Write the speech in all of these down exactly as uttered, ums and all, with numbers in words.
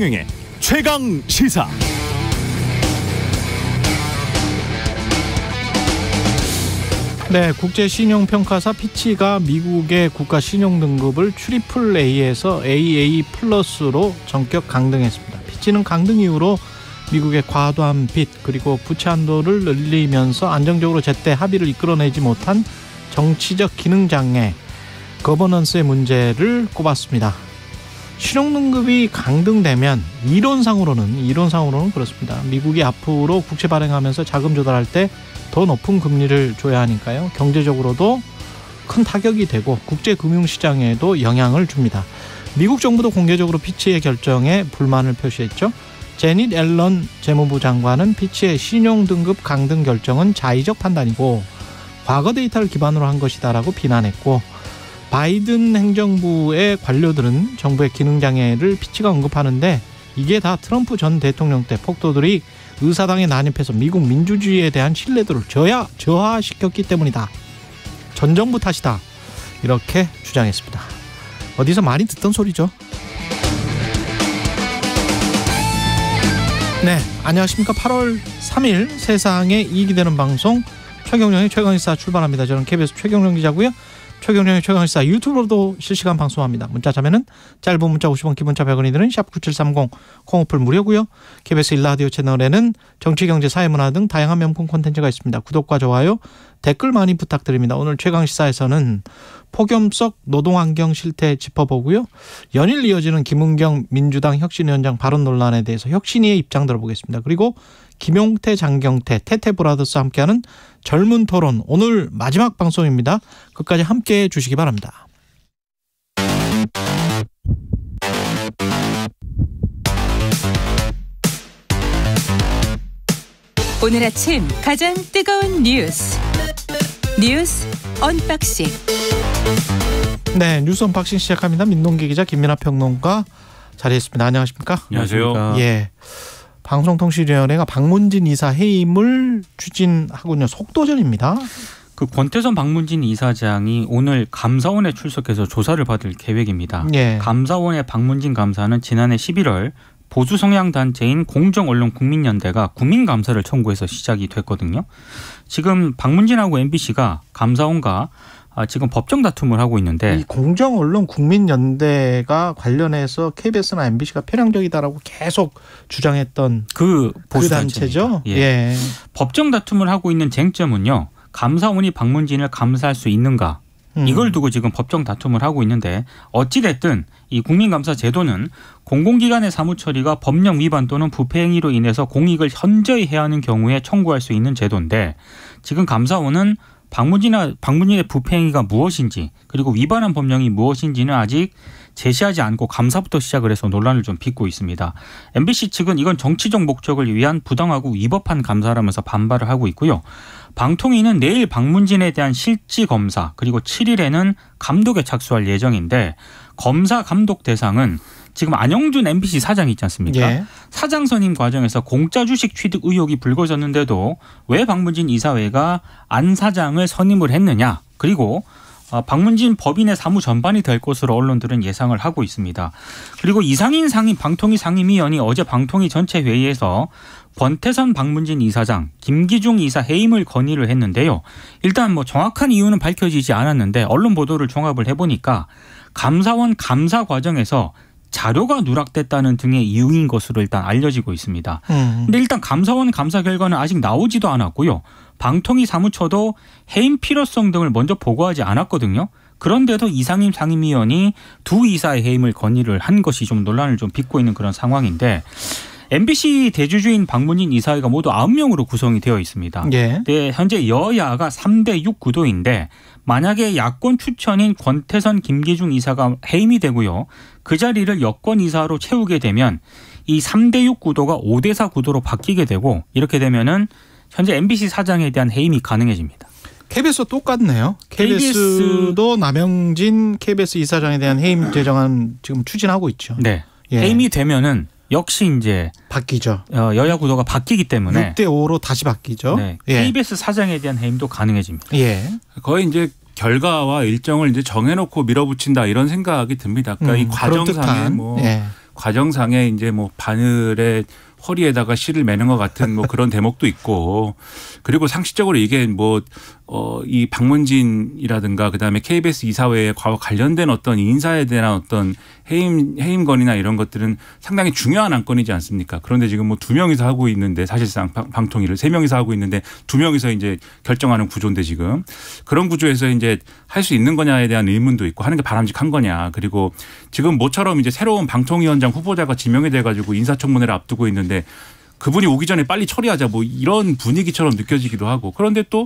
최경영의 최강 시사. 네, 국제 신용 평가사 피치가 미국의 국가 신용 등급을 트리플 A에서 에이에이 플러스로 전격 강등했습니다. 피치는 강등 이후로 미국의 과도한 빚 그리고 부채 한도를 늘리면서 안정적으로 제때 합의를 이끌어내지 못한 정치적 기능 장애, 거버넌스의 문제를 꼽았습니다. 신용 등급이 강등되면 이론상으로는 이론상으로는 그렇습니다. 미국이 앞으로 국채 발행하면서 자금 조달할 때 더 높은 금리를 줘야 하니까요. 경제적으로도 큰 타격이 되고 국제 금융시장에도 영향을 줍니다. 미국 정부도 공개적으로 피치의 결정에 불만을 표시했죠. 제닛 앨런 재무부 장관은 피치의 신용 등급 강등 결정은 자의적 판단이고 과거 데이터를 기반으로 한 것이다라고 비난했고, 바이든 행정부의 관료들은 정부의 기능장애를 피치가 언급하는데 이게 다 트럼프 전 대통령 때 폭도들이 의사당에 난입해서 미국 민주주의에 대한 신뢰도를 저하, 저하시켰기 때문이다. 전 정부 탓이다. 이렇게 주장했습니다. 어디서 많이 듣던 소리죠. 네, 안녕하십니까. 팔월 삼일 세상에 이익이 되는 방송 최경영의 최강시사 출발합니다. 저는 케이비에스 최경영 기자고요. 최경영의 최강시사 유튜브로도 실시간 방송합니다. 문자 자면은 짧은 문자 오십 원, 기본자 백 원이 드는 샵 구칠삼공, 콩오플 무료고요. 케이비에스 일 라디오 채널에는 정치, 경제, 사회문화 등 다양한 명품 콘텐츠가 있습니다. 구독과 좋아요, 댓글 많이 부탁드립니다. 오늘 최강시사에서는 폭염 속 노동환경 실태 짚어보고요. 연일 이어지는 김은경 민주당 혁신위원장 발언 논란에 대해서 혁신위의 입장 들어보겠습니다. 그리고 김용태, 장경태, 태태브라더스와 함께하는 젊은 토론, 오늘 마지막 방송입니다. 끝까지 함께해 주시기 바랍니다. 오늘 아침 가장 뜨거운 뉴스 뉴스 언박싱. 네, 뉴스 언박싱 시작합니다. 민동기 기자, 김민하 평론가 자리했습니다. 안녕하십니까? 안녕하세요. 예. 방송통신위원회가 박문진 이사 해임을 추진하군요. 속도전입니다. 그 권태선 박문진 이사장이 오늘 감사원에 출석해서 조사를 받을 계획입니다. 예. 감사원의 박문진 감사는 지난해 십일월 보수 성향 단체인 공정언론국민연대가 국민감사를 청구해서 시작이 됐거든요. 지금 박문진하고 엠비씨가 감사원과 지금 법정 다툼을 하고 있는데, 이 공정언론국민연대가 관련해서 케이비에스나 엠비씨가 편향적이다라고 계속 주장했던 그 보수 그 단체죠. 예. 예. 법정 다툼을 하고 있는 쟁점은요, 감사원이 박문진을 감사할 수 있는가, 음. 이걸 두고 지금 법정 다툼을 하고 있는데, 어찌됐든 이 국민감사 제도는 공공기관의 사무처리가 법령 위반 또는 부패 행위로 인해서 공익을 현저히 해하는 경우에 청구할 수 있는 제도인데, 지금 감사원은 박문진의, 박문진의 부패 행위가 무엇인지 그리고 위반한 법령이 무엇인지는 아직 제시하지 않고 감사부터 시작을 해서 논란을 좀 빚고 있습니다. 엠비씨 측은 이건 정치적 목적을 위한 부당하고 위법한 감사라면서 반발을 하고 있고요. 방통위는 내일 박문진에 대한 실지 검사 그리고 칠 일에는 감독에 착수할 예정인데, 검사 감독 대상은 지금 안영준 엠비씨 사장이 있지 않습니까? 예. 사장 선임 과정에서 공짜 주식 취득 의혹이 불거졌는데도 왜 박문진 이사회가 안 사장을 선임을 했느냐, 그리고 박문진 법인의 사무 전반이 될 것으로 언론들은 예상을 하고 있습니다. 그리고 이상인 상임 방통위 상임위원이 어제 방통위 전체 회의에서 권태선 박문진 이사장, 김기중 이사 해임을 건의를 했는데요. 일단 뭐 정확한 이유는 밝혀지지 않았는데 언론 보도를 종합을 해보니까 감사원 감사 과정에서 자료가 누락됐다는 등의 이유인 것으로 일단 알려지고 있습니다. 음. 근데 일단 감사원 감사 결과는 아직 나오지도 않았고요. 방통위 사무처도 해임 필요성 등을 먼저 보고하지 않았거든요. 그런데도 이상임 상임위원이 두 이사의 해임을 건의를 한 것이 좀 논란을 좀 빚고 있는 그런 상황인데, 엠비씨 대주주인 박문진 이사회가 모두 아홉 명으로 구성이 되어 있습니다. 예. 네, 현재 여야가 삼 대 육 구도인데 만약에 야권 추천인 권태선 김기중 이사가 해임이 되고요, 그 자리를 여권 이사로 채우게 되면 이 삼 대 육 구도가 오 대 사 구도로 바뀌게 되고, 이렇게 되면은 현재 엠비씨 사장에 대한 해임이 가능해집니다. 케이비에스도 똑같네요. 케이비에스... 케이비에스도 남영진 케이비에스 이사장에 대한 해임 제정안 지금 추진하고 있죠. 네. 예. 해임이 되면은 역시 이제 바뀌죠. 여야 구도가 바뀌기 때문에 육 대 오로 다시 바뀌죠. 네. 예. 케이비에스 사장에 대한 해임도 가능해집니다. 예. 거의 이제 결과와 일정을 이제 정해놓고 밀어붙인다 이런 생각이 듭니다. 그러니까 음, 이 과정상에 그럴듯한, 뭐 예. 과정상에 이제 뭐 바늘에 허리에다가 실을 매는 것 같은 뭐 그런 대목도 있고 그리고 상식적으로 이게 뭐 어 이 박문진이라든가 그다음에 케이비에스 이사회에 관련된 어떤 인사에 대한 어떤 해임 해임건이나 이런 것들은 상당히 중요한 안건이지 않습니까? 그런데 지금 뭐 두 명이서 하고 있는데 사실상 방통위를 세 명이서 하고 있는데 두 명이서 이제 결정하는 구조인데 지금 그런 구조에서 이제 할 수 있는 거냐에 대한 의문도 있고 하는 게 바람직한 거냐. 그리고 지금 모처럼 이제 새로운 방통위원장 후보자가 지명이 돼 가지고 인사청문회를 앞두고 있는데 그분이 오기 전에 빨리 처리하자 뭐 이런 분위기처럼 느껴지기도 하고 그런데 또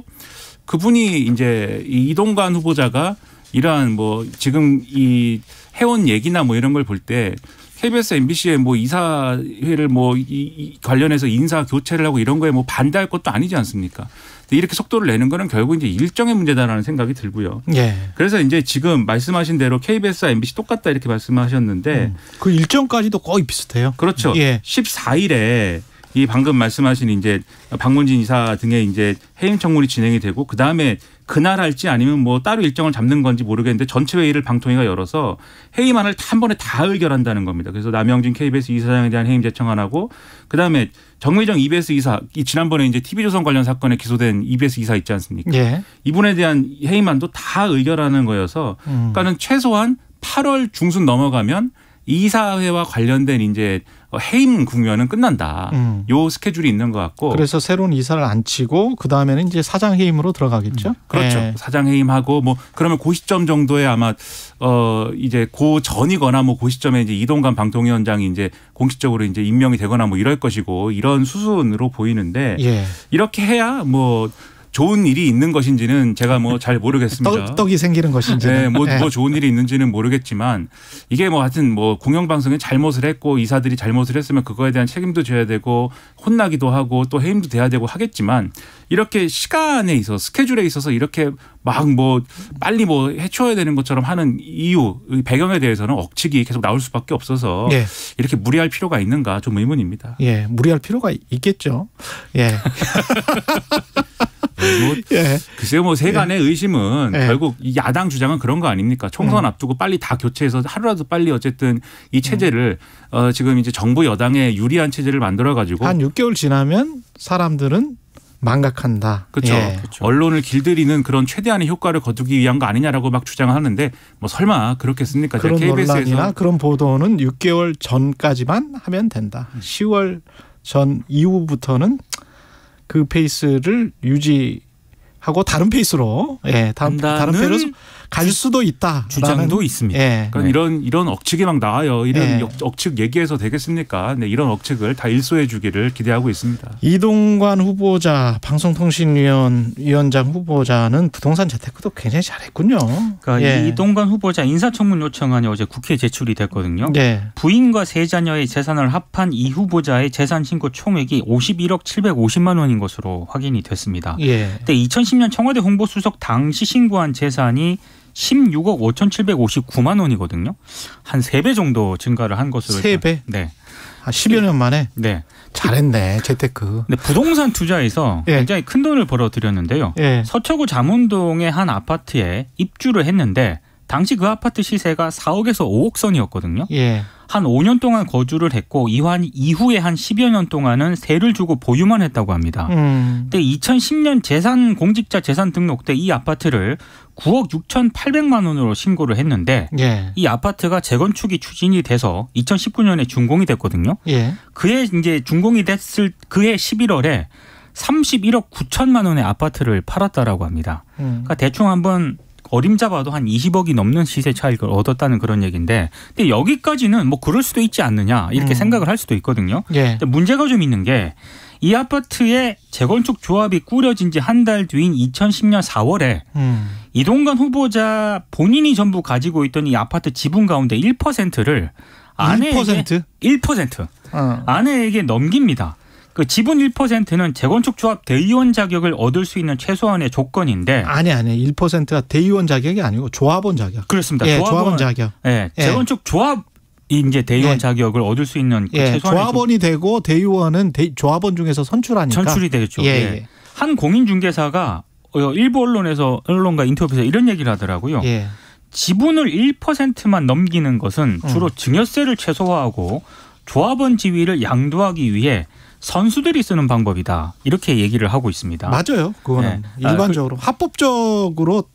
그분이 이제 이동관 후보자가 이러한 뭐 지금 이 해온 얘기나 뭐 이런 걸 볼 때 케이비에스, 엠비씨의 뭐 이사회를 뭐 이 관련해서 인사 교체를 하고 이런 거에 뭐 반대할 것도 아니지 않습니까? 이렇게 속도를 내는 거는 결국 이제 일정의 문제다라는 생각이 들고요. 예. 그래서 이제 지금 말씀하신 대로 케이비에스와 엠비씨 똑같다 이렇게 말씀하셨는데 음. 그 일정까지도 거의 비슷해요. 그렇죠. 예. 십사 일에 이 방금 말씀하신 이제 박문진 이사 등의 이제 해임 청문이 진행이 되고 그 다음에 그날 할지 아니면 뭐 따로 일정을 잡는 건지 모르겠는데 전체 회의를 방통위가 열어서 해임안을 한 번에 다 의결한다는 겁니다. 그래서 남영진 케이비에스 이사장에 대한 해임 제청안하고 그 다음에 정의정 이비에스 이사 이 지난번에 이제 티비조선 관련 사건에 기소된 이비에스 이사 있지 않습니까? 예. 이분에 대한 해임안도 다 의결하는 거여서 음. 그러니까는 최소한 팔월 중순 넘어가면 이사회와 관련된 이제 해임 국면은 끝난다. 음. 요 스케줄이 있는 것 같고. 그래서 새로운 이사를 앉히고 그 다음에는 이제 사장 해임으로 들어가겠죠. 음. 그렇죠. 예. 사장 해임하고 뭐 그러면 그 시점 정도에 아마 어 이제 그 전이거나 뭐 그 시점에 이제 이동관 방통위원장이 이제 공식적으로 이제 임명이 되거나 뭐 이럴 것이고 이런 수순으로 보이는데 예. 이렇게 해야 뭐. 좋은 일이 있는 것인지는 제가 뭐 잘 모르겠습니다. 떡, 떡이 생기는 것인지는. 네, 뭐, 네. 뭐 좋은 일이 있는지는 모르겠지만 이게 뭐 하여튼 뭐 공영방송에 잘못을 했고 이사들이 잘못을 했으면 그거에 대한 책임도 져야 되고 혼나기도 하고 또 해임도 돼야 되고 하겠지만 이렇게 시간에 있어서 스케줄에 있어서 이렇게 막 뭐 빨리 뭐 해쳐야 되는 것처럼 하는 이유 배경에 대해서는 억측이 계속 나올 수밖에 없어서 예. 이렇게 무리할 필요가 있는가 좀 의문입니다. 예, 무리할 필요가 있겠죠. 예. 뭐 예. 글쎄요, 뭐 세간의 예. 의심은 예. 결국 이 야당 주장은 그런 거 아닙니까? 총선 음. 앞두고 빨리 다 교체해서 하루라도 빨리 어쨌든 이 체제를 음. 어, 지금 이제 정부 여당에 유리한 체제를 만들어 가지고 한 육 개월 지나면 사람들은 망각한다. 그렇죠. 예. 언론을 길들이는 그런 최대한의 효과를 거두기 위한 거 아니냐라고 막 주장하는데 뭐 설마 그렇겠습니까? 그런 케이비에스에서 논란이나 그런 보도는 육 개월 전까지만 하면 된다. 시월 전 이후부터는 그 페이스를 유지하고 다른 페이스로 예, 다른 다른 페이스로 갈 수도 있다. 주장도 있습니다. 예. 그러니까 네. 이런 이런 억측이 막 나와요. 이런 예. 억측 얘기해서 되겠습니까? 네, 이런 억측을 다 일소해 주기를 기대하고 있습니다. 이동관 후보자, 방송통신위원 위원장 후보자는 부동산 재테크도 굉장히 잘했군요. 그러니까 예. 이동관 후보자 인사청문 요청안이 어제 국회에 제출이 됐거든요. 예. 부인과 세 자녀의 재산을 합한 이 후보자의 재산 신고 총액이 오십일억 칠백오십만 원인 것으로 확인이 됐습니다. 예. 근데 이천십 년 청와대 홍보수석 당시 신고한 재산이 십육억 오천칠백오십구만 원이거든요. 한 세 배 정도 증가를 한 것으로. 세 배? 네. 아, 십여 년 만에? 네. 잘했네, 재테크. 근데 부동산 투자에서 예. 굉장히 큰 돈을 벌어들였는데요. 예. 서초구 잠원동의 한 아파트에 입주를 했는데 당시 그 아파트 시세가 사억에서 오억 선이었거든요. 예. 한 오 년 동안 거주를 했고 이환 이후에 한 십여 년 동안은 세를 주고 보유만 했다고 합니다. 음. 근데 이천십 년 재산 공직자 재산 등록 때 이 아파트를 구억 육천팔백만 원으로 신고를 했는데 예. 이 아파트가 재건축이 추진이 돼서 이천십구 년에 준공이 됐거든요. 예. 그해 이제 준공이 됐을 그해 십일월에 삼십일억 구천만 원의 아파트를 팔았다라고 합니다. 음. 그러니까 대충 한번 어림잡아도 한 이십억이 넘는 시세 차익을 얻었다는 그런 얘기인데, 근데 여기까지는 뭐 그럴 수도 있지 않느냐 이렇게 음. 생각을 할 수도 있거든요. 예. 근데 문제가 좀 있는 게 이 아파트의 재건축 조합이 꾸려진 지 한 달 뒤인 이천십 년 사월에 음. 이동관 후보자 본인이 전부 가지고 있던 이 아파트 지분 가운데 일 퍼센트를 아내에게 일 퍼센트? 일 퍼센트 어. 아내에게 넘깁니다. 그 지분 일 퍼센트는 재건축 조합 대의원 자격을 얻을 수 있는 최소한의 조건인데. 아니 아니 일 퍼센트가 대의원 자격이 아니고 조합원 자격. 그렇습니다. 예, 조합원, 조합원 자격. 예, 예. 재건축 조합 이제 대의원 예. 자격을 얻을 수 있는 그 예, 최소한의 조합원이 되고 대의원은 대, 조합원 중에서 선출하니까. 선출이 되겠죠. 예, 예. 예. 한 공인중개사가 일부 언론에서 언론과 인터뷰에서 이런 얘기를 하더라고요. 예. 지분을 일 퍼센트만 넘기는 것은 주로 증여세를 최소화하고 조합원 지위를 양도하기 위해 선수들이 쓰는 방법이다. 이렇게 얘기를 하고 있습니다. 맞아요. 그거는 네. 일반적으로 합법적으로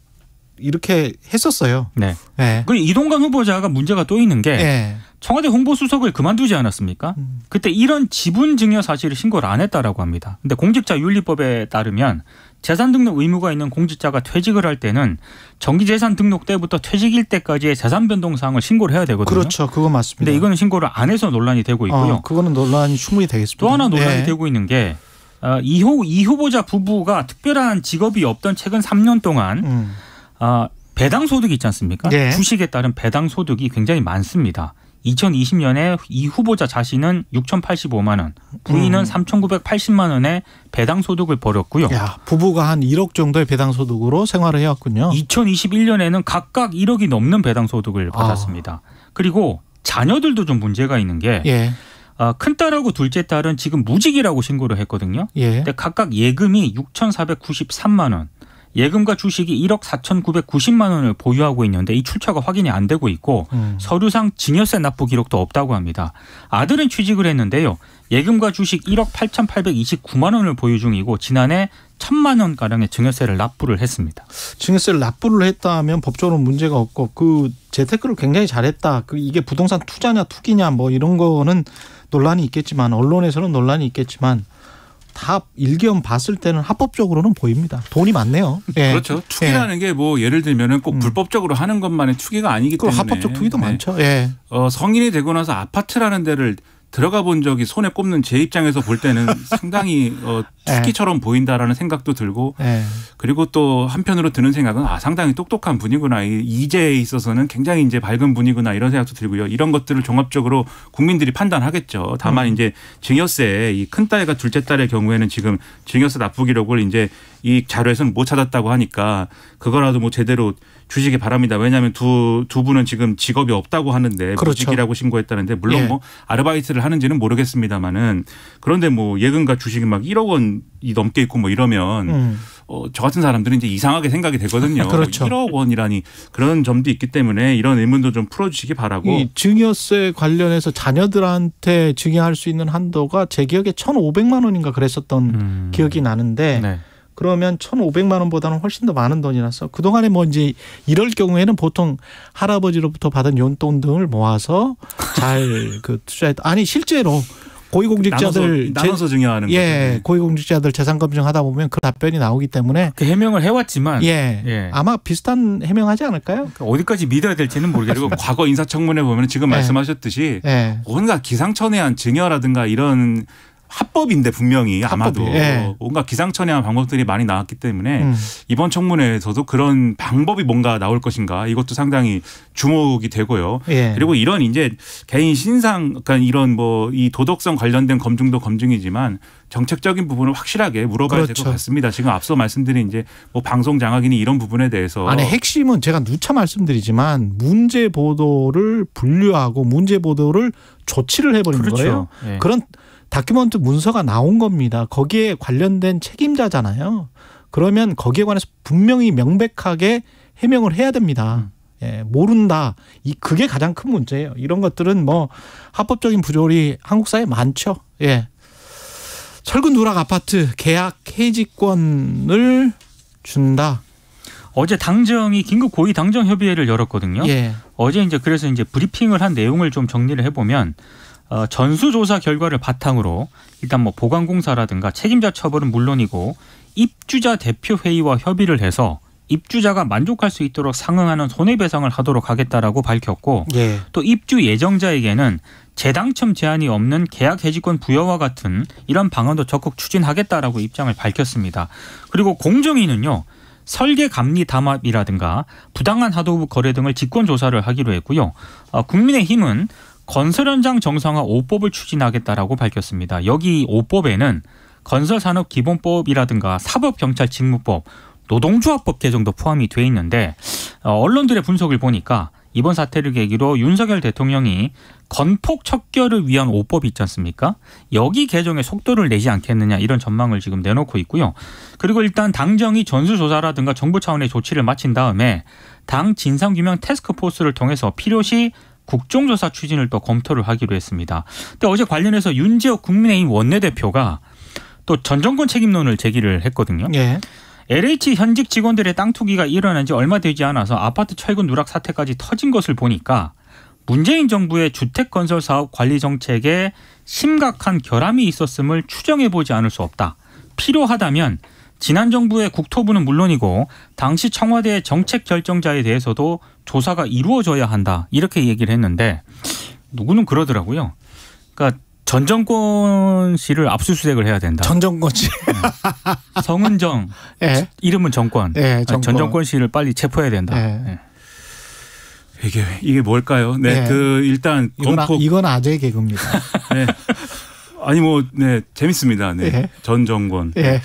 이렇게 했었어요. 네. 네. 그리고 이동관 후보자가 문제가 또 있는 게 네. 청와대 홍보수석을 그만두지 않았습니까? 음. 그때 이런 지분 증여 사실을 신고를 안 했다라고 합니다. 근데 공직자윤리법에 따르면 재산 등록 의무가 있는 공직자가 퇴직을 할 때는 정기재산 등록 때부터 퇴직일 때까지의 재산 변동 사항을 신고를 해야 되거든요. 그렇죠. 그거 맞습니다. 근데 이거는 신고를 안 해서 논란이 되고 있고요. 어, 그거는 논란이 충분히 되겠습니다. 또 하나 논란이 네. 되고 있는 게 어, 이, 후, 이 후보자 부부가 특별한 직업이 없던 최근 삼 년 동안 음. 어, 배당 소득이 있지 않습니까? 네. 주식에 따른 배당 소득이 굉장히 많습니다. 이천이십 년에 이 후보자 자신은 육천팔십오만 원, 부인은 음. 삼천구백팔십만 원의 배당 소득을 벌였고요. 야, 부부가 한 일억 정도의 배당 소득으로 생활을 해왔군요. 이천이십일 년에는 각각 일억이 넘는 배당 소득을 받았습니다. 아. 그리고 자녀들도 좀 문제가 있는 게 예. 어, 큰딸하고 둘째 딸은 지금 무직이라고 신고를 했거든요. 예. 근데 각각 예금이 육천사백구십삼만 원, 예금과 주식이 일억 사천구백구십만 원을 보유하고 있는데 이 출처가 확인이 안 되고 있고 음. 서류상 증여세 납부 기록도 없다고 합니다. 아들은 취직을 했는데요. 예금과 주식 일억 팔천팔백이십구만 원을 보유 중이고 지난해 천만 원가량의 증여세를 납부를 했습니다. 증여세를 납부를 했다면 법적으로 문제가 없고 그 재테크를 굉장히 잘했다. 그 이게 부동산 투자냐 투기냐 뭐 이런 거는 논란이 있겠지만 언론에서는 논란이 있겠지만 다 일견 봤을 때는 합법적으로는 보입니다. 돈이 많네요. 예. 그렇죠. 투기라는 게 뭐 예를 들면은 꼭 음. 불법적으로 하는 것만의 투기가 아니기 때문에 합법적 투기도 네. 많죠. 예. 어, 성인이 되고 나서 아파트라는 데를 들어가 본 적이 손에 꼽는 제 입장에서 볼 때는 상당히 어, 투기처럼 보인다라는 생각도 들고 예. 그리고 또 한편으로 드는 생각은 아 상당히 똑똑한 분이구나. 이 이제에 있어서는 굉장히 이제 밝은 분이구나 이런 생각도 들고요. 이런 것들을 종합적으로 국민들이 판단하겠죠. 다만 음. 이제 증여세 이 큰딸과 둘째 딸의 경우에는 지금 증여세 납부 기록을 이제 이 자료에서는 못 찾았다고 하니까 그거라도 뭐 제대로 주시기 바랍니다. 왜냐하면 두, 두 분은 지금 직업이 없다고 하는데 그렇죠. 무직이라고 신고했다는데 물론 예. 뭐 아르바이트를 하는지는 모르겠습니다만은 그런데 뭐 예금과 주식이 막 일억 원이 넘게 있고 뭐 이러면 음. 어, 저 같은 사람들은 이제 이상하게 생각이 되거든요. 그렇죠. 일억 원이라니 그런 점도 있기 때문에 이런 의문도 좀 풀어주시기 바라고. 이 증여세 관련해서 자녀들한테 증여할 수 있는 한도가 제 기억에 천오백만 원인가 그랬었던 음. 기억이 나는데 네. 그러면 천오백만 원보다는 훨씬 더 많은 돈이라서 그동안에 뭐 이제 이럴 경우에는 보통 할아버지로부터 받은 용돈 등을 모아서 잘 그 투자했다. 아니 실제로 고위공직자들 나눠서, 나눠서 증여하는 예, 거죠. 고위공직자들 재산 검증하다 보면 그 답변이 나오기 때문에 그 해명을 해왔지만 예, 예. 아마 비슷한 해명하지 않을까요? 어디까지 믿어야 될지는 모르겠어요. 그리고 과거 인사청문회 보면 지금 네. 말씀하셨듯이 예. 온갖 기상천외한 증여라든가 이런 합법인데 분명히 아마도 합법이, 예. 온갖 기상천외한 방법들이 많이 나왔기 때문에 음. 이번 청문회에서도 그런 방법이 뭔가 나올 것인가 이것도 상당히 주목이 되고요. 예. 그리고 이런 이제 개인 신상 그러니까 이런 뭐 이 도덕성 관련된 검증도 검증이지만 정책적인 부분을 확실하게 물어봐야 될 것 그렇죠. 같습니다. 지금 앞서 말씀드린 이제 뭐 방송 장악이니 이런 부분에 대해서 아니 핵심은 제가 누차 말씀드리지만 문제 보도를 분류하고 문제 보도를 조치를 해버린 그렇죠. 거예요. 예. 그런 다큐멘트 문서가 나온 겁니다. 거기에 관련된 책임자잖아요. 그러면 거기에 관해서 분명히 명백하게 해명을 해야 됩니다. 음. 예, 모른다. 이 그게 가장 큰 문제예요. 이런 것들은 뭐 합법적인 부조리 한국 사회에 많죠. 예. 철근 누락 아파트 계약 해지권을 준다. 어제 당정이 긴급 고위 당정 협의회를 열었거든요. 예. 어제 이제 그래서 이제 브리핑을 한 내용을 좀 정리를 해보면 어, 전수조사 결과를 바탕으로 일단 뭐 보강공사라든가 책임자 처벌은 물론이고 입주자 대표 회의와 협의를 해서 입주자가 만족할 수 있도록 상응하는 손해배상을 하도록 하겠다라고 밝혔고 예. 또 입주 예정자에게는 재당첨 제한이 없는 계약 해지권 부여와 같은 이런 방안도 적극 추진하겠다라고 입장을 밝혔습니다. 그리고 공정위는요. 설계 감리 담합이라든가 부당한 하도급 거래 등을 직권 조사를 하기로 했고요. 어, 국민의힘은 건설 현장 정상화 오 법을 추진하겠다라고 밝혔습니다. 여기 오 법에는 건설산업기본법이라든가 사법경찰직무법, 노동조합법 개정도 포함이 돼 있는데 어, 언론들의 분석을 보니까 이번 사태를 계기로 윤석열 대통령이 건폭 척결을 위한 오법이 있지 않습니까? 여기 개정에 속도를 내지 않겠느냐 이런 전망을 지금 내놓고 있고요. 그리고 일단 당정이 전수조사라든가 정부 차원의 조치를 마친 다음에 당 진상규명 태스크포스를 통해서 필요시 국정조사 추진을 또 검토를 하기로 했습니다. 근데 어제 관련해서 윤지혁 국민의힘 원내대표가 또 전 정권 책임론을 제기를 했거든요. 예. 엘에이치 현직 직원들의 땅 투기가 일어난 지 얼마 되지 않아서 아파트 철근 누락 사태까지 터진 것을 보니까 문재인 정부의 주택건설사업 관리 정책에 심각한 결함이 있었음을 추정해보지 않을 수 없다. 필요하다면 지난 정부의 국토부는 물론이고 당시 청와대의 정책 결정자에 대해서도 조사가 이루어져야 한다. 이렇게 얘기를 했는데 누구는 그러더라고요. 그러니까 전 정권 씨를 압수수색을 해야 된다. 전 정권 씨. 성은정. 예. 이름은 정권. 예, 정권. 전 정권 씨를 빨리 체포해야 된다. 예. 예. 이게 이게 뭘까요? 네, 네. 그 일단 이건, 아, 건폭 이건 아재 개그입니다. 네. 아니 뭐 네 재밌습니다. 네. 예. 전 정권. 예.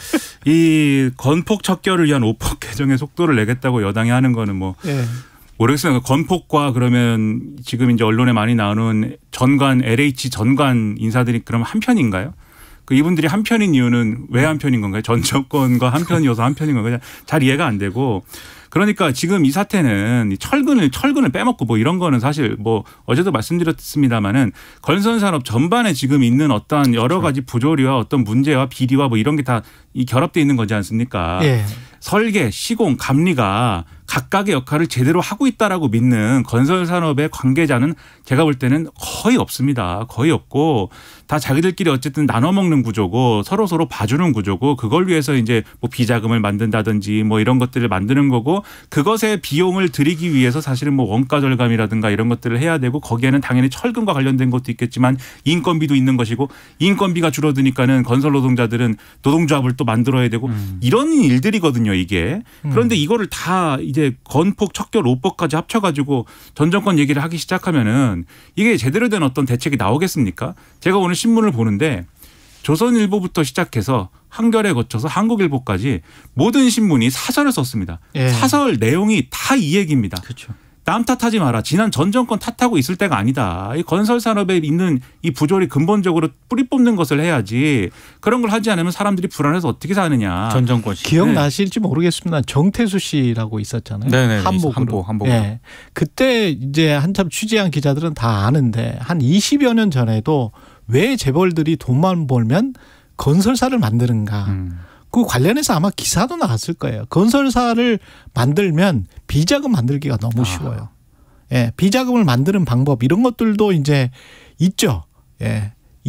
이 건폭 척결을 위한 오폭 개정에 속도를 내겠다고 여당이 하는 거는 뭐 예. 모르겠어요. 건폭과 그러면 지금 이제 언론에 많이 나오는 전관 엘에이치 전관 인사들이 그럼 한 편인가요? 그 이분들이 한 편인 이유는 왜 한 편인 건가요? 전 정권과 한 편이어서 한 편인 건가요? 잘 이해가 안 되고. 그러니까 지금 이 사태는 철근을 철근을 빼먹고 뭐 이런 거는 사실 뭐 어제도 말씀드렸습니다마는 건설 산업 전반에 지금 있는 어떤 여러 가지 부조리와 어떤 문제와 비리와 뭐 이런 게 다 이 결합돼 있는 거지 않습니까? 예. 설계, 시공, 감리가 각각의 역할을 제대로 하고 있다라고 믿는 건설 산업의 관계자는 제가 볼 때는 거의 없습니다. 거의 없고 다 자기들끼리 어쨌든 나눠 먹는 구조고 서로 서로 봐주는 구조고 그걸 위해서 이제 뭐 비자금을 만든다든지 뭐 이런 것들을 만드는 거고 그것에 비용을 들이기 위해서 사실은 뭐 원가 절감이라든가 이런 것들을 해야 되고 거기에는 당연히 철근과 관련된 것도 있겠지만 인건비도 있는 것이고 인건비가 줄어드니까는 건설 노동자들은 노동조합을 또 만들어야 되고 음. 이런 일들이거든요, 이게. 그런데 이거를 다 이제 건폭 척결 오법까지 합쳐가지고 전 정권 얘기를 하기 시작하면은 이게 제대로 된 어떤 대책이 나오겠습니까? 제가 오늘 신문을 보는데 조선일보부터 시작해서 한겨레 거쳐서 한국일보까지 모든 신문이 사설을 썼습니다. 예. 사설 내용이 다 이 얘기입니다. 그렇죠. 남 탓하지 마라. 지난 전 정권 탓하고 있을 때가 아니다. 이 건설 산업에 있는 이 부조리 근본적으로 뿌리 뽑는 것을 해야지. 그런 걸 하지 않으면 사람들이 불안해서 어떻게 사느냐. 전 정권 씨. 기억나실지 모르겠습니다. 정태수 씨라고 있었잖아요. 네네. 한복으로. 한복, 한복. 예. 그때 이제 한참 취재한 기자들은 다 아는데 한 이십여 년 전에도 왜 재벌들이 돈만 벌면 건설사를 만드는가. 음. 그 관련해서 아마 기사도 나왔을 거예요. 건설사를 만들면 비자금 만들기가 너무 쉬워요. 예, 비자금을 만드는 방법 이런 것들도 이제 있죠. 예,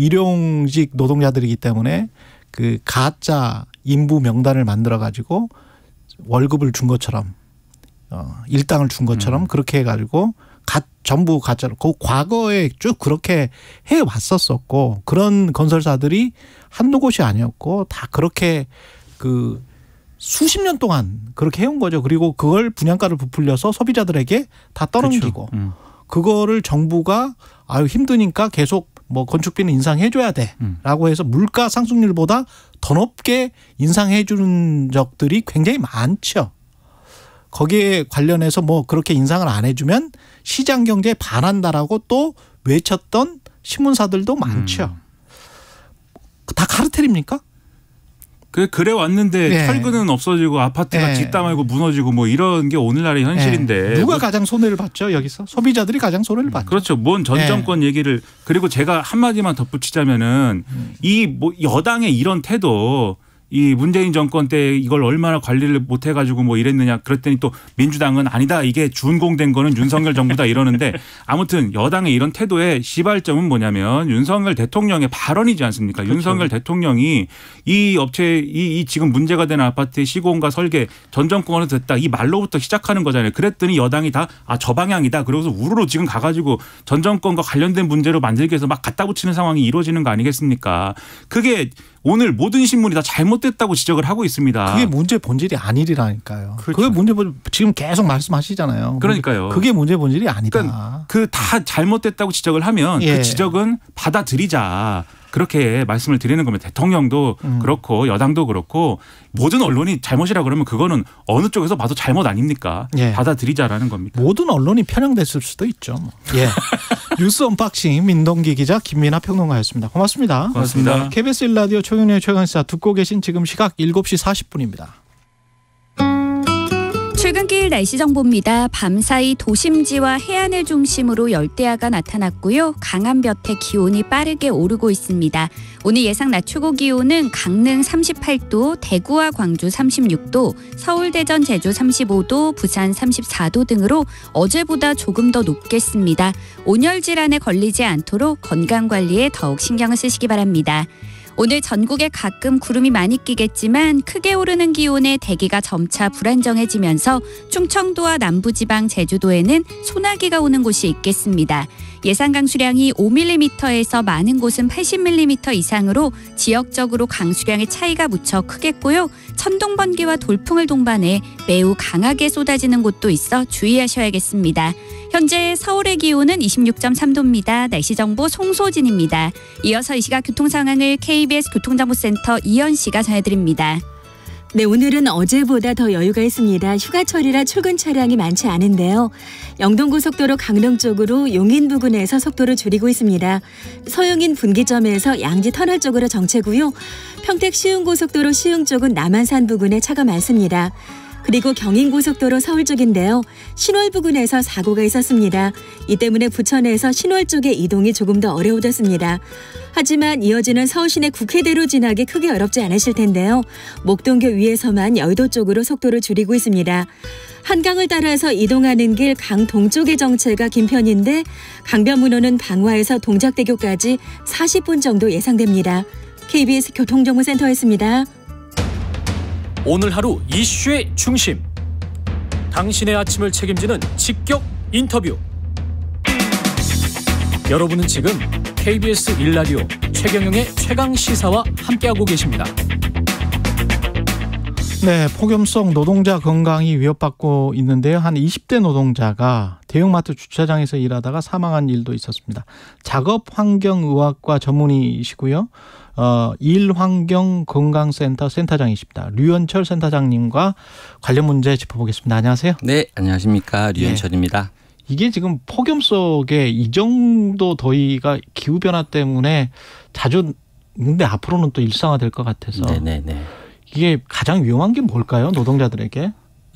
일용직 노동자들이기 때문에 그 가짜 인부 명단을 만들어 가지고 월급을 준 것처럼 어, 일당을 준 것처럼 음. 그렇게 해가지고 가, 전부 가짜로 그 과거에 쭉 그렇게 해 왔었었고 그런 건설사들이 한두 곳이 아니었고 다 그렇게 그 수십 년 동안 그렇게 해온 거죠. 그리고 그걸 분양가를 부풀려서 소비자들에게 다 떠넘기고 그렇죠. 음. 그거를 정부가 아유 힘드니까 계속 뭐 건축비는 인상해 줘야 돼라고 해서 물가 상승률보다 더 높게 인상해 주는 적들이 굉장히 많죠. 거기에 관련해서 뭐 그렇게 인상을 안 해주면 시장 경제에 반한다라고 또 외쳤던 신문사들도 많죠. 음. 다 카르텔입니까? 그 그래 왔는데 네. 철근은 없어지고 아파트가 네. 뒷담화이고 무너지고 뭐 이런 게 오늘날의 현실인데 네. 누가 뭐 가장 손해를 봤죠 여기서? 소비자들이 가장 손해를 봤죠. 그렇죠. 뭔 전 정권 네. 얘기를 그리고 제가 한 마디만 덧붙이자면은 음. 이 뭐 여당의 이런 태도. 이 문재인 정권 때 이걸 얼마나 관리를 못 해가지고 뭐 이랬느냐 그랬더니 또 민주당은 아니다 이게 준공된 거는 윤석열 정부다 이러는데 아무튼 여당의 이런 태도의 시발점은 뭐냐면 윤석열 대통령의 발언이지 않습니까? 그렇죠. 윤석열 대통령이 이 업체 이, 이 지금 문제가 되는 아파트의 시공과 설계 전 정권에서 됐다 이 말로부터 시작하는 거잖아요. 그랬더니 여당이 다 아 저 방향이다 그러고서 우르르 지금 가가지고 전 정권과 관련된 문제로 만들기 위해서 막 갖다 붙이는 상황이 이루어지는 거 아니겠습니까? 그게 오늘 모든 신문이 다 잘못됐다고 지적을 하고 있습니다. 그게 문제 본질이 아니라니까요. 그렇죠. 그게 문제 본 지금 계속 말씀하시잖아요. 그러니까요. 그게 문제 본질이 아니다. 그러니까 그 다 잘못됐다고 지적을 하면 예. 그 지적은 받아들이자. 그렇게 말씀을 드리는 겁니다. 대통령도 음. 그렇고 여당도 그렇고 모든 언론이 잘못이라 그러면 그거는 어느 쪽에서 봐도 잘못 아닙니까? 예. 받아들이자라는 겁니다. 모든 언론이 편향됐을 수도 있죠. 예. 뉴스 언박싱 민동기 기자 김민하 평론가였습니다. 고맙습니다. 고맙습니다. 케이비에스 일 라디오 최경영의 최강시사 듣고 계신 지금 시각 일곱 시 사십 분입니다. 출근길 날씨 정보입니다. 밤사이 도심지와 해안을 중심으로 열대야가 나타났고요. 강한 볕에 기온이 빠르게 오르고 있습니다. 오늘 예상 낮 최고 기온은 강릉 삼십팔 도, 대구와 광주 삼십육 도, 서울, 대전, 제주 삼십오 도, 부산 삼십사 도 등으로 어제보다 조금 더 높겠습니다. 온열 질환에 걸리지 않도록 건강관리에 더욱 신경을 쓰시기 바랍니다. 오늘 전국에 가끔 구름이 많이 끼겠지만 크게 오르는 기온에 대기가 점차 불안정해지면서 충청도와 남부지방 제주도에는 소나기가 오는 곳이 있겠습니다. 예상 강수량이 오 밀리미터에서 많은 곳은 팔십 밀리미터 이상으로 지역적으로 강수량의 차이가 무척 크겠고요. 천둥, 번개와 돌풍을 동반해 매우 강하게 쏟아지는 곳도 있어 주의하셔야겠습니다. 현재 서울의 기온은 이십육 점 삼 도입니다. 날씨 정보 송소진입니다. 이어서 이 시각 교통 상황을 케이비에스 교통정보센터 이현 씨가 전해드립니다. 네, 오늘은 어제보다 더 여유가 있습니다. 휴가철이라 출근 차량이 많지 않은데요. 영동고속도로 강릉 쪽으로 용인 부근에서 속도를 줄이고 있습니다. 서용인 분기점에서 양지 터널 쪽으로 정체고요. 평택 시흥고속도로 시흥 쪽은 남한산 부근에 차가 많습니다. 그리고 경인고속도로 서울 쪽인데요. 신월 부근에서 사고가 있었습니다. 이 때문에 부천에서 신월 쪽의 이동이 조금 더 어려워졌습니다. 하지만 이어지는 서울시내 국회대로 지나기 크게 어렵지 않으실 텐데요. 목동교 위에서만 여의도 쪽으로 속도를 줄이고 있습니다. 한강을 따라서 이동하는 길 강 동쪽의 정체가 긴 편인데 강변문호는 방화에서 동작대교까지 사십 분 정도 예상됩니다. 케이비에스 교통정보센터였습니다. 오늘 하루 이슈의 중심. 당신의 아침을 책임지는 직격 인터뷰. 여러분은 지금 케이비에스 일 라디오 최경영의 최강시사와 함께하고 계십니다. 네, 폭염성 노동자 건강이 위협받고 있는데요. 한 이십 대 노동자가 대형마트 주차장에서 일하다가 사망한 일도 있었습니다. 작업환경의학과 전문의시고요. 어, 일환경건강센터 센터장이십니다. 류현철 센터장님과 관련 문제 짚어보겠습니다. 안녕하세요. 네, 안녕하십니까. 류현철입니다. 예. 이게 지금 폭염 속에 이 정도 더위가 기후변화 때문에 자주 근데 앞으로는 또 일상화될 것 같아서 네네네. 이게 가장 위험한 게 뭘까요? 노동자들에게?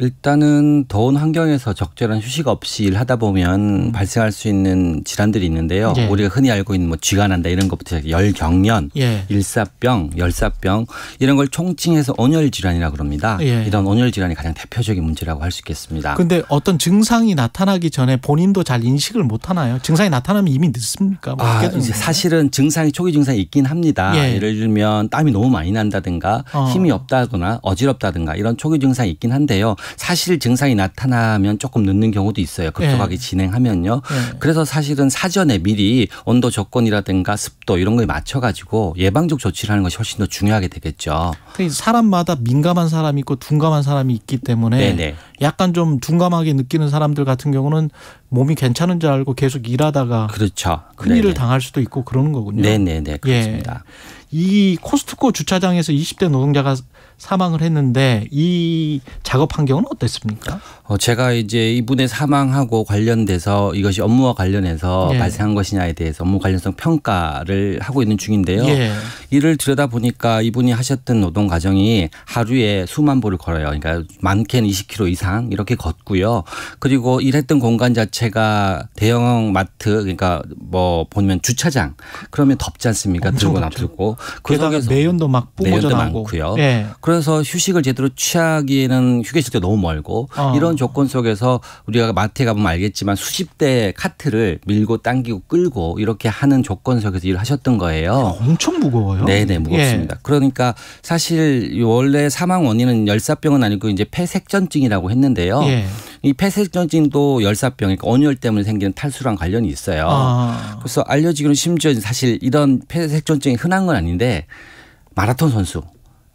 일단은 더운 환경에서 적절한 휴식 없이 일하다 보면 음. 발생할 수 있는 질환들이 있는데요. 예. 우리가 흔히 알고 있는 뭐 쥐가 난다 이런 것부터 열경련, 예. 일사병, 열사병 이런 걸 총칭해서 온열 질환이라고 그럽니다. 예. 이런 온열 질환이 가장 대표적인 문제라고 할 수 있겠습니다. 그런데 어떤 증상이 나타나기 전에 본인도 잘 인식을 못 하나요? 증상이 나타나면 이미 늦습니까? 뭐 아, 이제 사실은 증상이 초기 증상이 있긴 합니다. 예. 예를 들면 땀이 너무 많이 난다든가 어. 힘이 없다거나 어지럽다든가 이런 초기 증상이 있긴 한데요. 사실 증상이 나타나면 조금 늦는 경우도 있어요. 급속하게 네. 진행하면요. 네. 그래서 사실은 사전에 미리 온도 조건이라든가 습도 이런 거에 맞춰가지고 예방적 조치를 하는 것이 훨씬 더 중요하게 되겠죠. 사람마다 민감한 사람이 있고 둔감한 사람이 있기 때문에 네네. 약간 좀 둔감하게 느끼는 사람들 같은 경우는 몸이 괜찮은 줄 알고 계속 일하다가 그렇죠. 큰일을 당할 수도 있고 그러는 거군요. 네네네. 그렇습니다. 예. 이 코스트코 주차장에서 이십 대 노동자가 사망을 했는데 이 작업 환경은 어땠습니까? 어, 제가 이제 이분의 사망하고 관련돼서 이것이 업무와 관련해서 예. 발생한 것이냐에 대해서 업무 관련성 평가를 하고 있는 중인데요. 예. 이를 들여다보니까 이분이 하셨던 노동 과정이 하루에 수만 보를 걸어요. 그러니까 많게는 이십 킬로미터 이상 이렇게 걷고요. 그리고 일했던 공간 자체가 대형 마트 그러니까 뭐 보면 주차장 그러면 덥지 않습니까? 들고 놔두고 그 속에서 매연도 막 뿜어져 나고 많고요. 예. 그래서 휴식을 제대로 취하기에는 휴게실도 너무 멀고 어. 이런 조건 속에서 우리가 마트에 가보면 알겠지만 수십 대의 카트를 밀고 당기고 끌고 이렇게 하는 조건 속에서 일을 하셨던 거예요. 엄청 무거워요. 네네 무겁습니다. 예. 그러니까 사실 원래 사망 원인은 열사병은 아니고 이제 폐색전증이라고 했는데요. 예. 이 폐색전증도 열사병, 그러니까 온열 때문에 생기는 탈수랑 관련이 있어요. 아. 그래서 알려지기로는 심지어 사실 이런 폐색전증이 흔한 건 아닌데 마라톤 선수.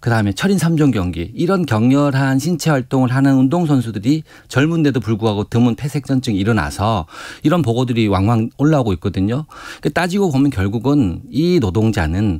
그다음에 철인 삼 종 경기 이런 격렬한 신체 활동을 하는 운동선수들이 젊은데도 불구하고 드문 폐색전증이 일어나서 이런 보고들이 왕왕 올라오고 있거든요. 따지고 보면 결국은 이 노동자는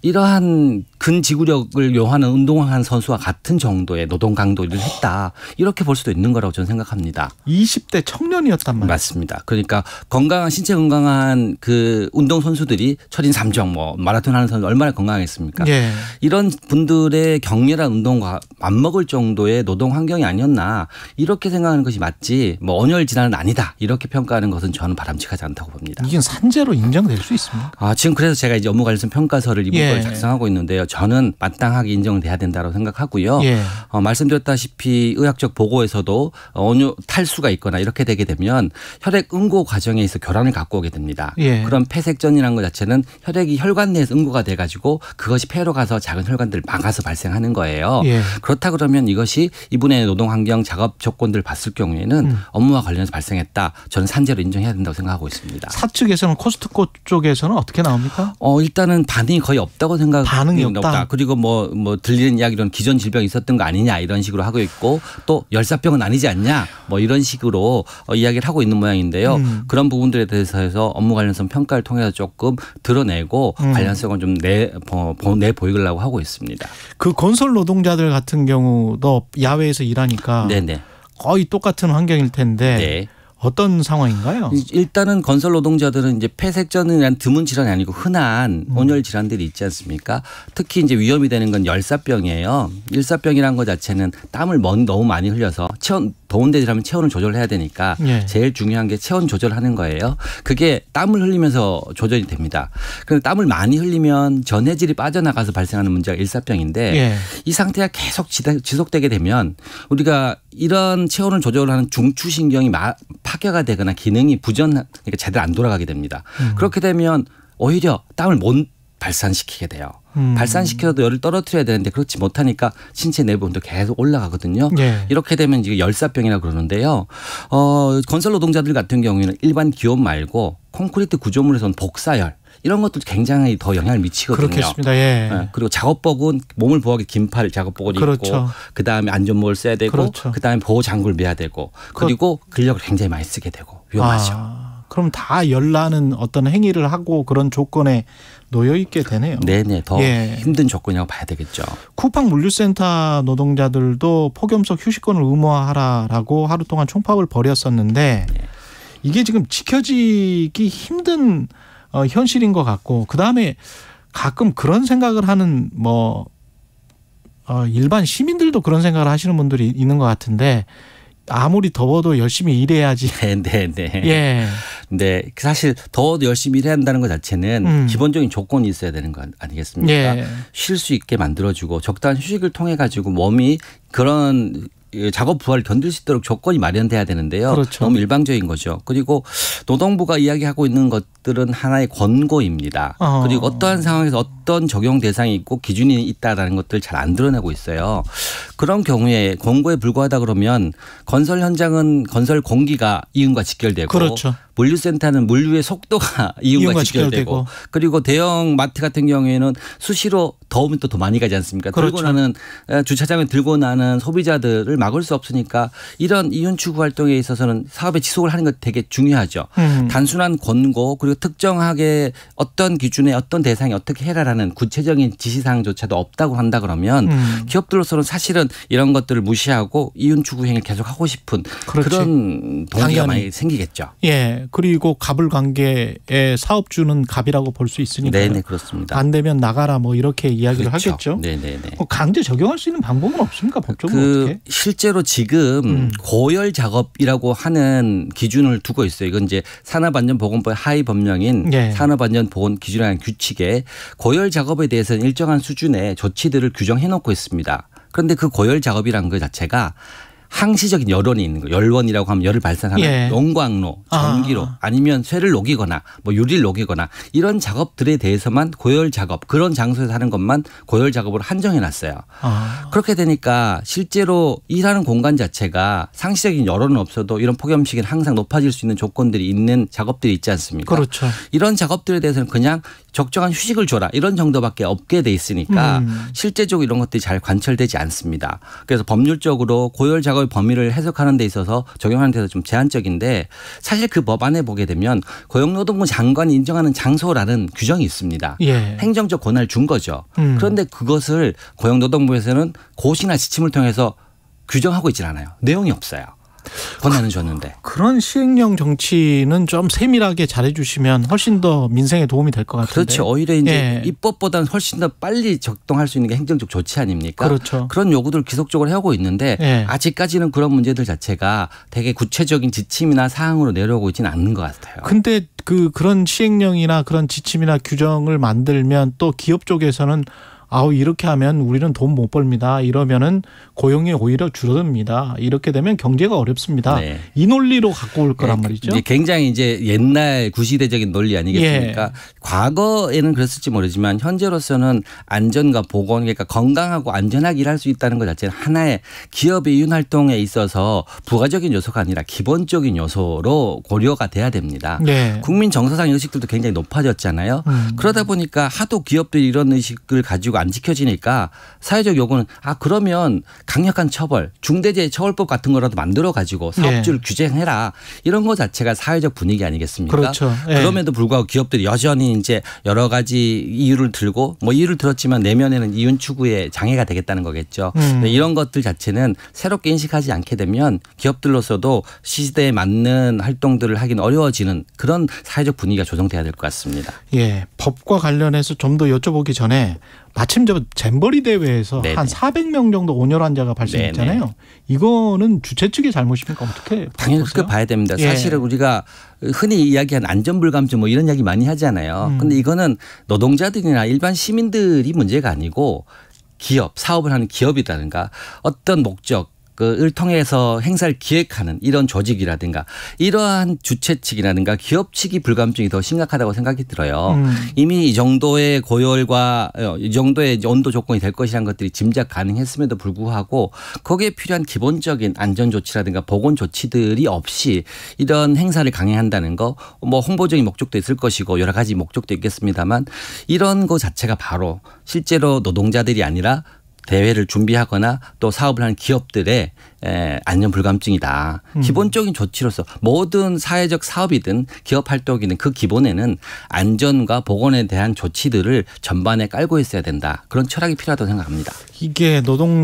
이러한 근지구력을 요하는 운동한 선수와 같은 정도의 노동 강도를 했다. 이렇게 볼 수도 있는 거라고 저는 생각합니다. 이십 대 청년이었단 말이에요. 맞습니다. 그러니까 건강한 신체 건강한 그 운동 선수들이 철인 삼 종 뭐 마라톤 하는 선수 얼마나 건강하겠습니까? 예. 이런 분들의 격렬한 운동과 맞먹을 정도의 노동 환경이 아니었나 이렇게 생각하는 것이 맞지 뭐 온열 질환은 아니다 이렇게 평가하는 것은 저는 바람직하지 않다고 봅니다. 이게 산재로 인정될 수 있습니까? 아, 지금 그래서 제가 이제 업무 관련성 평가서를 이번 예. 걸 작성하고 있는데요. 저는 마땅하게 인정돼야 된다고 생각하고요. 예. 어, 말씀드렸다시피 의학적 보고에서도 온유 탈수가 있거나 이렇게 되게 되면 혈액 응고 과정에 있어 교란을 갖고 오게 됩니다. 예. 그런 폐색전이라는 것 자체는 혈액이 혈관 내에서 응고가 돼가지고 그것이 폐로 가서 작은 혈관들을 막아서 발생하는 거예요. 예. 그렇다 그러면 이것이 이분의 노동 환경 작업 조건들을 봤을 경우에는 음. 업무와 관련해서 발생했다. 저는 산재로 인정해야 된다고 생각하고 있습니다. 사측에서는 코스트코 쪽에서는 어떻게 나옵니까? 어, 일단은 반응이 거의 없다고 생각. 반응이 없다. 없다. 그리고 뭐, 뭐 들리는 이야기로는 기존 질병이 있었던 거 아니냐 이런 식으로 하고 있고 또 열사병은 아니지 않냐 뭐 이런 식으로 어, 이야기를 하고 있는 모양인데요. 음. 그런 부분들에 대해서 해서 업무 관련성 평가를 통해서 조금 드러내고 음. 관련성을 좀 내, 내 보이려고 하고 있습니다. 그 건설 노동자들 같은 경우도 야외에서 일하니까 네네. 거의 똑같은 환경일 텐데 네. 어떤 상황인가요? 일단은 건설 노동자들은 이제 폐색전이란 드문 질환이 아니고 흔한 음. 온열 질환들이 있지 않습니까? 특히 이제 위험이 되는 건 열사병이에요. 열사병이란 것 자체는 땀을 너무 많이 흘려서 체온 더운 데라면 체온을 조절해야 되니까 예. 제일 중요한 게 체온 조절하는 거예요. 그게 땀을 흘리면서 조절이 됩니다. 그런데 땀을 많이 흘리면 전해질이 빠져나가서 발생하는 문제가 일사병인데 예. 이 상태가 계속 지속되게 되면 우리가 이런 체온을 조절하는 중추신경이 파괴가 되거나 기능이 부전, 그러니까 제대로 안 돌아가게 됩니다. 음. 그렇게 되면 오히려 땀을 못 발산시키게 돼요. 음. 발산시켜도 열을 떨어뜨려야 되는데 그렇지 못하니까 신체 내부 온도 계속 올라가거든요. 네. 이렇게 되면 이제 열사병이라고 그러는데요. 어, 건설 노동자들 같은 경우에는 일반 기온 말고 콘크리트 구조물에서는 복사열 이런 것도 굉장히 더 영향을 미치거든요. 그렇겠습니다. 예. 네. 그리고 작업복은 몸을 보호하기 긴팔 작업복을 그렇죠. 입고 그다음에 안전모를 써야 되고 그렇죠. 그다음에 보호 장구를 매야 되고 그리고 근력을 굉장히 많이 쓰게 되고 위험하죠. 아, 그럼 다 열나는 어떤 행위를 하고 그런 조건에 놓여 있게 되네요. 네네. 더 예. 힘든 조건이라고 봐야 되겠죠. 쿠팡 물류센터 노동자들도 폭염속 휴식권을 의무화하라라고 하루 동안 총파업을 벌였었는데 네. 이게 지금 지켜지기 힘든 어, 현실인 것 같고 그다음에 가끔 그런 생각을 하는 뭐 어, 일반 시민들도 그런 생각을 하시는 분들이 있는 것 같은데 아무리 더워도 열심히 일해야지. 네네네. 네. 예. 네. 사실 더워도 열심히 일해야 한다는 것 자체는 음. 기본적인 조건이 있어야 되는 거 아니겠습니까? 예. 쉴 수 있게 만들어주고 적당한 휴식을 통해 가지고 몸이 그런 작업 부하를 견딜 수 있도록 조건이 마련돼야 되는데요. 그렇죠. 너무 일방적인 거죠. 그리고 노동부가 이야기하고 있는 것들은 하나의 권고입니다. 어. 그리고 어떠한 상황에서 어떤 적용 대상이 있고 기준이 있다라는 것들을 잘 안 드러내고 있어요. 그런 경우에 권고에 불과하다 그러면 건설 현장은 건설 공기가 이윤과 직결되고 그렇죠. 물류센터는 물류의 속도가 이윤과, 이윤과 직결되고, 직결되고 그리고 대형 마트 같은 경우에는 수시로 더우면 또 더 많이 가지 않습니까? 그렇죠. 들고 나는 주차장에 들고 나는 소비자들을 막을 수 없으니까 이런 이윤 추구 활동에 있어서는 사업의 지속을 하는 것 되게 중요하죠. 음. 단순한 권고 그리고 특정하게 어떤 기준에 어떤 대상이 어떻게 해라라는 구체적인 지시사항조차도 없다고 한다 그러면 음. 기업들로서는 사실은 이런 것들을 무시하고 이윤 추구 행위를 계속하고 싶은 그렇지. 그런 동기가 당연히. 많이 생기겠죠. 예. 그리고 갑을 관계의 사업주는 갑이라고 볼 수 있으니까. 네네 그렇습니다. 안 되면 나가라 뭐 이렇게 이야기를 그렇죠. 하겠죠. 네네네. 강제 적용할 수 있는 방법은 없습니까? 법적으로 그 어떻게? 실제로 지금 음. 고열 작업이라고 하는 기준을 두고 있어요. 이건 이제 산업안전보건법의 하위 법령인 네. 산업안전보건 기준이라는 규칙에 고열 작업에 대해서는 일정한 수준의 조치들을 규정해 놓고 있습니다. 그런데 그 고열 작업이라는 것 자체가 항시적인 열원이 있는 거. 열원이라고 하면 열을 발산하는 예. 용광로, 전기로 아. 아니면 쇠를 녹이거나 뭐 유리를 녹이거나 이런 작업들에 대해서만 고열 작업 그런 장소에서 하는 것만 고열 작업으로 한정해 놨어요. 아. 그렇게 되니까 실제로 일하는 공간 자체가 상시적인 열원은 없어도 이런 폭염식은 항상 높아질 수 있는 조건들이 있는 작업들이 있지 않습니까? 그렇죠. 이런 작업들에 대해서는 그냥 적정한 휴식을 줘라 이런 정도밖에 없게 돼 있으니까 음. 실제적으로 이런 것들이 잘 관철되지 않습니다. 그래서 법률적으로 고열 작업의 범위를 해석하는 데 있어서 적용하는 데서 좀 제한적인데 사실 그 법안에 보게 되면 고용노동부 장관이 인정하는 장소라는 규정이 있습니다. 예. 행정적 권한을 준 거죠. 음. 그런데 그것을 고용노동부에서는 고시나 지침을 통해서 규정하고 있질 않아요. 내용이 없어요. 권한은 줬는데. 그런 시행령 정치는 좀 세밀하게 잘해주시면 훨씬 더 민생에 도움이 될 것 같은데. 그렇죠. 오히려 이제 예. 입법보다는 훨씬 더 빨리 적동할 수 있는 게 행정적 조치 아닙니까? 그렇죠. 그런 요구들을 지속적으로 하고 있는데 예. 아직까지는 그런 문제들 자체가 되게 구체적인 지침이나 사항으로 내려오고 있지는 않는 것 같아요. 근데 그 그런 시행령이나 그런 지침이나 규정을 만들면 또 기업 쪽에서는 아우 이렇게 하면 우리는 돈 못 벌입니다. 이러면은 고용이 오히려 줄어듭니다. 이렇게 되면 경제가 어렵습니다. 네. 이 논리로 갖고 올 거란 네, 말이죠. 이제 굉장히 이제 옛날 구시대적인 논리 아니겠습니까? 예. 과거에는 그랬을지 모르지만 현재로서는 안전과 보건 그러니까 건강하고 안전하게 일할 수 있다는 것 자체는 하나의 기업의 이윤 활동에 있어서 부가적인 요소가 아니라 기본적인 요소로 고려가 돼야 됩니다. 네. 국민 정서상 의식들도 굉장히 높아졌잖아요. 음. 그러다 보니까 하도 기업들이 이런 의식을 가지고 안 지켜지니까 사회적 요구는 아 그러면 강력한 처벌, 중대재해처벌법 같은 거라도 만들어 가지고 사업주를 네. 규제해라 이런 거 자체가 사회적 분위기 아니겠습니까? 그렇죠. 네. 그럼에도 불구하고 기업들이 여전히 이제 여러 가지 이유를 들고 뭐 이유를 들었지만 내면에는 이윤 추구에 장애가 되겠다는 거겠죠. 음. 이런 것들 자체는 새롭게 인식하지 않게 되면 기업들로서도 시대에 맞는 활동들을 하긴 어려워지는 그런 사회적 분위기가 조성돼야 될 것 같습니다. 예, 법과 관련해서 좀 더 여쭤보기 전에 마침 저 잼버리 대회에서 네네. 한 사백 명 정도 온열 환자가 발생했잖아요. 네네. 이거는 주최 측의 잘못입니까? 어떻게 당연히 보세요? 그렇게 봐야 됩니다. 예. 사실은 우리가 흔히 이야기하는 안전불감증 뭐 이런 이야기 많이 하잖아요. 음. 근데 이거는 노동자들이나 일반 시민들이 문제가 아니고 기업, 사업을 하는 기업이라든가 어떤 목적 그을 통해서 행사를 기획하는 이런 조직이라든가 이러한 주최 측이라든가 기업 측이 불감증이 더 심각하다고 생각이 들어요. 음. 이미 이 정도의 고열과 이 정도의 온도 조건이 될 것이라는 것들이 짐작 가능했음에도 불구하고 거기에 필요한 기본적인 안전 조치라든가 보건 조치들이 없이 이런 행사를 강행한다는 거 뭐 홍보적인 목적도 있을 것이고 여러 가지 목적도 있겠습니다만 이런 거 자체가 바로 실제로 노동자들이 아니라 대회를 준비하거나 또 사업을 하는 기업들의 안전 불감증이다. 음. 기본적인 조치로서 모든 사회적 사업이든 기업 활동이든 그 기본에는 안전과 보건에 대한 조치들을 전반에 깔고 있어야 된다. 그런 철학이 필요하다고 생각합니다. 이게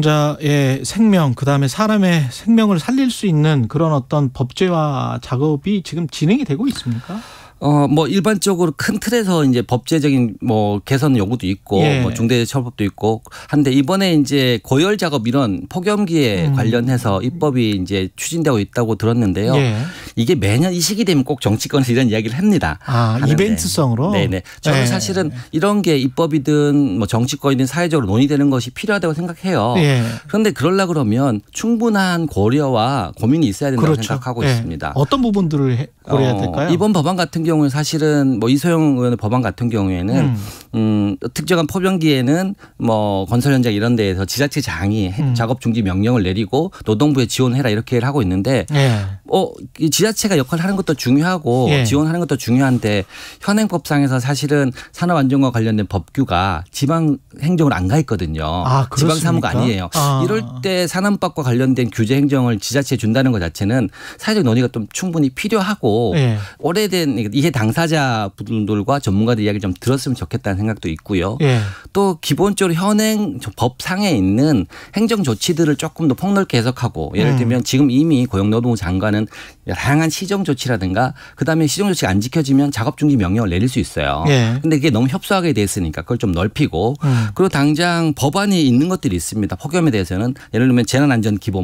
노동자의 생명 그다음에 사람의 생명을 살릴 수 있는 그런 어떤 법제화 작업이 지금 진행이 되고 있습니까? 어, 뭐 일반적으로 큰 틀에서 이제 법제적인 뭐 개선 요구도 있고 예. 뭐 중대재해처벌법도 있고 한데 이번에 이제 고열 작업 이런 폭염기에 음. 관련해서 입법이 이제 추진되고 있다고 들었는데요. 예. 이게 매년 이 시기 되면 꼭 정치권에서 이런 이야기를 합니다. 아, 하는데. 이벤트성으로? 네네. 저는 예. 사실은 이런 게 입법이든 뭐 정치권이든 사회적으로 논의되는 것이 필요하다고 생각해요. 예. 그런데 그러려 그러면 충분한 고려와 고민이 있어야 된다고 그렇죠. 생각하고 예. 있습니다. 어떤 부분들을 해- 고려해야 어, 될까요? 이번 법안 같은 경우는 사실은 뭐 이소영 의원의 법안 같은 경우에는 음. 음, 특정한 폭염기에는 뭐 건설 현장 이런 데에서 지자체장이 음. 작업 중지 명령을 내리고 노동부에 지원해라 이렇게 하고 있는데 예. 어, 이 지자체가 역할을 하는 것도 중요하고 예. 지원하는 것도 중요한데 현행법상에서 사실은 산업안전과 관련된 법규가 지방 행정으로 안 가 있거든요. 아, 지방 사무가 그렇습니까? 아니에요. 아. 이럴 때 산업법과 관련된 규제 행정을 지자체에 준다는 것 자체는 사회적 논의가 좀 충분히 필요하고 예. 오래된 이해 당사자분들과 전문가들 이야기를 좀 들었으면 좋겠다는 생각도 있고요. 예. 또 기본적으로 현행 법상에 있는 행정 조치들을 조금 더 폭넓게 해석하고 예를 음. 들면 지금 이미 고용노동부 장관은 다양한 시정 조치라든가 그다음에 시정 조치가 안 지켜지면 작업 중지 명령을 내릴 수 있어요. 예. 근데 이게 너무 협소하게 돼 있으니까 그걸 좀 넓히고 음. 그리고 당장 법안이 있는 것들이 있습니다. 폭염에 대해서는 예를 들면 재난안전기본법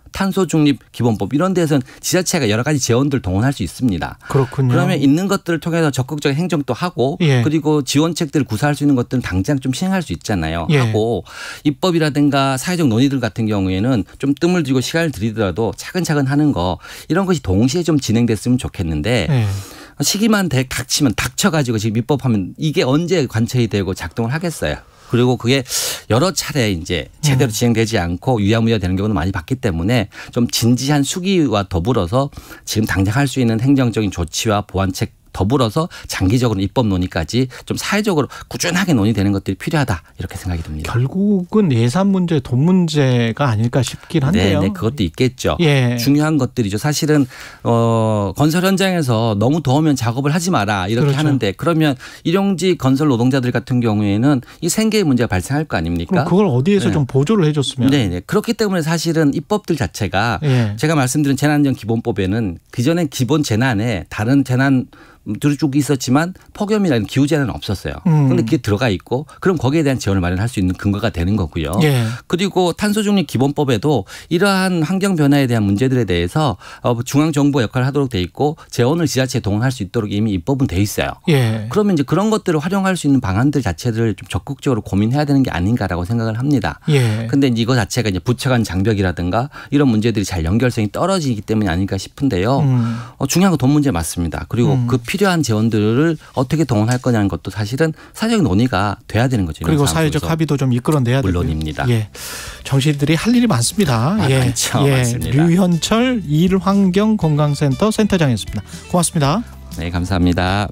탄소중립 기본법 이런 데서는 지자체가 여러 가지 재원들 동원할 수 있습니다. 그렇군요. 그러면 있는 것들을 통해서 적극적인 행정도 하고 예. 그리고 지원책들을 구사할 수 있는 것들은 당장 좀 시행할 수 있잖아요. 예. 하고 입법이라든가 사회적 논의들 같은 경우에는 좀 뜸을 들이고 시간을 들이더라도 차근차근 하는 거 이런 것이 동시에 좀 진행됐으면 좋겠는데 예. 시기만 대 닥치면 닥쳐가지고 지금 입법하면 이게 언제 관철이 되고 작동을 하겠어요. 그리고 그게 여러 차례 이제 제대로 진행되지 않고 유야무야 되는 경우는 많이 봤기 때문에 좀 진지한 수기와 더불어서 지금 당장 할 수 있는 행정적인 조치와 보완책 더불어서 장기적으로 입법 논의까지 좀 사회적으로 꾸준하게 논의되는 것들이 필요하다 이렇게 생각이 듭니다. 결국은 예산 문제, 돈 문제가 아닐까 싶긴 한데요. 네, 네 그것도 있겠죠. 예. 중요한 것들이죠. 사실은 어, 건설 현장에서 너무 더우면 작업을 하지 마라 이렇게 그렇죠. 하는데 그러면 일용직 건설 노동자들 같은 경우에는 이 생계의 문제가 발생할 거 아닙니까? 그럼 그걸 어디에서 네. 좀 보조를 해줬으면. 네, 네. 그렇기 때문에 사실은 입법들 자체가 예. 제가 말씀드린 재난안전 기본법에는 그전에 기본 재난에 다른 재난 쭉 있었지만 폭염이라는 기후재난은 없었어요. 그런데 음. 그게 들어가 있고 그럼 거기에 대한 지원을 마련할 수 있는 근거가 되는 거고요. 예. 그리고 탄소중립 기본법에도 이러한 환경 변화에 대한 문제들에 대해서 중앙정부가 역할을 하도록 돼 있고 재원을 지자체에 동원할 수 있도록 이미 입법은 돼 있어요. 예. 그러면 이제 그런 것들을 활용할 수 있는 방안들 자체를 좀 적극적으로 고민해야 되는 게 아닌가라고 생각을 합니다. 그런데 예. 이거 자체가 이제 부처 간 장벽이라든가 이런 문제들이 잘 연결성이 떨어지기 때문이 아닐까 싶은데요. 음. 어, 중요한 건 돈 문제 맞습니다. 그리고 음. 그 필요한 재원들을 어떻게 동원할 거냐는 것도 사실은 사회적 논의가 돼야 되는 거죠. 그리고 사회적 합의도 좀 이끌어내야 되고요. 물론입니다. 예. 정치인들이 할 일이 많습니다. 아, 예. 많죠. 예. 맞습니다. 류현철 일환경건강센터 센터장이었습니다. 고맙습니다. 네, 감사합니다.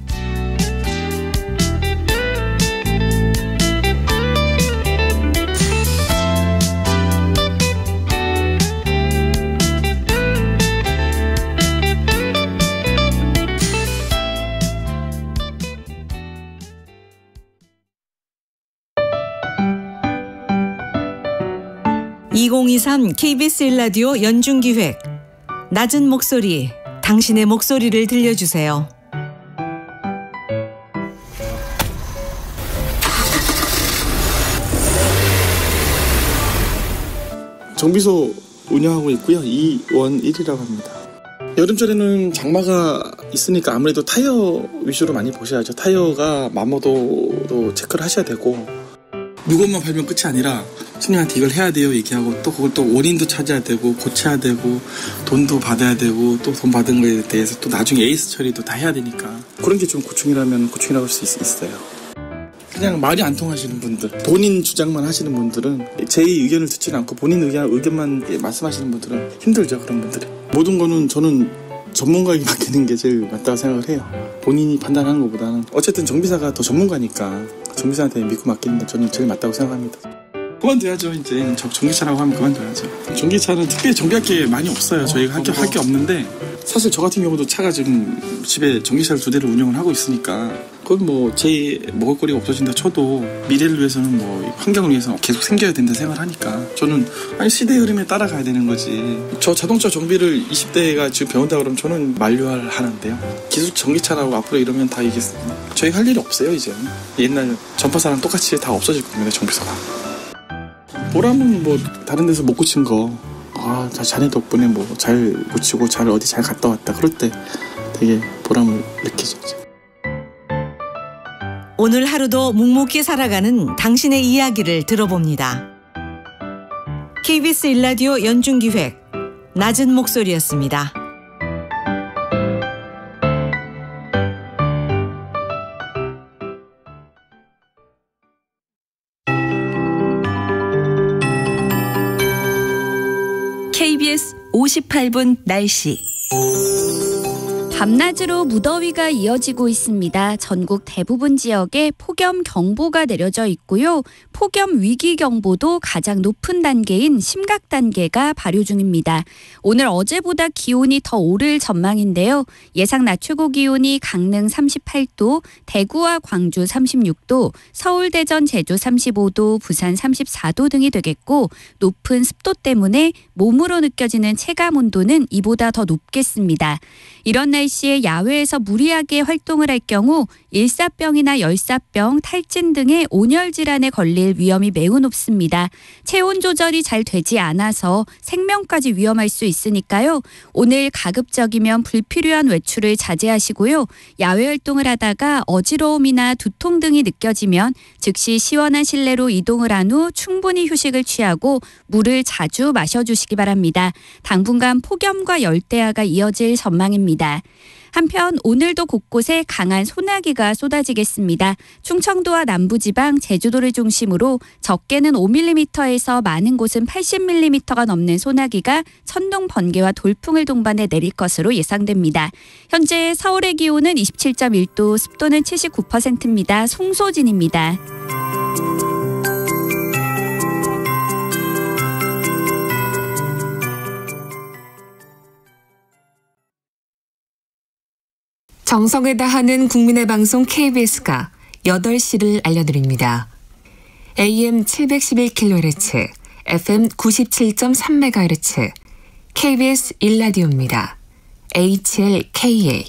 이공이삼 케이비에스 일 라디오 연중기획 낮은 목소리 당신의 목소리를 들려주세요. 정비소 운영하고 있고요. 이원일이라고 합니다. 여름철에는 장마가 있으니까 아무래도 타이어 위주로 많이 보셔야죠. 타이어가 마모도도 체크를 하셔야 되고 물건만 팔면 끝이 아니라 손님한테 이걸 해야 돼요 얘기하고 또 그걸 또 원인도 찾아야 되고 고쳐야 되고 돈도 받아야 되고 또 돈 받은 거에 대해서 또 나중에 에이스 처리도 다 해야 되니까 그런 게 좀 고충이라면 고충이라고 할 수 있어요. 그냥 말이 안 통하시는 분들, 본인 주장만 하시는 분들은 제 의견을 듣지는 않고 본인 의견, 의견만 말씀하시는 분들은 힘들죠. 그런 분들이. 모든 거는 저는 전문가에게 맡기는 게 제일 맞다고 생각을 해요. 본인이 판단하는 것보다는 어쨌든 정비사가 더 전문가니까 정비사한테 믿고 맡기는 게 저는 제일 맞다고 생각합니다. 그만둬야죠. 이제 전기차라고 하면 그만둬야죠. 전기차는 특별히 정비할 게 많이 없어요. 저희가 할 게 할 게 없는데 사실 저 같은 경우도 차가 지금 집에 전기차를 두 대를 운영을 하고 있으니까 그건 뭐 제 먹을거리가 없어진다 쳐도 미래를 위해서는 뭐 환경을 위해서 계속 생겨야 된다 생각을 하니까 저는 아니 시대 흐름에 따라가야 되는 거지. 저 자동차 정비를 이십 대가 지금 배운다 그러면 저는 만류할 하는데요. 기술 전기차라고 앞으로 이러면 다 이게 저희 할 일이 없어요. 이제 옛날 전파사랑 똑같이 다 없어질 겁니다. 정비소가. 보람은 뭐 다른 데서 못 고친 거 아, 자네 덕분에 뭐 잘 고치고 잘 어디 잘 갔다 왔다 그럴 때 되게 보람을 느끼죠. 오늘 하루도 묵묵히 살아가는 당신의 이야기를 들어봅니다. 케이비에스 일 라디오 연중기획 낮은 목소리였습니다. 케이비에스 오십팔 분 날씨. 밤낮으로 무더위가 이어지고 있습니다. 전국 대부분 지역에 폭염경보가 내려져 있고요. 폭염 위기경보도 가장 높은 단계인 심각단계가 발효 중입니다. 오늘 어제보다 기온이 더 오를 전망인데요. 예상 낮 최고 기온이 강릉 삼십팔 도, 대구와 광주 삼십육 도, 서울, 대전, 제주 삼십오 도, 부산 삼십사 도 등이 되겠고 높은 습도 때문에 몸으로 느껴지는 체감 온도는 이보다 더 높겠습니다. 이런 날씨 날씨에 야외에서 무리하게 활동을 할 경우 일사병이나 열사병, 탈진 등의 온열 질환에 걸릴 위험이 매우 높습니다. 체온 조절이 잘 되지 않아서 생명까지 위험할 수 있으니까요. 오늘 가급적이면 불필요한 외출을 자제하시고요. 야외 활동을 하다가 어지러움이나 두통 등이 느껴지면 즉시 시원한 실내로 이동을 한 후 충분히 휴식을 취하고 물을 자주 마셔주시기 바랍니다. 당분간 폭염과 열대야가 이어질 전망입니다. 한편 오늘도 곳곳에 강한 소나기가 쏟아지겠습니다. 충청도와 남부지방, 제주도를 중심으로 적게는 오 밀리미터에서 많은 곳은 팔십 밀리미터가 넘는 소나기가 천둥, 번개와 돌풍을 동반해 내릴 것으로 예상됩니다. 현재 서울의 기온은 이십칠 점 일 도, 습도는 칠십구 퍼센트입니다. 송소진입니다. 정성을 다하는 국민의 방송 케이비에스가 여덟 시를 알려드립니다. 에이엠 칠백십일 킬로헤르츠, 에프엠 구십칠 점 삼 메가헤르츠, 케이비에스 일 라디오입니다. 에이치엘케이에이.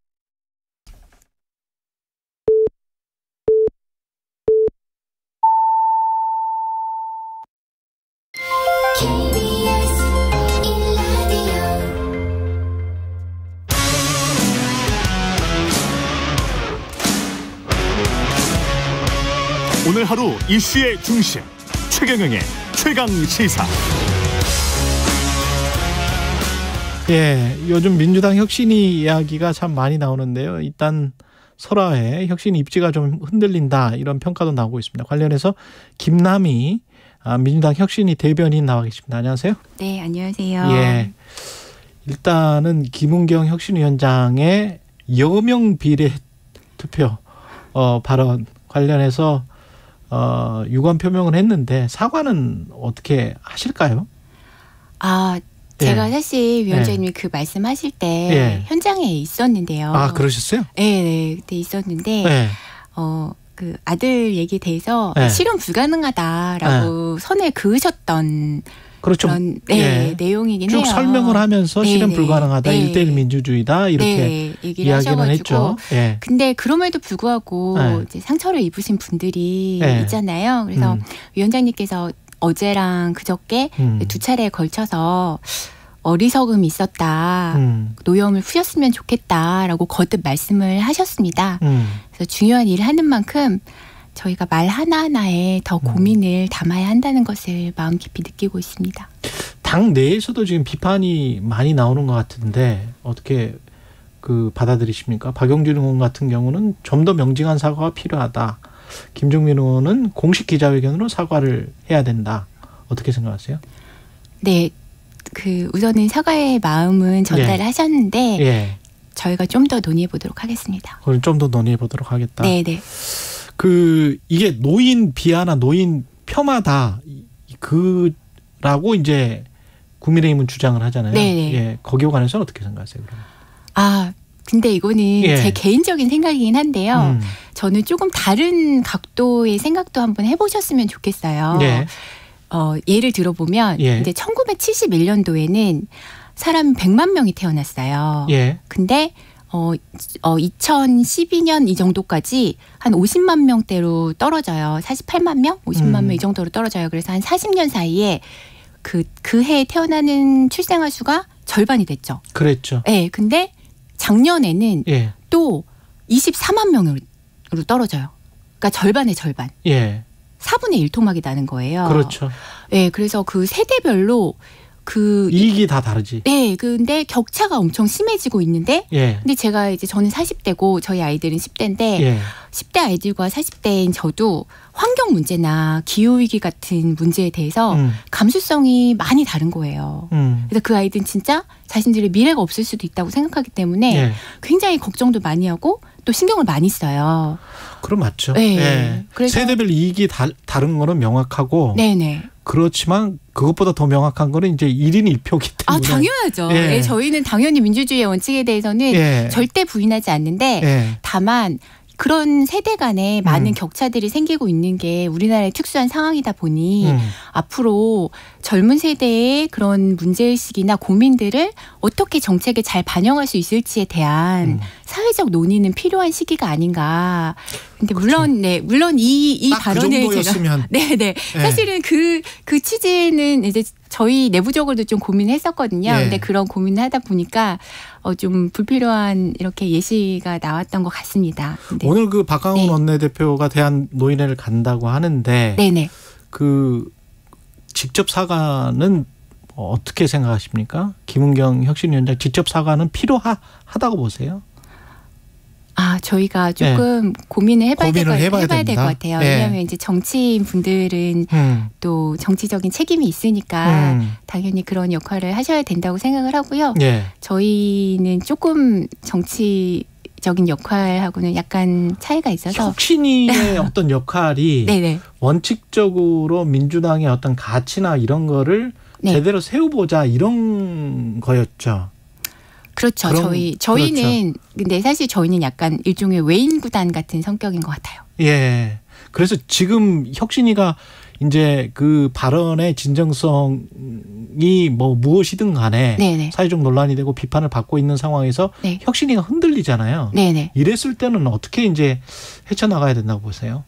오늘 하루 이슈의 중심, 최경영의 최강 시사. 예, 요즘 민주당 혁신위 이야기가 참 많이 나오는데요. 일단 설화에 혁신 입지가 좀 흔들린다, 이런 평가도 나오고 있습니다. 관련해서 김남희 민주당 혁신위 대변인 나와 계십니다. 안녕하세요. 네, 안녕하세요. 예, 일단은 김은경 혁신위원장의 여명 비례 투표 어, 발언 관련해서 어, 유감 표명을 했는데 사과는 어떻게 하실까요? 아, 제가 예. 사실 위원장님이 예. 그 말씀하실 때 예. 현장에 있었는데요. 아, 그러셨어요? 네, 네, 그때 있었는데 예. 어, 그 아들 얘기에 대해서 예. 실현 불가능하다라고 예. 선을 그으셨던 그렇죠. 그런 네, 예. 내용이긴 쭉 해요. 설명을 하면서 네, 실현 네. 불가능하다, 네. 일대일 민주주의다, 이렇게 네, 얘기를 이야기는 하셔가지고. 했죠. 예. 근데 그럼에도 불구하고 네. 이제 상처를 입으신 분들이 네. 있잖아요. 그래서 음. 위원장님께서 어제랑 그저께 음. 두 차례에 걸쳐서 어리석음이 있었다. 음. 노여움을 푸셨으면 좋겠다라고 거듭 말씀을 하셨습니다. 음. 그래서 중요한 일을 하는 만큼 저희가 말 하나하나에 더 고민을 담아야 한다는 것을 마음 깊이 느끼고 있습니다. 당 내에서도 지금 비판이 많이 나오는 것 같은데 어떻게 그 받아들이십니까? 박용진 의원 같은 경우는 좀 더 명징한 사과가 필요하다. 김종민 의원은 공식 기자회견으로 사과를 해야 된다. 어떻게 생각하세요? 네, 그 우선은 사과의 마음은 전달을 예. 하셨는데 예. 저희가 좀 더 논의해 보도록 하겠습니다. 그걸 좀 더 논의해 보도록 하겠다. 네, 네. 그 이게 노인 비하나 노인 폄하다 그라고 이제 국민의힘은 주장을 하잖아요. 네네. 예, 거기에 관해서는 어떻게 생각하세요? 그러면? 아, 근데 이거는 예. 제 개인적인 생각이긴 한데요. 음. 저는 조금 다른 각도의 생각도 한번 해보셨으면 좋겠어요. 예. 어, 예를 들어보면 예. 이제 천구백칠십일 년도에는 사람 백만 명이 태어났어요. 예. 근데 어, 어, 이천십이 년 이 정도까지 한 오십만 명대로 떨어져요. 사십팔만 명, 오십만 음. 명 이 정도로 떨어져요. 그래서 한 사십 년 사이에 그, 그 해에 태어나는 출생아 수가 절반이 됐죠. 그랬죠. 네, 근데 작년에는 예. 또 이십사만 명으로 떨어져요. 그러니까 절반의 절반. 예. 사분의 일 토막이 나는 거예요. 그렇죠. 네, 그래서 그 세대별로 그 이익이 다 다르지. 네, 근데 격차가 엄청 심해지고 있는데, 예. 근데 제가 이제 저는 사십 대고 저희 아이들은 십 대인데 예. 십 대 아이들과 사십 대인 저도 환경 문제나 기후 위기 같은 문제에 대해서 음. 감수성이 많이 다른 거예요. 음. 그래서 그 아이들은 진짜 자신들의 미래가 없을 수도 있다고 생각하기 때문에 예. 굉장히 걱정도 많이 하고 또 신경을 많이 써요. 그럼 맞죠. 네. 예. 그래서- 세대별 이익이 다, 다른 거는 명확하고. 네네. 그렇지만 그것보다 더 명확한 거는 이제 일 인 일 표기 아, 때문에. 당연하죠. 예. 예, 저희는 당연히 민주주의의 원칙에 대해서는 예. 절대 부인하지 않는데 예. 다만 그런 세대 간에 많은 음. 격차들이 생기고 있는 게 우리나라의 특수한 상황이다 보니 음. 앞으로 젊은 세대의 그런 문제의식이나 고민들을 어떻게 정책에 잘 반영할 수 있을지에 대한 음. 사회적 논의는 필요한 시기가 아닌가. 근데 물론 그렇죠. 네 물론 이 이 발언을 그 제가 네네 네. 사실은 그 그 취지는 이제 저희 내부적으로도 좀 고민했었거든요. 네. 근데 그런 고민을 하다 보니까 어 좀 불필요한 이렇게 예시가 나왔던 것 같습니다. 네. 오늘 그 박강원 네. 원내대표가 대한 노인회를 간다고 하는데 네네. 그 직접 사과는 어떻게 생각하십니까? 김은경 혁신위원장 직접 사과는 필요하다고 보세요? 아, 저희가 조금 네. 고민을 해봐야 될 것 해봐야 해봐야 될 것 같아요. 네. 왜냐하면 이제 정치인 분들은 음. 또 정치적인 책임이 있으니까 음. 당연히 그런 역할을 하셔야 된다고 생각을 하고요. 네. 저희는 조금 정치적인 역할하고는 약간 차이가 있어서 혁신위의 어떤 역할이 네네. 원칙적으로 민주당의 어떤 가치나 이런 거를 네. 제대로 세워보자 이런 거였죠. 그렇죠. 그럼, 저희 저희는 그렇죠. 근데 사실 저희는 약간 일종의 외인 구단 같은 성격인 것 같아요. 예. 그래서 지금 혁신위가 이제 그 발언의 진정성이 뭐 무엇이든 간에 네네. 사회적 논란이 되고 비판을 받고 있는 상황에서 네. 혁신위가 흔들리잖아요. 네네. 이랬을 때는 어떻게 이제 헤쳐나가야 된다고 보세요?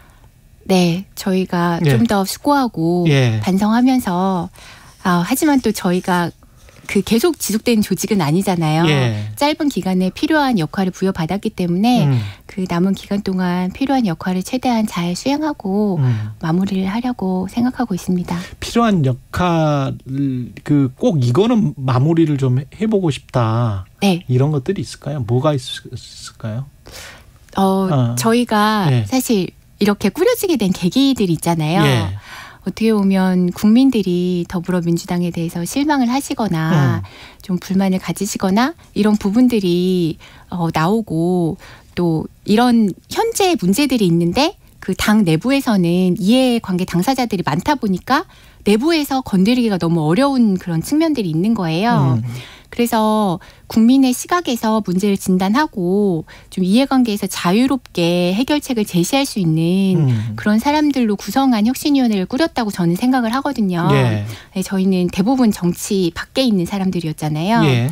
네, 저희가 예. 좀 더 수고하고 예. 반성하면서 아, 하지만 또 저희가 그 계속 지속되는 조직은 아니잖아요. 예. 짧은 기간에 필요한 역할을 부여받았기 때문에 음. 그 남은 기간 동안 필요한 역할을 최대한 잘 수행하고 음. 마무리를 하려고 생각하고 있습니다. 필요한 역할 그 꼭 이거는 마무리를 좀 해보고 싶다. 네. 이런 것들이 있을까요? 뭐가 있을까요? 어, 어. 저희가 예. 사실 이렇게 꾸려지게 된 계기들이 있잖아요. 예. 어떻게 보면 국민들이 더불어민주당에 대해서 실망을 하시거나 음. 좀 불만을 가지시거나 이런 부분들이 어, 나오고 또 이런 현재 문제들이 있는데 그 당 내부에서는 이해관계 당사자들이 많다 보니까 내부에서 건드리기가 너무 어려운 그런 측면들이 있는 거예요. 음. 그래서 국민의 시각에서 문제를 진단하고 좀 이해관계에서 자유롭게 해결책을 제시할 수 있는 음. 그런 사람들로 구성한 혁신위원회를 꾸렸다고 저는 생각을 하거든요. 예. 네, 저희는 대부분 정치 밖에 있는 사람들이었잖아요. 예.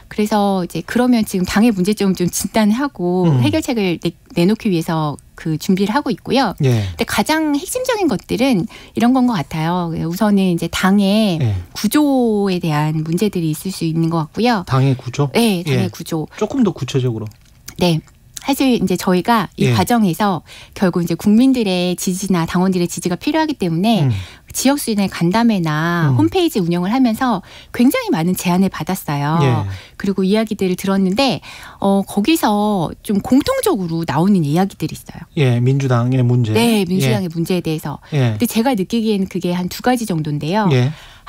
그래서 이제 그러면 지금 당의 문제점을 좀 진단하고 음. 해결책을 내, 내놓기 위해서 그 준비를 하고 있고요. 예. 근데 가장 핵심적인 것들은 이런 건 것 같아요. 우선은 이제 당의 예. 구조에 대한 문제들이 있을 수 있는 것 같고요. 당의 구조? 네, 당의 예. 구조. 조금 더 구체적으로. 네. 사실 이제 저희가 이 예. 과정에서 결국 이제 국민들의 지지나 당원들의 지지가 필요하기 때문에 음. 지역 수련회 간담회나 음. 홈페이지 운영을 하면서 굉장히 많은 제안을 받았어요. 예. 그리고 이야기들을 들었는데 어, 거기서 좀 공통적으로 나오는 이야기들이 있어요. 예, 민주당의 문제. 네, 민주당의 예. 문제에 대해서. 예. 근데 제가 느끼기에는 그게 한 두 가지 정도인데요. 예.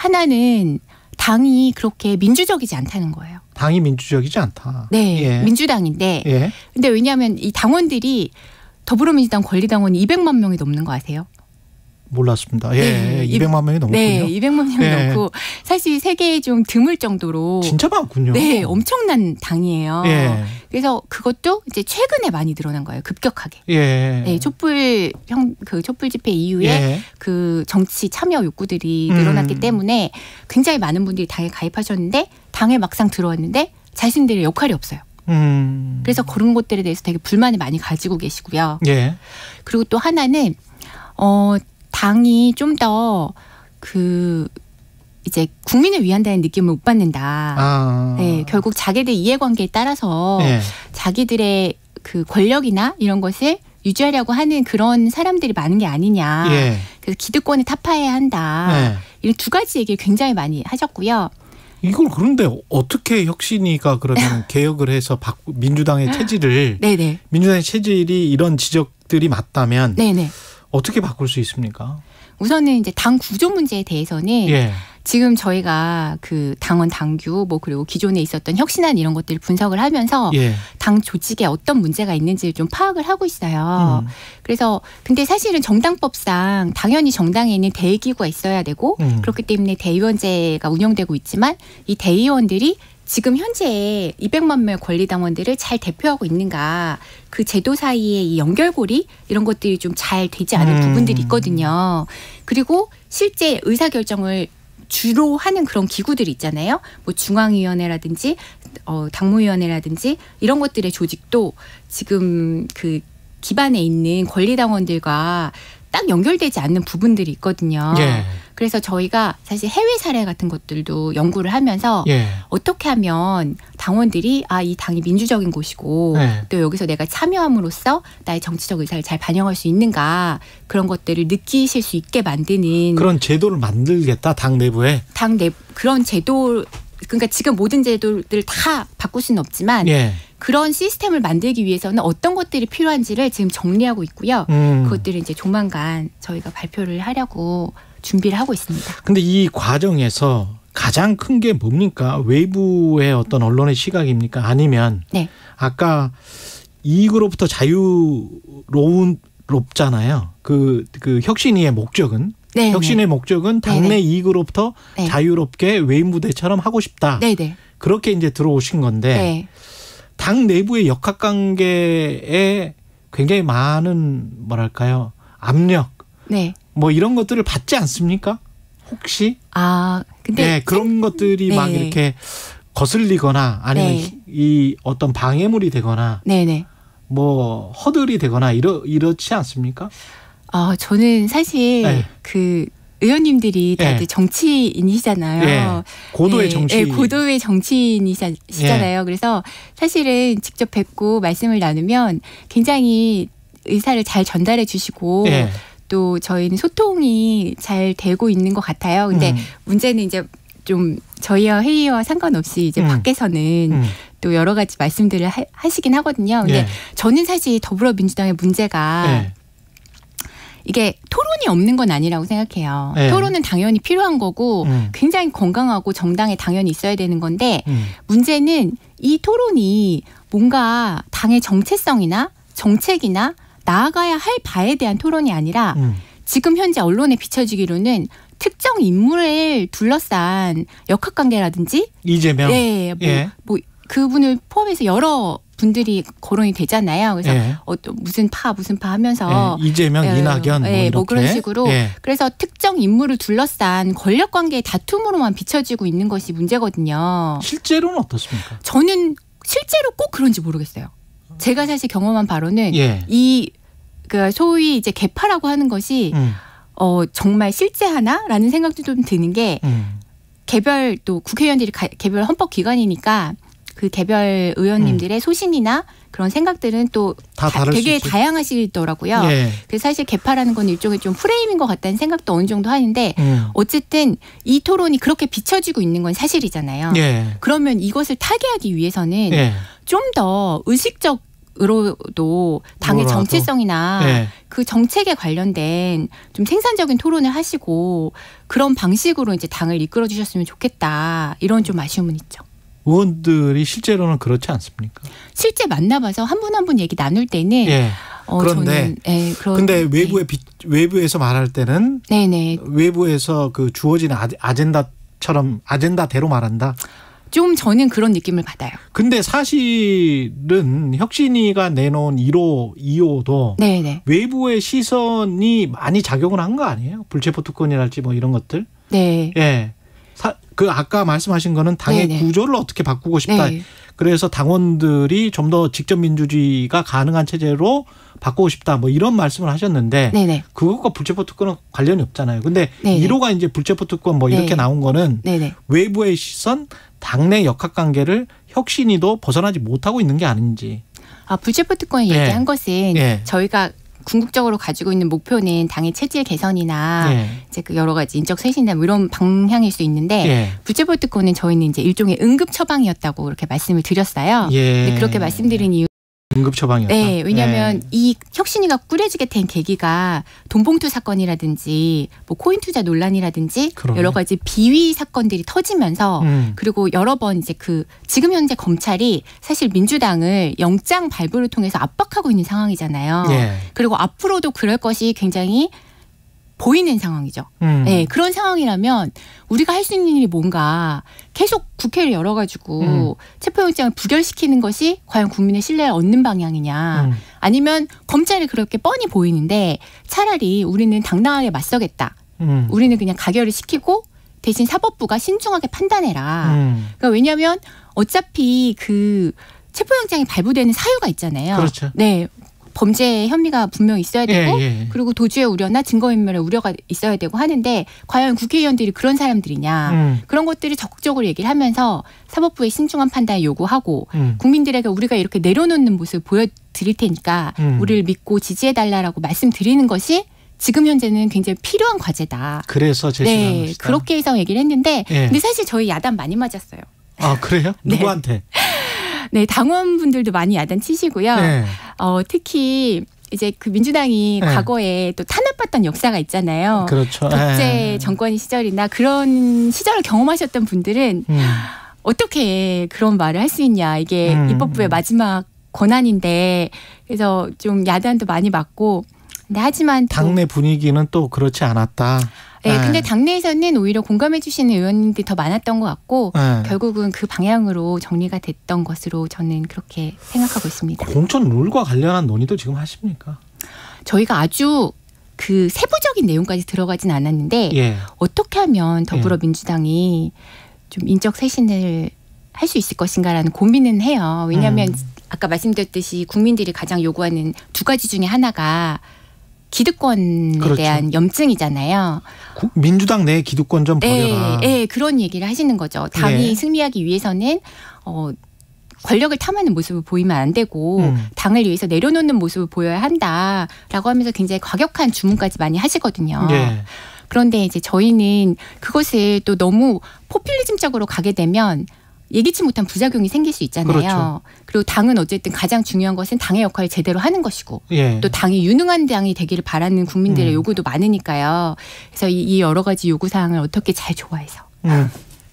하나는 당이 그렇게 민주적이지 않다는 거예요. 당이 민주적이지 않다. 네, 예. 민주당인데. 예. 근데 왜냐하면 이 당원들이 더불어민주당 권리당원이 이백만 명이 넘는 거 아세요? 몰랐습니다. 예, 네, 이백만 명이 넘군요. 네, 이백만 명이 예. 넘고 사실 세계에 좀 드물 정도로 진짜 많군요. 네, 엄청난 당이에요. 예. 그래서 그것도 이제 최근에 많이 늘어난 거예요. 급격하게. 예. 네, 촛불 형 그 촛불 집회 이후에 예. 그 정치 참여 욕구들이 늘어났기 음. 때문에 굉장히 많은 분들이 당에 가입하셨는데 당에 막상 들어왔는데 자신들의 역할이 없어요. 음. 그래서 그런 것들에 대해서 되게 불만을 많이 가지고 계시고요. 예. 그리고 또 하나는 어 당이 좀 더 그 이제 국민을 위한다는 느낌을 못 받는다. 아. 네, 결국 자기들 이해관계에 따라서 예. 자기들의 그 권력이나 이런 것을 유지하려고 하는 그런 사람들이 많은 게 아니냐. 예. 그래서 기득권을 타파해야 한다. 예. 이런 두 가지 얘기를 굉장히 많이 하셨고요. 이걸 그런데 어떻게 혁신위가 그러면 개혁을 해서 바꾸, 민주당의 체질을 네네. 민주당의 체질이 이런 지적들이 맞다면 네네. 어떻게 바꿀 수 있습니까? 우선은 이제 당 구조 문제에 대해서는 예. 지금 저희가 그 당원 당규 뭐 그리고 기존에 있었던 혁신안 이런 것들을 분석을 하면서 예. 당 조직에 어떤 문제가 있는지를 좀 파악을 하고 있어요. 음. 그래서 근데 사실은 정당법상 당연히 정당에는 대의기구가 있어야 되고 음. 그렇기 때문에 대의원제가 운영되고 있지만 이 대의원들이 지금 현재 이백만 명의 권리당원들을 잘 대표하고 있는가, 그 제도 사이의 이 연결고리 이런 것들이 좀 잘 되지 않은 음. 부분들이 있거든요. 그리고 실제 의사결정을 주로 하는 그런 기구들이 있잖아요. 뭐 중앙위원회라든지 어, 당무위원회라든지 이런 것들의 조직도 지금 그 기반에 있는 권리당원들과 딱 연결되지 않는 부분들이 있거든요. 예. 그래서 저희가 사실 해외 사례 같은 것들도 연구를 하면서 예. 어떻게 하면 당원들이 아, 이 당이 민주적인 곳이고 예. 또 여기서 내가 참여함으로써 나의 정치적 의사를 잘 반영할 수 있는가, 그런 것들을 느끼실 수 있게 만드는 그런 제도를 만들겠다, 당 내부에. 당 내 그런 제도, 그러니까 지금 모든 제도를 다 바꿀 수는 없지만 예. 그런 시스템을 만들기 위해서는 어떤 것들이 필요한지를 지금 정리하고 있고요. 음. 그것들을 이제 조만간 저희가 발표를 하려고 준비를 하고 있습니다. 근데 이 과정에서 가장 큰 게 뭡니까? 외부의 어떤 언론의 시각입니까? 아니면 네. 아까 이익으로부터 자유로운 롭잖아요. 그, 그 혁신위의 목적은 네네. 혁신의 목적은 당내 네네. 이익으로부터 네. 자유롭게 외인 무대처럼 하고 싶다. 네네. 그렇게 이제 들어오신 건데 네. 당 내부의 역학관계에 굉장히 많은 뭐랄까요, 압력, 네. 뭐 이런 것들을 받지 않습니까? 혹시? 아, 근데 네, 그런 생... 것들이 네. 막 이렇게 거슬리거나 아니면 네. 이 어떤 방해물이 되거나, 네네. 뭐 허들이 되거나 이러 이렇지 않습니까? 아, 저는 사실 네. 그 의원님들이 다들 네. 정치인이시잖아요. 네. 고도의 네. 정치. 네. 고도의 정치인이시잖아요. 네. 그래서 사실은 직접 뵙고 말씀을 나누면 굉장히 의사를 잘 전달해 주시고 네. 또 저희는 소통이 잘 되고 있는 것 같아요. 근데 음. 문제는 이제 좀 저희와 회의와 상관없이 이제 음. 밖에서는 음. 또 여러 가지 말씀들을 하, 하시긴 하거든요. 근데 네. 저는 사실 더불어민주당의 문제가 네. 이게 토론이 없는 건 아니라고 생각해요. 네. 토론은 당연히 필요한 거고 음. 굉장히 건강하고 정당에 당연히 있어야 되는 건데 음. 문제는 이 토론이 뭔가 당의 정체성이나 정책이나 나아가야 할 바에 대한 토론이 아니라 음. 지금 현재 언론에 비춰지기로는 특정 인물을 둘러싼 역학관계라든지 이재명, 네, 뭐, 예. 뭐 그분을 포함해서 여러 분들이 거론이 되잖아요. 그래서 예. 어, 무슨 파 무슨 파 하면서 예. 이재명, 예. 이낙연 뭐, 예. 이렇게. 뭐 그런 식으로 예. 그래서 특정 인물을 둘러싼 권력관계의 다툼으로만 비춰지고 있는 것이 문제거든요. 실제로는 어떻습니까? 저는 실제로 꼭 그런지 모르겠어요. 제가 사실 경험한 바로는 예. 이 그 소위 이제 개파라고 하는 것이 음. 어, 정말 실제하나라는 생각도 좀 드는 게 음. 개별 또 국회의원들이 가, 개별 헌법기관이니까 그 개별 의원님들의 음. 소신이나 그런 생각들은 또 다 다, 되게 다양하시더라고요. 예. 그래서 사실 개파라는 건 일종의 좀 프레임인 것 같다는 생각도 어느 정도 하는데 음. 어쨌든 이 토론이 그렇게 비춰지고 있는 건 사실이잖아요. 예. 그러면 이것을 타개하기 위해서는 예. 좀 더 의식적 으로도 당의 뭐라도. 정체성이나 네. 그 정책에 관련된 좀 생산적인 토론을 하시고 그런 방식으로 이제 당을 이끌어 주셨으면 좋겠다. 이런 좀 아쉬움은 있죠. 의원들이 실제로는 그렇지 않습니까? 실제 만나봐서 한 분 한 분 얘기 나눌 때는 예. 어, 그런데 저는, 예, 그런, 근데 외부에 네. 외부에서 말할 때는 네네. 외부에서 그 주어진 아젠다처럼 아젠다대로 말한다. 좀 저는 그런 느낌을 받아요. 근데 사실은 혁신위가 내놓은 일 호, 이 호도 네네. 외부의 시선이 많이 작용을 한 거 아니에요? 불체포 특권이랄지 뭐 이런 것들. 네. 예. 사, 그 아까 말씀하신 거는 당의 네네. 구조를 어떻게 바꾸고 싶다. 네. 그래서 당원들이 좀 더 직접 민주주의가 가능한 체제로 바꾸고 싶다. 뭐 이런 말씀을 하셨는데 네네. 그것과 불체포 특권은 관련이 없잖아요. 근데 네네. 일 호가 이제 불체포 특권 뭐 이렇게 네네. 나온 거는 네네. 외부의 시선, 당내 역학관계를 혁신위도 벗어나지 못하고 있는 게 아닌지. 아, 불체포 특권을 네. 얘기한 것은 네. 저희가 궁극적으로 가지고 있는 목표는 당의 체질 개선이나 네. 이제 그 여러 가지 인적 쇄신이나 뭐 이런 방향일 수 있는데 네. 불체포 특권은 저희는 이제 일종의 응급 처방이었다고 그렇게 말씀을 드렸어요. 예. 근데 그렇게 말씀드린 이유. 응급 처방이었다. 네, 왜냐하면 네. 이 혁신위가 꾸려지게 된 계기가 돈봉투 사건이라든지 뭐 코인 투자 논란이라든지 그러네. 여러 가지 비위 사건들이 터지면서 음. 그리고 여러 번 이제 그 지금 현재 검찰이 사실 민주당을 영장 발부를 통해서 압박하고 있는 상황이잖아요. 네. 그리고 앞으로도 그럴 것이 굉장히 보이는 상황이죠. 음. 네, 그런 상황이라면 우리가 할 수 있는 일이 뭔가 계속 국회를 열어가지고 음. 체포영장을 부결시키는 것이 과연 국민의 신뢰를 얻는 방향이냐. 음. 아니면 검찰이 그렇게 뻔히 보이는데 차라리 우리는 당당하게 맞서겠다. 음. 우리는 그냥 가결을 시키고 대신 사법부가 신중하게 판단해라. 음. 그러니까 왜냐하면 어차피 그 체포영장이 발부되는 사유가 있잖아요. 그렇죠. 네. 범죄 혐의가 분명히 있어야 되고 예, 예. 그리고 도주의 우려나 증거인멸의 우려가 있어야 되고 하는데 과연 국회의원들이 그런 사람들이냐. 음. 그런 것들을 적극적으로 얘기를 하면서 사법부의 신중한 판단을 요구하고 음. 국민들에게 우리가 이렇게 내려놓는 모습을 보여드릴 테니까 음. 우리를 믿고 지지해달라고 말씀드리는 것이 지금 현재는 굉장히 필요한 과제다. 그래서 제시한 네, 것이다. 그렇게 해서 얘기를 했는데 예. 근데 사실 저희 야단 많이 맞았어요. 아 그래요? 네. 누구한테? 네, 당원분들도 많이 야단 치시고요. 네. 어, 특히 이제 그 민주당이 네. 과거에 또 탄압받던 역사가 있잖아요. 그렇죠. 독재 네. 정권 시절이나 그런 시절을 경험하셨던 분들은 음. 어떻게 그런 말을 할 수 있냐. 이게 음. 입법부의 마지막 권한인데 그래서 좀 야단도 많이 맞고 근데 하지만 또 당내 분위기는 또 그렇지 않았다. 네, 네. 근데 당내에서는 오히려 공감해 주시는 의원님들이 더 많았던 것 같고 네. 결국은 그 방향으로 정리가 됐던 것으로 저는 그렇게 생각하고 있습니다. 공천 룰과 관련한 논의도 지금 하십니까? 저희가 아주 그 세부적인 내용까지 들어가진 않았는데 예. 어떻게 하면 더불어민주당이 좀 인적 쇄신을 할 수 있을 것인가라는 고민은 해요. 왜냐하면 음. 아까 말씀드렸듯이 국민들이 가장 요구하는 두 가지 중에 하나가 기득권에 그렇죠. 대한 염증이잖아요. 구, 민주당 내 기득권 좀 버려라. 네, 네, 그런 얘기를 하시는 거죠. 당이 예. 승리하기 위해서는 어, 권력을 탐하는 모습을 보이면 안 되고 음. 당을 위해서 내려놓는 모습을 보여야 한다라고 하면서 굉장히 과격한 주문까지 많이 하시거든요. 예. 그런데 이제 저희는 그것을 또 너무 포퓰리즘적으로 가게 되면 예기치 못한 부작용이 생길 수 있잖아요. 그렇죠. 그리고 당은 어쨌든 가장 중요한 것은 당의 역할을 제대로 하는 것이고 예. 또 당이 유능한 당이 되기를 바라는 국민들의 음. 요구도 많으니까요. 그래서 이, 이 여러 가지 요구 사항을 어떻게 잘 조화해서 음.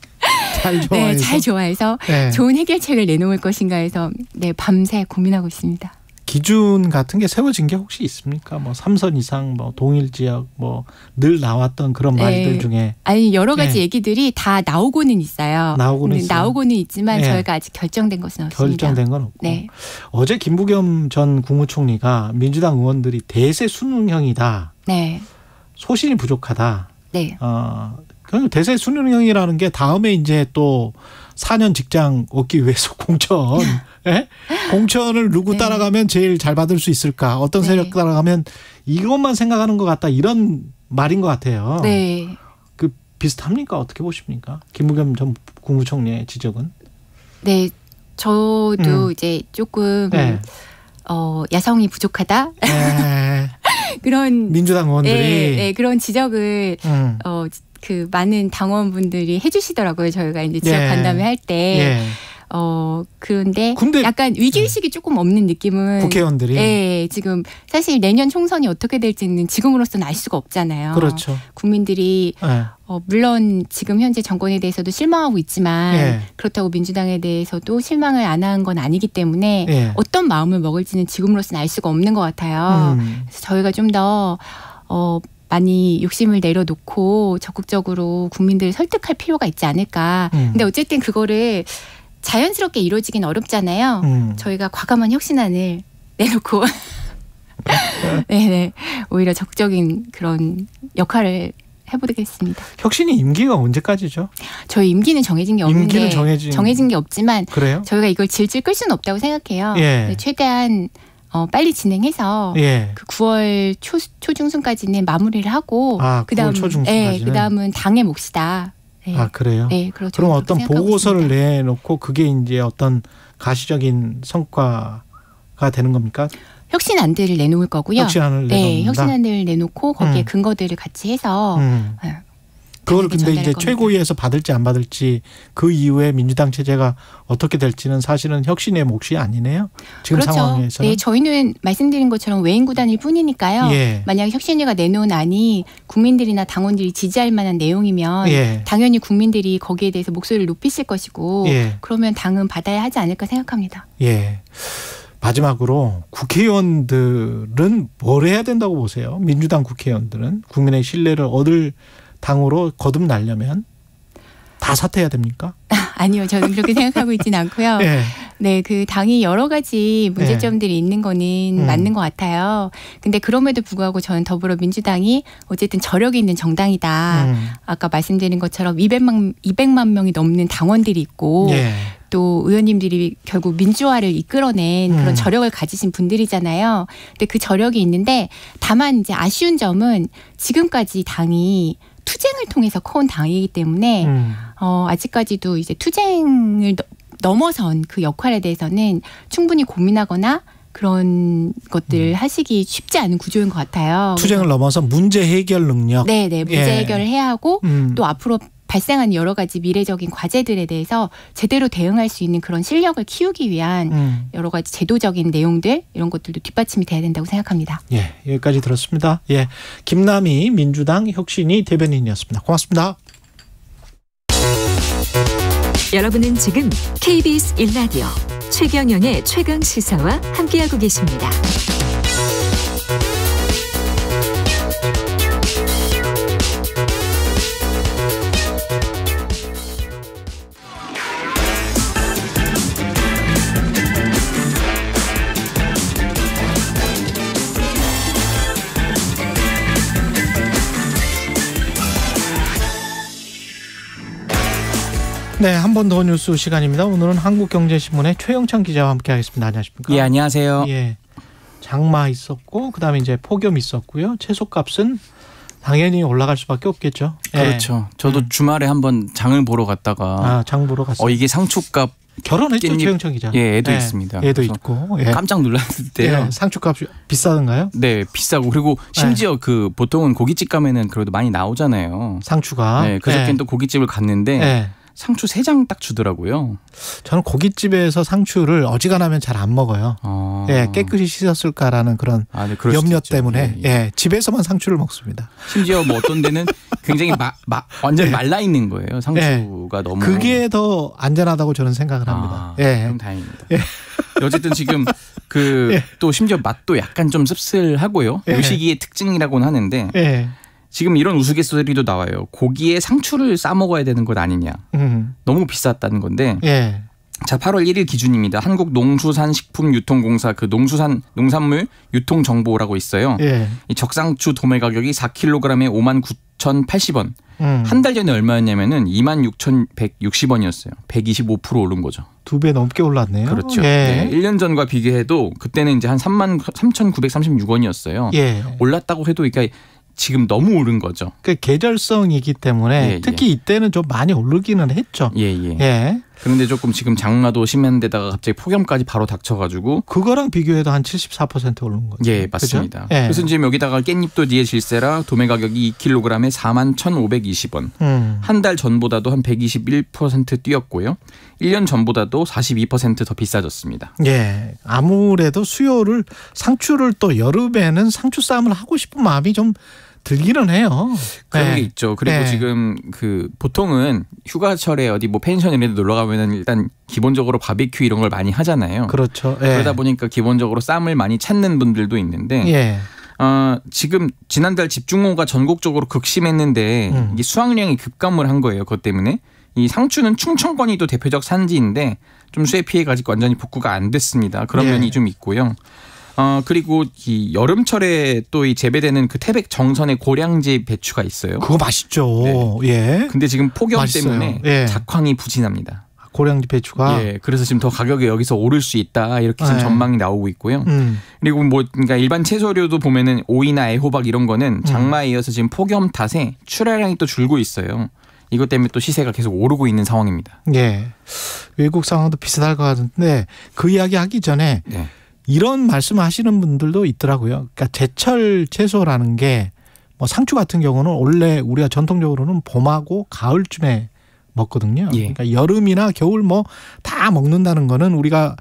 잘 좋아해서. 네, 잘 조화해서 네. 좋은 해결책을 내놓을 것인가 해서 네, 밤새 고민하고 있습니다. 기준 같은 게 세워진 게 혹시 있습니까? 뭐 삼선 이상, 뭐 동일 지역, 뭐 늘 나왔던 그런 네. 말들 중에 아니 여러 가지 네. 얘기들이 다 나오고는 있어요. 나오고는 네, 있어요. 나오고는 있지만 네. 저희가 아직 결정된 것은 없습니다. 결정된 건 없고. 네. 어제 김부겸 전 국무총리가 민주당 의원들이 대세 수능형이다. 네. 소신이 부족하다. 네. 어, 그 대세 수능형이라는 게 다음에 이제 또 사 년 직장 얻기 위해서 공천, 예? 공천을 누구 네. 따라가면 제일 잘 받을 수 있을까? 어떤 세력 네. 따라가면 이것만 생각하는 것 같다. 이런 말인 것 같아요. 네. 그 비슷합니까? 어떻게 보십니까? 김부겸 전 국무총리의 지적은? 네. 저도 음. 이제 조금 네. 어, 야성이 부족하다. 네. 그런 민주당 의원들이 네, 네, 그런 지적을 음. 어, 그 많은 당원분들이 해주시더라고요. 저희가 이제 지역 예. 간담회 할 때. 예. 어, 그런데 근데 약간 위기의식이 조금 없는 느낌은. 국회의원들이 네, 지금 사실 내년 총선이 어떻게 될지는 지금으로서는 알 수가 없잖아요. 그렇죠. 국민들이 네. 어, 물론 지금 현재 정권에 대해서도 실망하고 있지만 예. 그렇다고 민주당에 대해서도 실망을 안 한 건 아니기 때문에 예. 어떤 마음을 먹을지는 지금으로서는 알 수가 없는 것 같아요. 음. 그래서 저희가 좀 더 어, 많이 욕심을 내려놓고 적극적으로 국민들을 설득할 필요가 있지 않을까. 음. 근데 어쨌든 그거를 자연스럽게 이루어지긴 어렵잖아요. 음. 저희가 과감한 혁신안을 내놓고 네네 오히려 적극적인 그런 역할을 해보겠습니다. 혁신이 임기가 언제까지죠? 저희 임기는 정해진 게 없는데 임기는 정해진 정해진 게 없지만 그래요? 저희가 이걸 질질 끌 수는 없다고 생각해요. 예. 최대한 어, 빨리 진행해서 예. 그 구월 초 초중순까지는 마무리를 하고 아, 그다음 구월 초중순까지는? 네, 그다음은 당의 몫이다. 네. 아 그래요? 네, 그렇죠. 그럼 어떤 생각하고 보고서를 있습니다. 내놓고 그게 이제 어떤 가시적인 성과가 되는 겁니까? 혁신안들을 내놓을 거고요. 혁신안을 네, 내놓는다? 혁신안을 내놓고 거기에 음. 근거들을 같이 해서 음. 네, 그걸 당에게 근데 이제 전달할 겁니다. 최고위에서 받을지 안 받을지 그 이후에 민주당 체제가 어떻게 될지는 사실은 혁신의 몫이 아니네요. 지금 그렇죠. 상황에서는. 네, 저희는 말씀드린 것처럼 외인 구단일 뿐이니까요. 예. 만약 혁신위가 내놓은 안이 국민들이나 당원들이 지지할 만한 내용이면 예. 당연히 국민들이 거기에 대해서 목소리를 높이실 것이고 예. 그러면 당은 받아야 하지 않을까 생각합니다. 예. 마지막으로 국회의원들은 뭘 해야 된다고 보세요? 민주당 국회의원들은 국민의 신뢰를 얻을 당으로 거듭나려면 다 사퇴해야 됩니까? 아니요, 저는 그렇게 생각하고 있지는 않고요. 네. 네, 그 당이 여러 가지 문제점들이 네. 있는 거는 음. 맞는 것 같아요. 근데 그럼에도 불구하고 저는 더불어민주당이 어쨌든 저력이 있는 정당이다. 음. 아까 말씀드린 것처럼 이백만, 이백만 명이 넘는 당원들이 있고 네. 또 의원님들이 결국 민주화를 이끌어낸 그런 음. 저력을 가지신 분들이잖아요. 근데 그 저력이 있는데 다만 이제 아쉬운 점은 지금까지 당이 투쟁을 통해서 커온 당이기 때문에 음. 어, 아직까지도 이제 투쟁을 넘어선 그 역할에 대해서는 충분히 고민하거나 그런 것들 음. 하시기 쉽지 않은 구조인 것 같아요. 투쟁을 넘어서 문제 해결 능력. 네네. 문제 예. 해결을 해야 하고 음. 또 앞으로 발생한 여러 가지 미래적인 과제들에 대해서 제대로 대응할 수 있는 그런 실력을 키우기 위한 음. 여러 가지 제도적인 내용들 이런 것들도 뒷받침이 돼야 된다고 생각합니다. 예, 여기까지 들었습니다. 예, 김남희 민주당 혁신위 대변인이었습니다. 고맙습니다. 여러분은 지금 케이비에스 일 라디오 최경영의 최강시사와 함께하고 계십니다. 네, 한 번 더 뉴스 시간입니다. 오늘은 한국경제신문의 최영찬 기자와 함께하겠습니다. 안녕하십니까? 예, 안녕하세요. 예, 장마 있었고 그다음에 이제 폭염 있었고요. 채소값은 당연히 올라갈 수밖에 없겠죠. 그렇죠. 예. 저도 음. 주말에 한번 장을 보러 갔다가 아, 장 보러 갔어요. 어, 이게 상추값 결혼했죠, 깻잎. 최영찬 기자. 예, 애도 예, 있습니다. 애도 있고 예. 깜짝 놀랐을 때요. 예, 상추값 비싸던가요? 네, 비싸고 그리고 심지어 예. 그 보통은 고깃집 가면은 그래도 많이 나오잖아요. 상추가. 네, 그저께는 예. 또 고깃집을 갔는데. 예. 상추 세 장 딱 주더라고요. 저는 고깃집에서 상추를 어지간하면 잘 안 먹어요. 어. 예, 깨끗이 씻었을까라는 그런 아, 네, 염려 때문에 예, 예. 예, 집에서만 상추를 먹습니다. 심지어 뭐 어떤 데는 굉장히 마, 마, 완전 예. 말라 있는 거예요. 상추가 예. 너무. 그게 더 안전하다고 저는 생각을 합니다. 아, 예. 그럼 다행입니다. 예. 어쨌든 지금 그 또 예. 심지어 맛도 약간 좀 씁쓸하고요. 예. 이 시기의 특징이라고는 하는데 예. 지금 이런 우스갯소리도 나와요. 고기에 상추를 싸 먹어야 되는 것 아니냐. 음. 너무 비쌌다는 건데. 예. 자, 팔월 일일 기준입니다. 한국농수산식품유통공사 그 농수산 농산물 유통정보라고 있어요. 예. 이 적상추 도매 가격이 사 킬로그램에 오만 구천팔십 원. 음. 한 달 전에 얼마였냐면은 이만 육천백육십 원이었어요. 백이십오 퍼센트 오른 거죠. 두 배 넘게 올랐네요. 그렇죠. 예. 네, 일 년 전과 비교해도 그때는 이제 한 삼만 삼천구백삼십육 원이었어요. 예. 올랐다고 해도 그러니까 지금 너무 오른 거죠. 그 계절성이기 때문에 예, 특히 예. 이때는 좀 많이 오르기는 했죠. 예, 예. 예. 그런데 조금 지금 장마도 심한 데다가 갑자기 폭염까지 바로 닥쳐가지고 그거랑 비교해도 한 칠십사 퍼센트 오른 거죠. 예, 맞습니다. 예. 그래서 지금 여기다가 깻잎도 뒤에 질세라 도매 가격이 이 킬로그램에 사만 천오백이십 원. 음. 한 달 전보다도 한 백이십일 퍼센트 뛰었고요. 일 년 전보다도 사십이 퍼센트 더 비싸졌습니다. 예, 아무래도 수요를 상추를 또 여름에는 상추 쌈을 하고 싶은 마음이 좀 들기는 해요. 그런 네. 게 있죠. 그리고 네. 지금 그 보통은 휴가철에 어디 뭐 펜션 이런 데 놀러 가면은 일단 기본적으로 바비큐 이런 걸 많이 하잖아요. 그렇죠. 네. 그러다 보니까 기본적으로 쌈을 많이 찾는 분들도 있는데 네. 어, 지금 지난달 집중호우가 전국적으로 극심했는데 음. 이게 수확량이 급감을 한 거예요. 그것 때문에. 이 상추는 충청권이 또 대표적 산지인데 좀 수해 피해가 아직 완전히 복구가 안 됐습니다. 그런 네. 면이 좀 있고요. 어 그리고 이 여름철에 또 이 재배되는 그 태백 정선의 고량지 배추가 있어요. 그거 맛있죠. 네. 예. 근데 지금 폭염 맛있어요. 때문에 예. 작황이 부진합니다. 고량지 배추가. 예. 그래서 지금 더 가격이 여기서 오를 수 있다 이렇게 지금 예. 전망이 나오고 있고요. 음. 그리고 뭐 그러니까 일반 채소류도 보면은 오이나 애호박 이런 거는 장마에 이어서 지금 폭염 탓에 출하량이 또 줄고 있어요. 이것 때문에 또 시세가 계속 오르고 있는 상황입니다. 예. 외국 상황도 비슷할 것 같은데 그 이야기 하기 전에. 네. 이런 말씀하시는 분들도 있더라고요. 그러니까 제철 채소라는 게 뭐 상추 같은 경우는 원래 우리가 전통적으로는 봄하고 가을쯤에 먹거든요. 예. 그러니까 여름이나 겨울 뭐 다 먹는다는 거는 우리가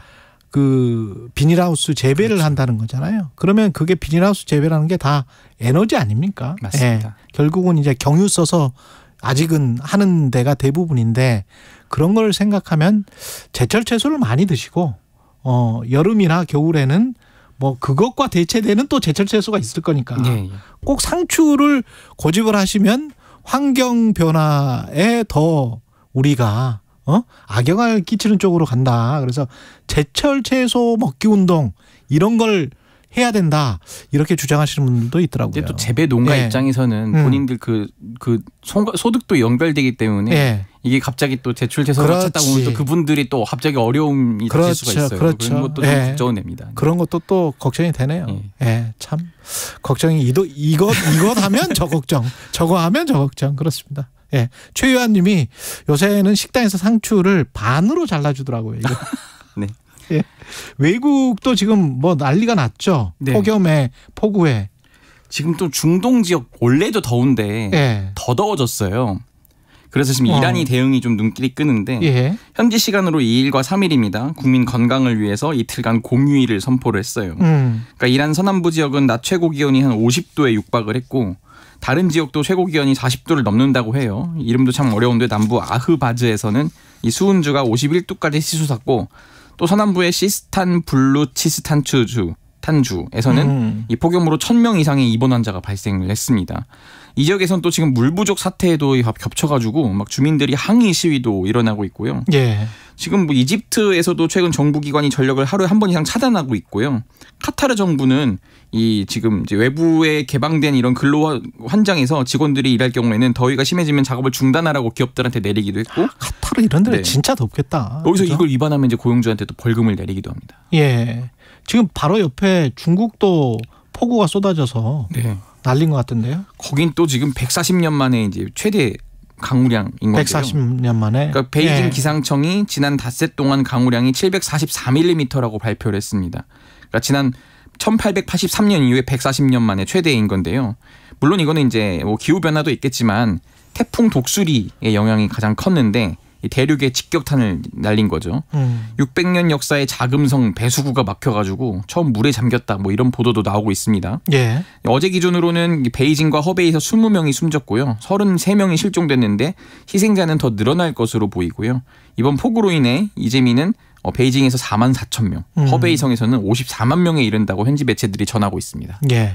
그 비닐하우스 재배를 그렇죠. 한다는 거잖아요. 그러면 그게 비닐하우스 재배라는 게 다 에너지 아닙니까? 맞습니다. 예. 결국은 이제 경유 써서 아직은 하는 데가 대부분인데 그런 걸 생각하면 제철 채소를 많이 드시고 어, 여름이나 겨울에는 뭐 그것과 대체되는 또 제철 채소가 있을 거니까 예, 예. 꼭 상추를 고집을 하시면 환경 변화에 더 우리가 어? 악영향을 끼치는 쪽으로 간다. 그래서 제철 채소 먹기 운동 이런 걸 해야 된다. 이렇게 주장하시는 분들도 있더라고요. 또 재배 농가 예. 입장에서는 음. 본인들 그, 그 소득도 연결되기 때문에 예. 이게 갑자기 또 제출 채소가 찾다 보면 또 그분들이 또 갑자기 어려움이 그렇죠. 닥칠 수가 있어요. 그렇죠. 그런 것도 좀 예. 걱정은 됩니다. 그런 것도 또 걱정이 되네요. 예. 예, 참 걱정이 이도 이것 이것 하면 저 걱정, 저거 하면 저 걱정 그렇습니다. 예, 최유한님이 요새는 식당에서 상추를 반으로 잘라주더라고요. 이거. 네. 예. 외국도 지금 뭐 난리가 났죠. 네. 폭염에 폭우에. 지금 또 중동 지역 원래도 더운데 예. 더 더워졌어요. 그래서 지금 어. 이란이 대응이 좀 눈길이 끄는데 예. 현지 시간으로 이 일과 삼 일입니다. 국민 건강을 위해서 이틀간 공휴일을 선포를 했어요. 음. 그러니까 이란 서남부 지역은 낮 최고 기온이 한 오십 도에 육박을 했고 다른 지역도 최고 기온이 사십 도를 넘는다고 해요. 이름도 참 어려운데 남부 아흐바즈에서는 이 수은주가 오십일 도까지 치솟았고 또 서남부의 시스탄 블루치스탄추주 탄주에서는 음. 이 폭염으로 천 명 이상의 입원 환자가 발생을 했습니다. 이 지역에서는 또 지금 물 부족 사태에도 겹쳐가지고 막 주민들이 항의 시위도 일어나고 있고요. 예. 지금 뭐 이집트에서도 최근 정부기관이 전력을 하루에 한 번 이상 차단하고 있고요. 카타르 정부는 이 지금 이제 외부에 개방된 이런 근로 환장에서 직원들이 일할 경우에는 더위가 심해지면 작업을 중단하라고 기업들한테 내리기도 했고. 아, 카타르 이런 데는 네. 진짜 덥겠다. 여기서 그렇죠? 이걸 위반하면 이제 고용주한테 또 벌금을 내리기도 합니다. 예. 지금 바로 옆에 중국도 폭우가 쏟아져서 네. 난린 것 같은데요. 거긴 또 지금 백사십 년 만에 이제 최대 강우량인 건데요. 백사십 년 만에. 그러니까 베이징 예. 기상청이 지난 닷새 동안 강우량이 칠백사십사 밀리미터라고 발표를 했습니다. 그러니까 지난 천팔백팔십삼 년 이후에 백사십 년 만에 최대인 건데요. 물론 이거는 이제 뭐 기후 변화도 있겠지만 태풍 독수리의 영향이 가장 컸는데 이 대륙에 직격탄을 날린 거죠. 음. 육백 년 역사의 자금성 배수구가 막혀가지고 처음 물에 잠겼다 뭐 이런 보도도 나오고 있습니다. 예. 어제 기준으로는 베이징과 허베이에서 이십 명이 숨졌고요. 삼십삼 명이 실종됐는데 희생자는 더 늘어날 것으로 보이고요. 이번 폭우로 인해 이재민은 베이징에서 사만 사천 명, 음. 허베이성에서는 오십사만 명에 이른다고 현지 매체들이 전하고 있습니다. 예.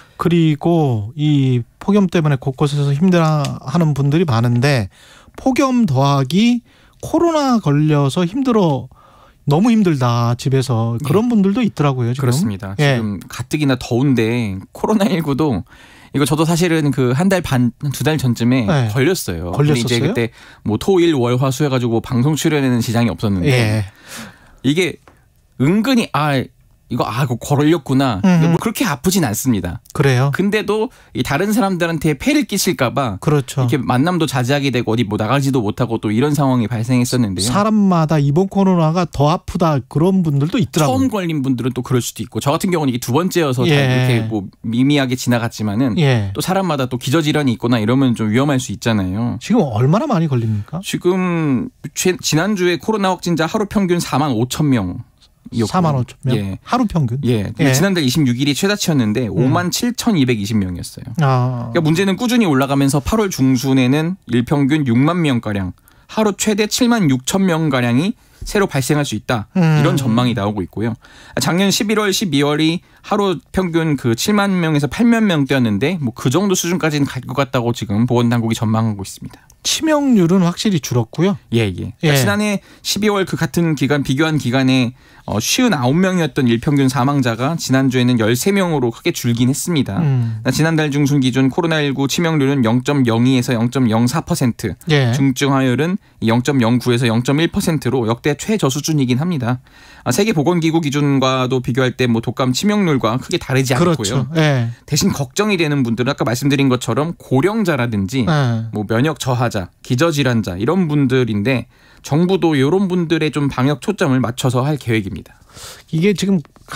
그리고 이 폭염 때문에 곳곳에서 힘들어하는 분들이 많은데 폭염 더하기 코로나 걸려서 힘들어 너무 힘들다 집에서 그런 분들도 있더라고요. 지금. 그렇습니다. 예. 지금 가뜩이나 더운데 코로나십구도 이거 저도 사실은 그 한 달 반, 두 달 전쯤에 네. 걸렸어요. 걸렸었어요? 근데 이제 그때 뭐 토, 일, 월, 화, 수 해가지고 방송 출연에는 지장이 없었는데 예. 이게 은근히 아 이거 아 이거 걸렸구나. 음. 뭐 그렇게 아프진 않습니다. 그래요. 근데도 이 다른 사람들한테 폐를 끼칠까봐 그렇죠. 이렇게 만남도 자제하게 되고 어디 뭐 나가지도 못하고 또 이런 상황이 발생했었는데요. 사람마다 이번 코로나가 더 아프다 그런 분들도 있더라고요. 처음 걸린 분들은 또 그럴 수도 있고 저 같은 경우는 이게 두 번째여서 예. 다 이렇게 뭐 미미하게 지나갔지만은 예. 또 사람마다 또 기저질환이 있거나 이러면 좀 위험할 수 있잖아요. 지금 얼마나 많이 걸립니까? 지금 지난주에 코로나 확진자 하루 평균 사만 오천 명. 사만 오천 명? 예. 하루 평균? 예. 근데 예. 지난달 이십육 일이 최다치였는데 음. 오만 칠천이백이십 명이었어요. 아. 그러니까 문제는 꾸준히 올라가면서 팔월 중순에는 일평균 육만 명가량, 하루 최대 칠만 육천 명가량이 새로 발생할 수 있다. 음. 이런 전망이 나오고 있고요. 작년 십일월, 십이월이 하루 평균 그 칠만 명에서 팔만 명대였는데 뭐 그 정도 수준까지는 갈 것 같다고 지금 보건당국이 전망하고 있습니다. 치명률은 확실히 줄었고요. 예, 예. 그러니까 예. 지난해 십이월 그 같은 기간 비교한 기간에 어, 오십구 명이었던 일평균 사망자가 지난주에는 십삼 명으로 크게 줄긴 했습니다. 음. 지난달 중순 기준 코로나십구 치명률은 영 점 영이에서 영 점 영사 퍼센트, 예. 중증화율은 영 점 영구에서 영 점 일 퍼센트로 역대 최저 수준이긴 합니다. 세계보건기구 기준과도 비교할 때 뭐 독감 치명률과 크게 다르지 그렇죠. 않고요. 예. 대신 걱정이 되는 분들은 아까 말씀드린 것처럼 고령자라든지 예. 뭐 면역 저하자, 기저질환자 이런 분들인데 정부도 이런 분들의 좀 방역 초점을 맞춰서 할 계획입니다. 이게 지금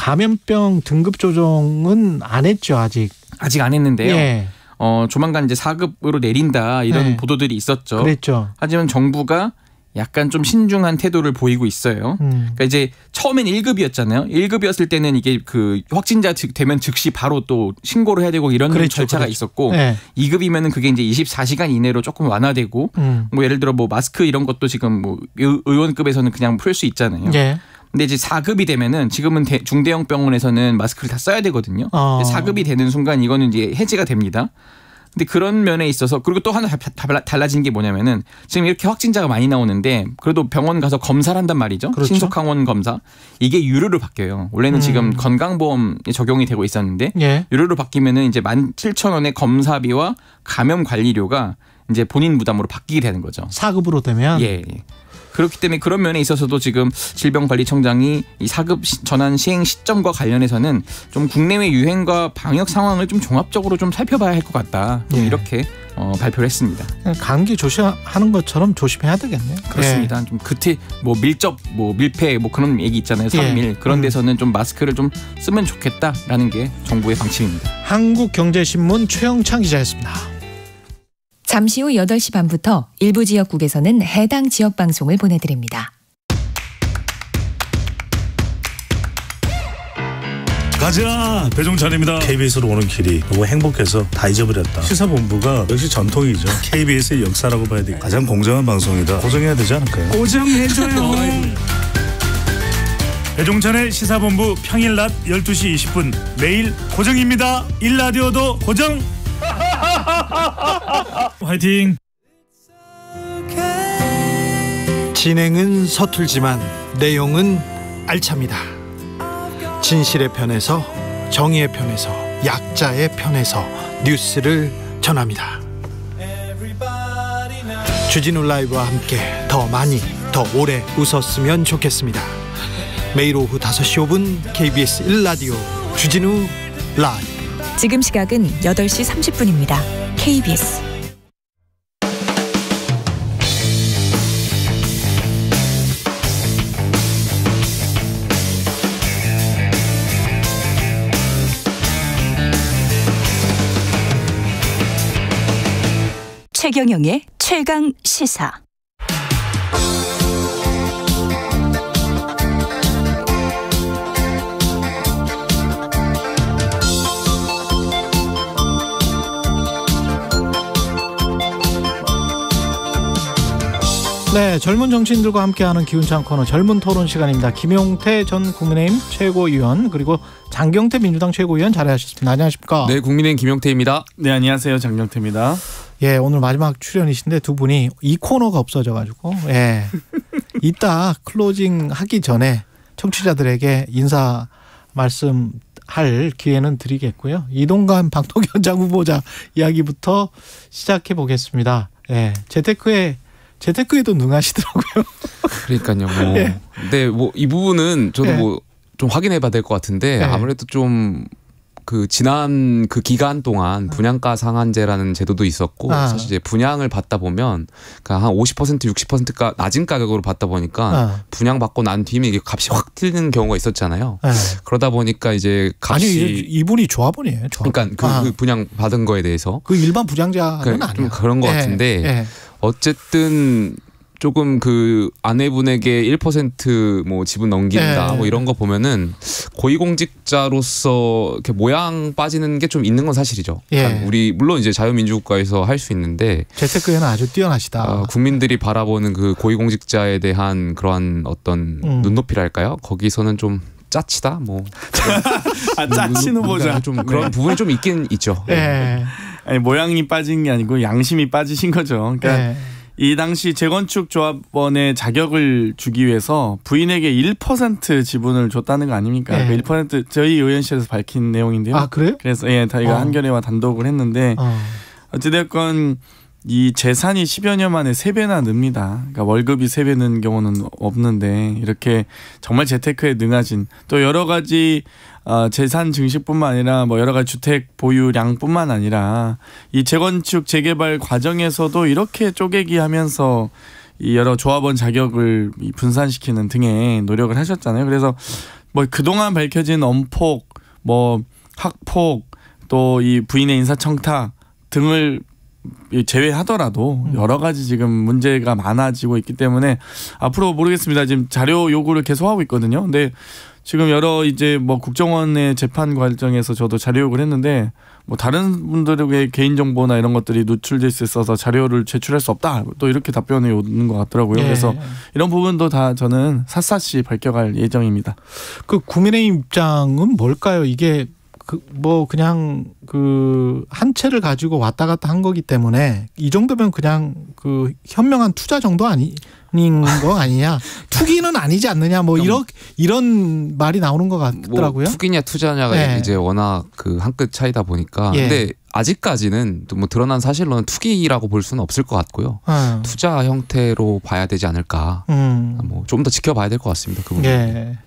감염병 등급 조정은 안 했죠 아직. 아직 안 했는데요. 예. 어, 조만간 이제 사 급으로 내린다 이런 네. 보도들이 있었죠. 그랬죠. 하지만 정부가 약간 좀 신중한 태도를 보이고 있어요. 음. 그러니까 이제 처음엔 일 급이었잖아요. 일 급이었을 때는 이게 그 확진자 되면 즉시 바로 또 신고를 해야 되고 이런 그랬죠, 절차가 그랬죠. 있었고 네. 이 급이면은 그게 이제 이십사 시간 이내로 조금 완화되고 음. 뭐 예를 들어 뭐 마스크 이런 것도 지금 뭐 의원급에서는 그냥 풀 수 있잖아요. 예. 근데 이제 사 급이 되면은 지금은 대, 중대형 병원에서는 마스크를 다 써야 되거든요. 어. 사 급이 되는 순간 이거는 이제 해지가 됩니다. 근데 그런 면에 있어서 그리고 또 하나 달라진 게 뭐냐면은 지금 이렇게 확진자가 많이 나오는데 그래도 병원 가서 검사를 한단 말이죠. 그렇죠? 신속항원 검사. 이게 유료로 바뀌어요. 원래는 음. 지금 건강보험에 적용이 되고 있었는데 예. 유료로 바뀌면은 이제 만 칠천 원의 검사비와 감염 관리료가 이제 본인 부담으로 바뀌게 되는 거죠. 사 급으로 되면? 예. 그렇기 때문에 그런 면에 있어서도 지금 질병관리청장이 이 사 급 전환 시행 시점과 관련해서는 좀 국내외 유행과 방역 상황을 좀 종합적으로 좀 살펴봐야 할 것 같다. 네. 이렇게 어, 발표를 했습니다. 감기 조심하는 것처럼 조심해야 되겠네요. 그렇습니다. 네. 좀 그때 뭐 밀접, 뭐 밀폐, 뭐 그런 얘기 있잖아요. 삼 일 네. 그런 데서는 좀 마스크를 좀 쓰면 좋겠다라는 게 정부의 방침입니다. 한국경제신문 최영창 기자였습니다. 잠시 후 여덟 시 반부터 일부 지역국에서는 해당 지역 방송을 보내드립니다. 가자! 배종찬입니다. 케이비에스로 오는 길이 너무 행복해서 다 잊어버렸다. 시사본부가 역시 전통이죠. 케이비에스의 역사라고 봐야 돼. 가장 공정한 방송이다. 고정해야 되지 않을까요? 고정해줘요. 배종찬의 시사본부 평일 낮 열두 시 이십 분 매일 고정입니다. 일라디오도 고정! 화이팅! 진행은 서툴지만 내용은 알찹니다. 진실의 편에서 정의의 편에서 약자의 편에서 뉴스를 전합니다. 주진우 라이브와 함께 더 많이 더 오래 웃었으면 좋겠습니다. 매일 오후 다섯 시 오 분 케이비에스 일 라디오 주진우 라이브. 지금 시각은 여덟 시 삼십 분입니다. 케이비에스 최경영의 최강 시사. 네, 젊은 정치인들과 함께하는 기운찬 코너 젊은 토론 시간입니다. 김용태 전 국민의힘 최고위원 그리고 장경태 민주당 최고위원 자리하셨습니다. 안녕하십니까? 네, 국민의힘 김용태입니다. 네, 안녕하세요. 장경태입니다. 예, 오늘 마지막 출연이신데 두 분이 이 코너가 없어져가지고 예, 이따 클로징 하기 전에 청취자들에게 인사 말씀할 기회는 드리겠고요. 이동관 방통위원장 후보자 이야기부터 시작해 보겠습니다. 예, 재테크에 재테크에도 능하시더라고요. 그러니까요. 뭐. 예. 근데 뭐 이 부분은 저도 예. 뭐 좀 확인해봐야 될 것 같은데 예. 아무래도 좀 그 지난 그 기간 동안 분양가 상한제라는 제도도 있었고 아. 사실 이제 분양을 받다 보면 그러니까 한 오십 퍼센트 육십 퍼센트가 낮은 가격으로 받다 보니까 아. 분양 받고 난 뒤면 이게 값이 확 뛰는 경우가 있었잖아요. 예. 그러다 보니까 이제 값이 아니 이분이 조합원이에요. 조합원. 그러니까 그, 아. 그 분양 받은 거에 대해서 그 일반 분양자는 그, 아니에요. 좀 그런 것 예. 같은데 예. 어쨌든. 조금 그 아내분에게 일 퍼센트 뭐 지분 넘긴다 네. 뭐 이런 거 보면은 고위공직자로서 이렇게 모양 빠지는 게 좀 있는 건 사실이죠. 예. 그러니까 우리 물론 이제 자유민주국가에서 할 수 있는데 재테크에는 아주 뛰어나시다. 어, 국민들이 바라보는 그 고위공직자에 대한 그러한 어떤 음. 눈높이랄까요? 거기서는 좀 짜치다 뭐. 아, 짜치는 보자. 좀 그런 네. 부분이 좀 있긴 있죠. 네. 아니 모양이 빠진 게 아니고 양심이 빠지신 거죠. 그러니까. 네. 이 당시 재건축 조합원의 자격을 주기 위해서 부인에게 일 퍼센트 지분을 줬다는 거 아닙니까? 네. 그 일 퍼센트 저희 의원실에서 밝힌 내용인데요. 아 그래요? 그래서 예, 저희가 어. 한겨레와 단독을 했는데 어. 어찌됐건 이 재산이 십여 년 만에 세 배나 늡니다. 그러니까 월급이 세 배 는 경우는 없는데 이렇게 정말 재테크에 능하신 또 여러 가지 어, 재산 증식뿐만 아니라 뭐 여러 가지 주택 보유량뿐만 아니라 이 재건축 재개발 과정에서도 이렇게 쪼개기 하면서 이 여러 조합원 자격을 분산시키는 등의 노력을 하셨잖아요. 그래서 뭐 그동안 밝혀진 엄폭, 뭐 학폭, 또 이 부인의 인사청탁 등을 제외하더라도 여러 가지 지금 문제가 많아지고 있기 때문에 앞으로 모르겠습니다. 지금 자료 요구를 계속 하고 있거든요. 근데 지금 여러 이제 뭐 국정원의 재판 과정에서 저도 자료 요구를 했는데 뭐 다른 분들의 개인 정보나 이런 것들이 노출될 수 있어서 자료를 제출할 수 없다. 또 이렇게 답변이 오는 것 같더라고요. 예. 그래서 이런 부분도 다 저는 샅샅이 밝혀갈 예정입니다. 그 국민의힘 입장은 뭘까요? 이게 그 뭐 그냥 그 한 채를 가지고 왔다 갔다 한 거기 때문에 이 정도면 그냥 그 현명한 투자 정도 아니 거 아니냐? 투기는 아니지 않느냐? 뭐 이런 이런 말이 나오는 것 같더라고요. 뭐 투기냐 투자냐가 네. 이제 워낙 그 한 끗 차이다 보니까. 예. 근데 아직까지는 뭐 드러난 사실로는 투기라고 볼 수는 없을 것 같고요. 음. 투자 형태로 봐야 되지 않을까. 음. 뭐 좀 더 지켜봐야 될 것 같습니다. 그 부분. 예.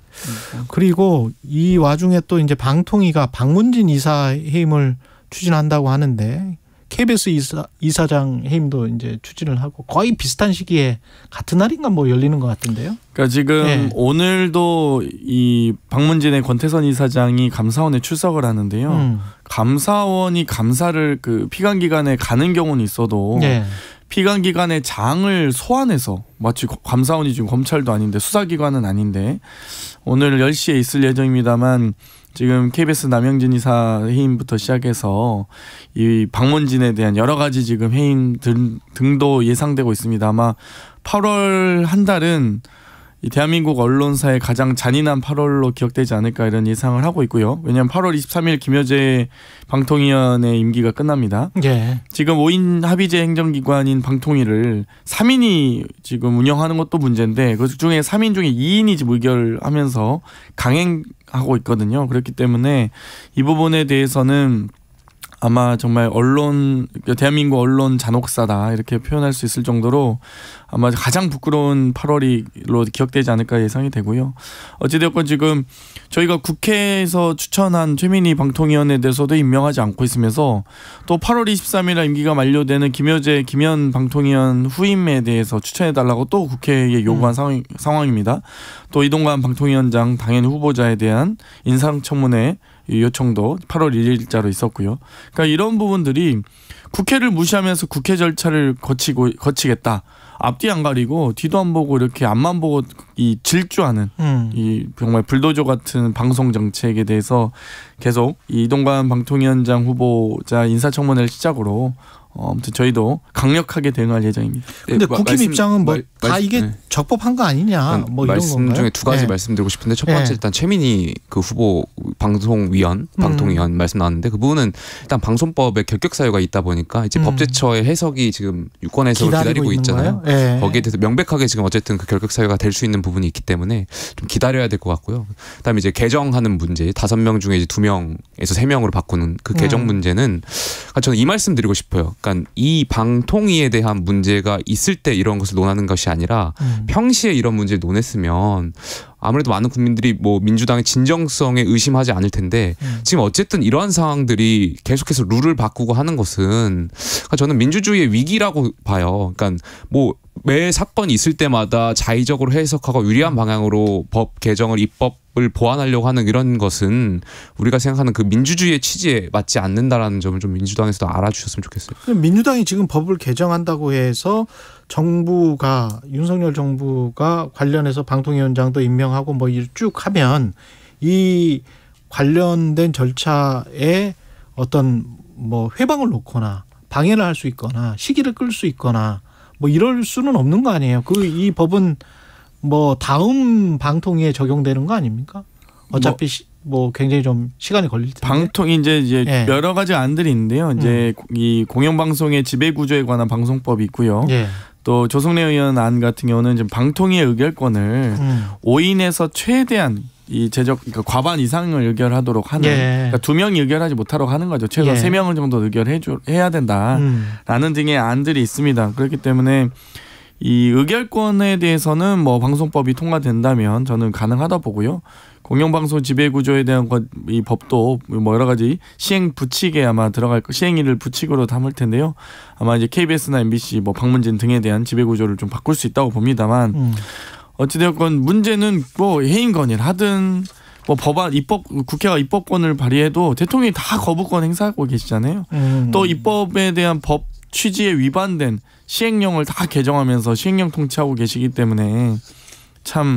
그리고 이 와중에 또 이제 방통위가 박문진 이사 해임을 추진한다고 하는데 케이비에스 이사, 이사장 해임도 이제 추진을 하고 거의 비슷한 시기에 같은 날인가 뭐 열리는 것 같은데요. 그러니까 지금 네. 오늘도 이 박문진의 권태선 이사장이 감사원에 출석을 하는데요. 음. 감사원이 감사를 그 피감 기관에 가는 경우는 있어도 네. 피감 기관의 장을 소환해서 마치 감사원이 지금 검찰도 아닌데 수사기관은 아닌데 오늘 열 시에 있을 예정입니다만 지금 케이비에스 남영진 이사 해임부터 시작해서 이 박문진에 대한 여러 가지 지금 해임 등, 등도 예상되고 있습니다. 아마 팔월 한 달은 이 대한민국 언론사의 가장 잔인한 팔월로 기억되지 않을까 이런 예상을 하고 있고요. 왜냐하면 팔월 이십삼일 김여재 방통위원의 임기가 끝납니다. 예. 지금 오 인 합의제 행정기관인 방통위를 삼 인이 지금 운영하는 것도 문제인데 그 중에 삼 인 중에 이 인이 지금 의결하면서 강행하고 있거든요. 그렇기 때문에 이 부분에 대해서는 아마 정말 언론, 대한민국 언론 잔혹사다 이렇게 표현할 수 있을 정도로 아마 가장 부끄러운 팔월이로 기억되지 않을까 예상이 되고요. 어찌되었건 지금 저희가 국회에서 추천한 최민희 방통위원에 대해서도 임명하지 않고 있으면서 또 팔월 이십삼일에 임기가 만료되는 김여재, 김현 방통위원 후임에 대해서 추천해달라고 또 국회에 요구한 음. 상황, 상황입니다. 또 이동관 방통위원장 당연 후보자에 대한 인사청문회 요청도 팔월 일일자로 있었고요. 그러니까 이런 부분들이 국회를 무시하면서 국회 절차를 거치고 거치겠다. 앞뒤 안 가리고 뒤도 안 보고 이렇게 앞만 보고 이 질주하는 음. 이 정말 불도저 같은 방송 정책에 대해서 계속 이 이동관 방통위원장 후보자 인사청문회를 시작으로 어, 아무튼 저희도 강력하게 대응할 예정입니다. 근데 네, 국힘 말씀, 입장은 뭐 다 말, 이게 네. 적법한 거 아니냐 뭐 이런 말씀 건가요? 중에 두 가지 네. 말씀드리고 싶은데 첫 번째 네. 일단 최민희 그 후보 방송위원 방통위원 음. 말씀 나왔는데 그 부분은 일단 방송법에 결격 사유가 있다 보니까 이제 음. 법제처의 해석이 지금 유권 해석을 기다리고, 기다리고 있잖아요. 네. 거기에 대해서 명백하게 지금 어쨌든 그 결격 사유가 될 수 있는 부분이 있기 때문에 좀 기다려야 될 것 같고요. 그다음에 이제 개정하는 문제 다섯 명 중에 이제 두 명에서 세 명으로 바꾸는 그 개정 음. 문제는 저는 이 말씀 드리고 싶어요. 그러니까 이 방통위에 대한 문제가 있을 때 이런 것을 논하는 것이 아니라 음. 평시에 이런 문제를 논했으면 아무래도 많은 국민들이 뭐 민주당의 진정성에 의심하지 않을 텐데 음. 지금 어쨌든 이러한 상황들이 계속해서 룰을 바꾸고 하는 것은 저는 민주주의의 위기라고 봐요. 그러니까 뭐 매 사건이 있을 때마다 자의적으로 해석하고 유리한 방향으로 법 개정을 입법을 보완하려고 하는 이런 것은 우리가 생각하는 그 민주주의의 취지에 맞지 않는다라는 점을 좀 민주당에서도 알아주셨으면 좋겠어요. 민주당이 지금 법을 개정한다고 해서 정부가 윤석열 정부가 관련해서 방통위원장도 임명하고 뭐 쭉 하면 이 관련된 절차에 어떤 뭐 회방을 놓거나 방해를 할 수 있거나 시기를 끌 수 있거나 뭐 이럴 수는 없는 거 아니에요. 그 이 법은 뭐 다음 방통위에 적용되는 거 아닙니까? 어차피 뭐, 시, 뭐 굉장히 좀 시간이 걸릴 텐데. 방통위 이제 이제 예. 여러 가지 안들이 있는데요. 이제 음. 이 공영방송의 지배 구조에 관한 방송법이 있고요. 예. 또 조성래 의원 안 같은 경우는 지금 방통위의 의결권을 음. 오 인에서 최대한 이 제적 그러니까 과반 이상을 의결하도록 하는 예. 그러니까 두 명이 의결하지 못하도록 하는 거죠. 최소 세 예. 명을 정도 의결해 줘 해야 된다라는 음. 등의 안들이 있습니다. 그렇기 때문에 이 의결권에 대해서는 뭐 방송법이 통과된다면 저는 가능하다 보고요. 공영방송 지배구조에 대한 것, 이 법도 뭐 여러 가지 시행 부칙에 아마 들어갈 시행일을 부칙으로 담을 텐데요. 아마 이제 케이비에스나 엠비씨, 뭐 방문진 등에 대한 지배구조를 좀 바꿀 수 있다고 봅니다만. 음. 어찌되었건 문제는 뭐 해임 건의를 하든 뭐 법안 입법 국회가 입법권을 발의해도 대통령이 다 거부권 행사하고 계시잖아요. 음. 또 입법에 대한 법 취지에 위반된 시행령을 다 개정하면서 시행령 통치하고 계시기 때문에 참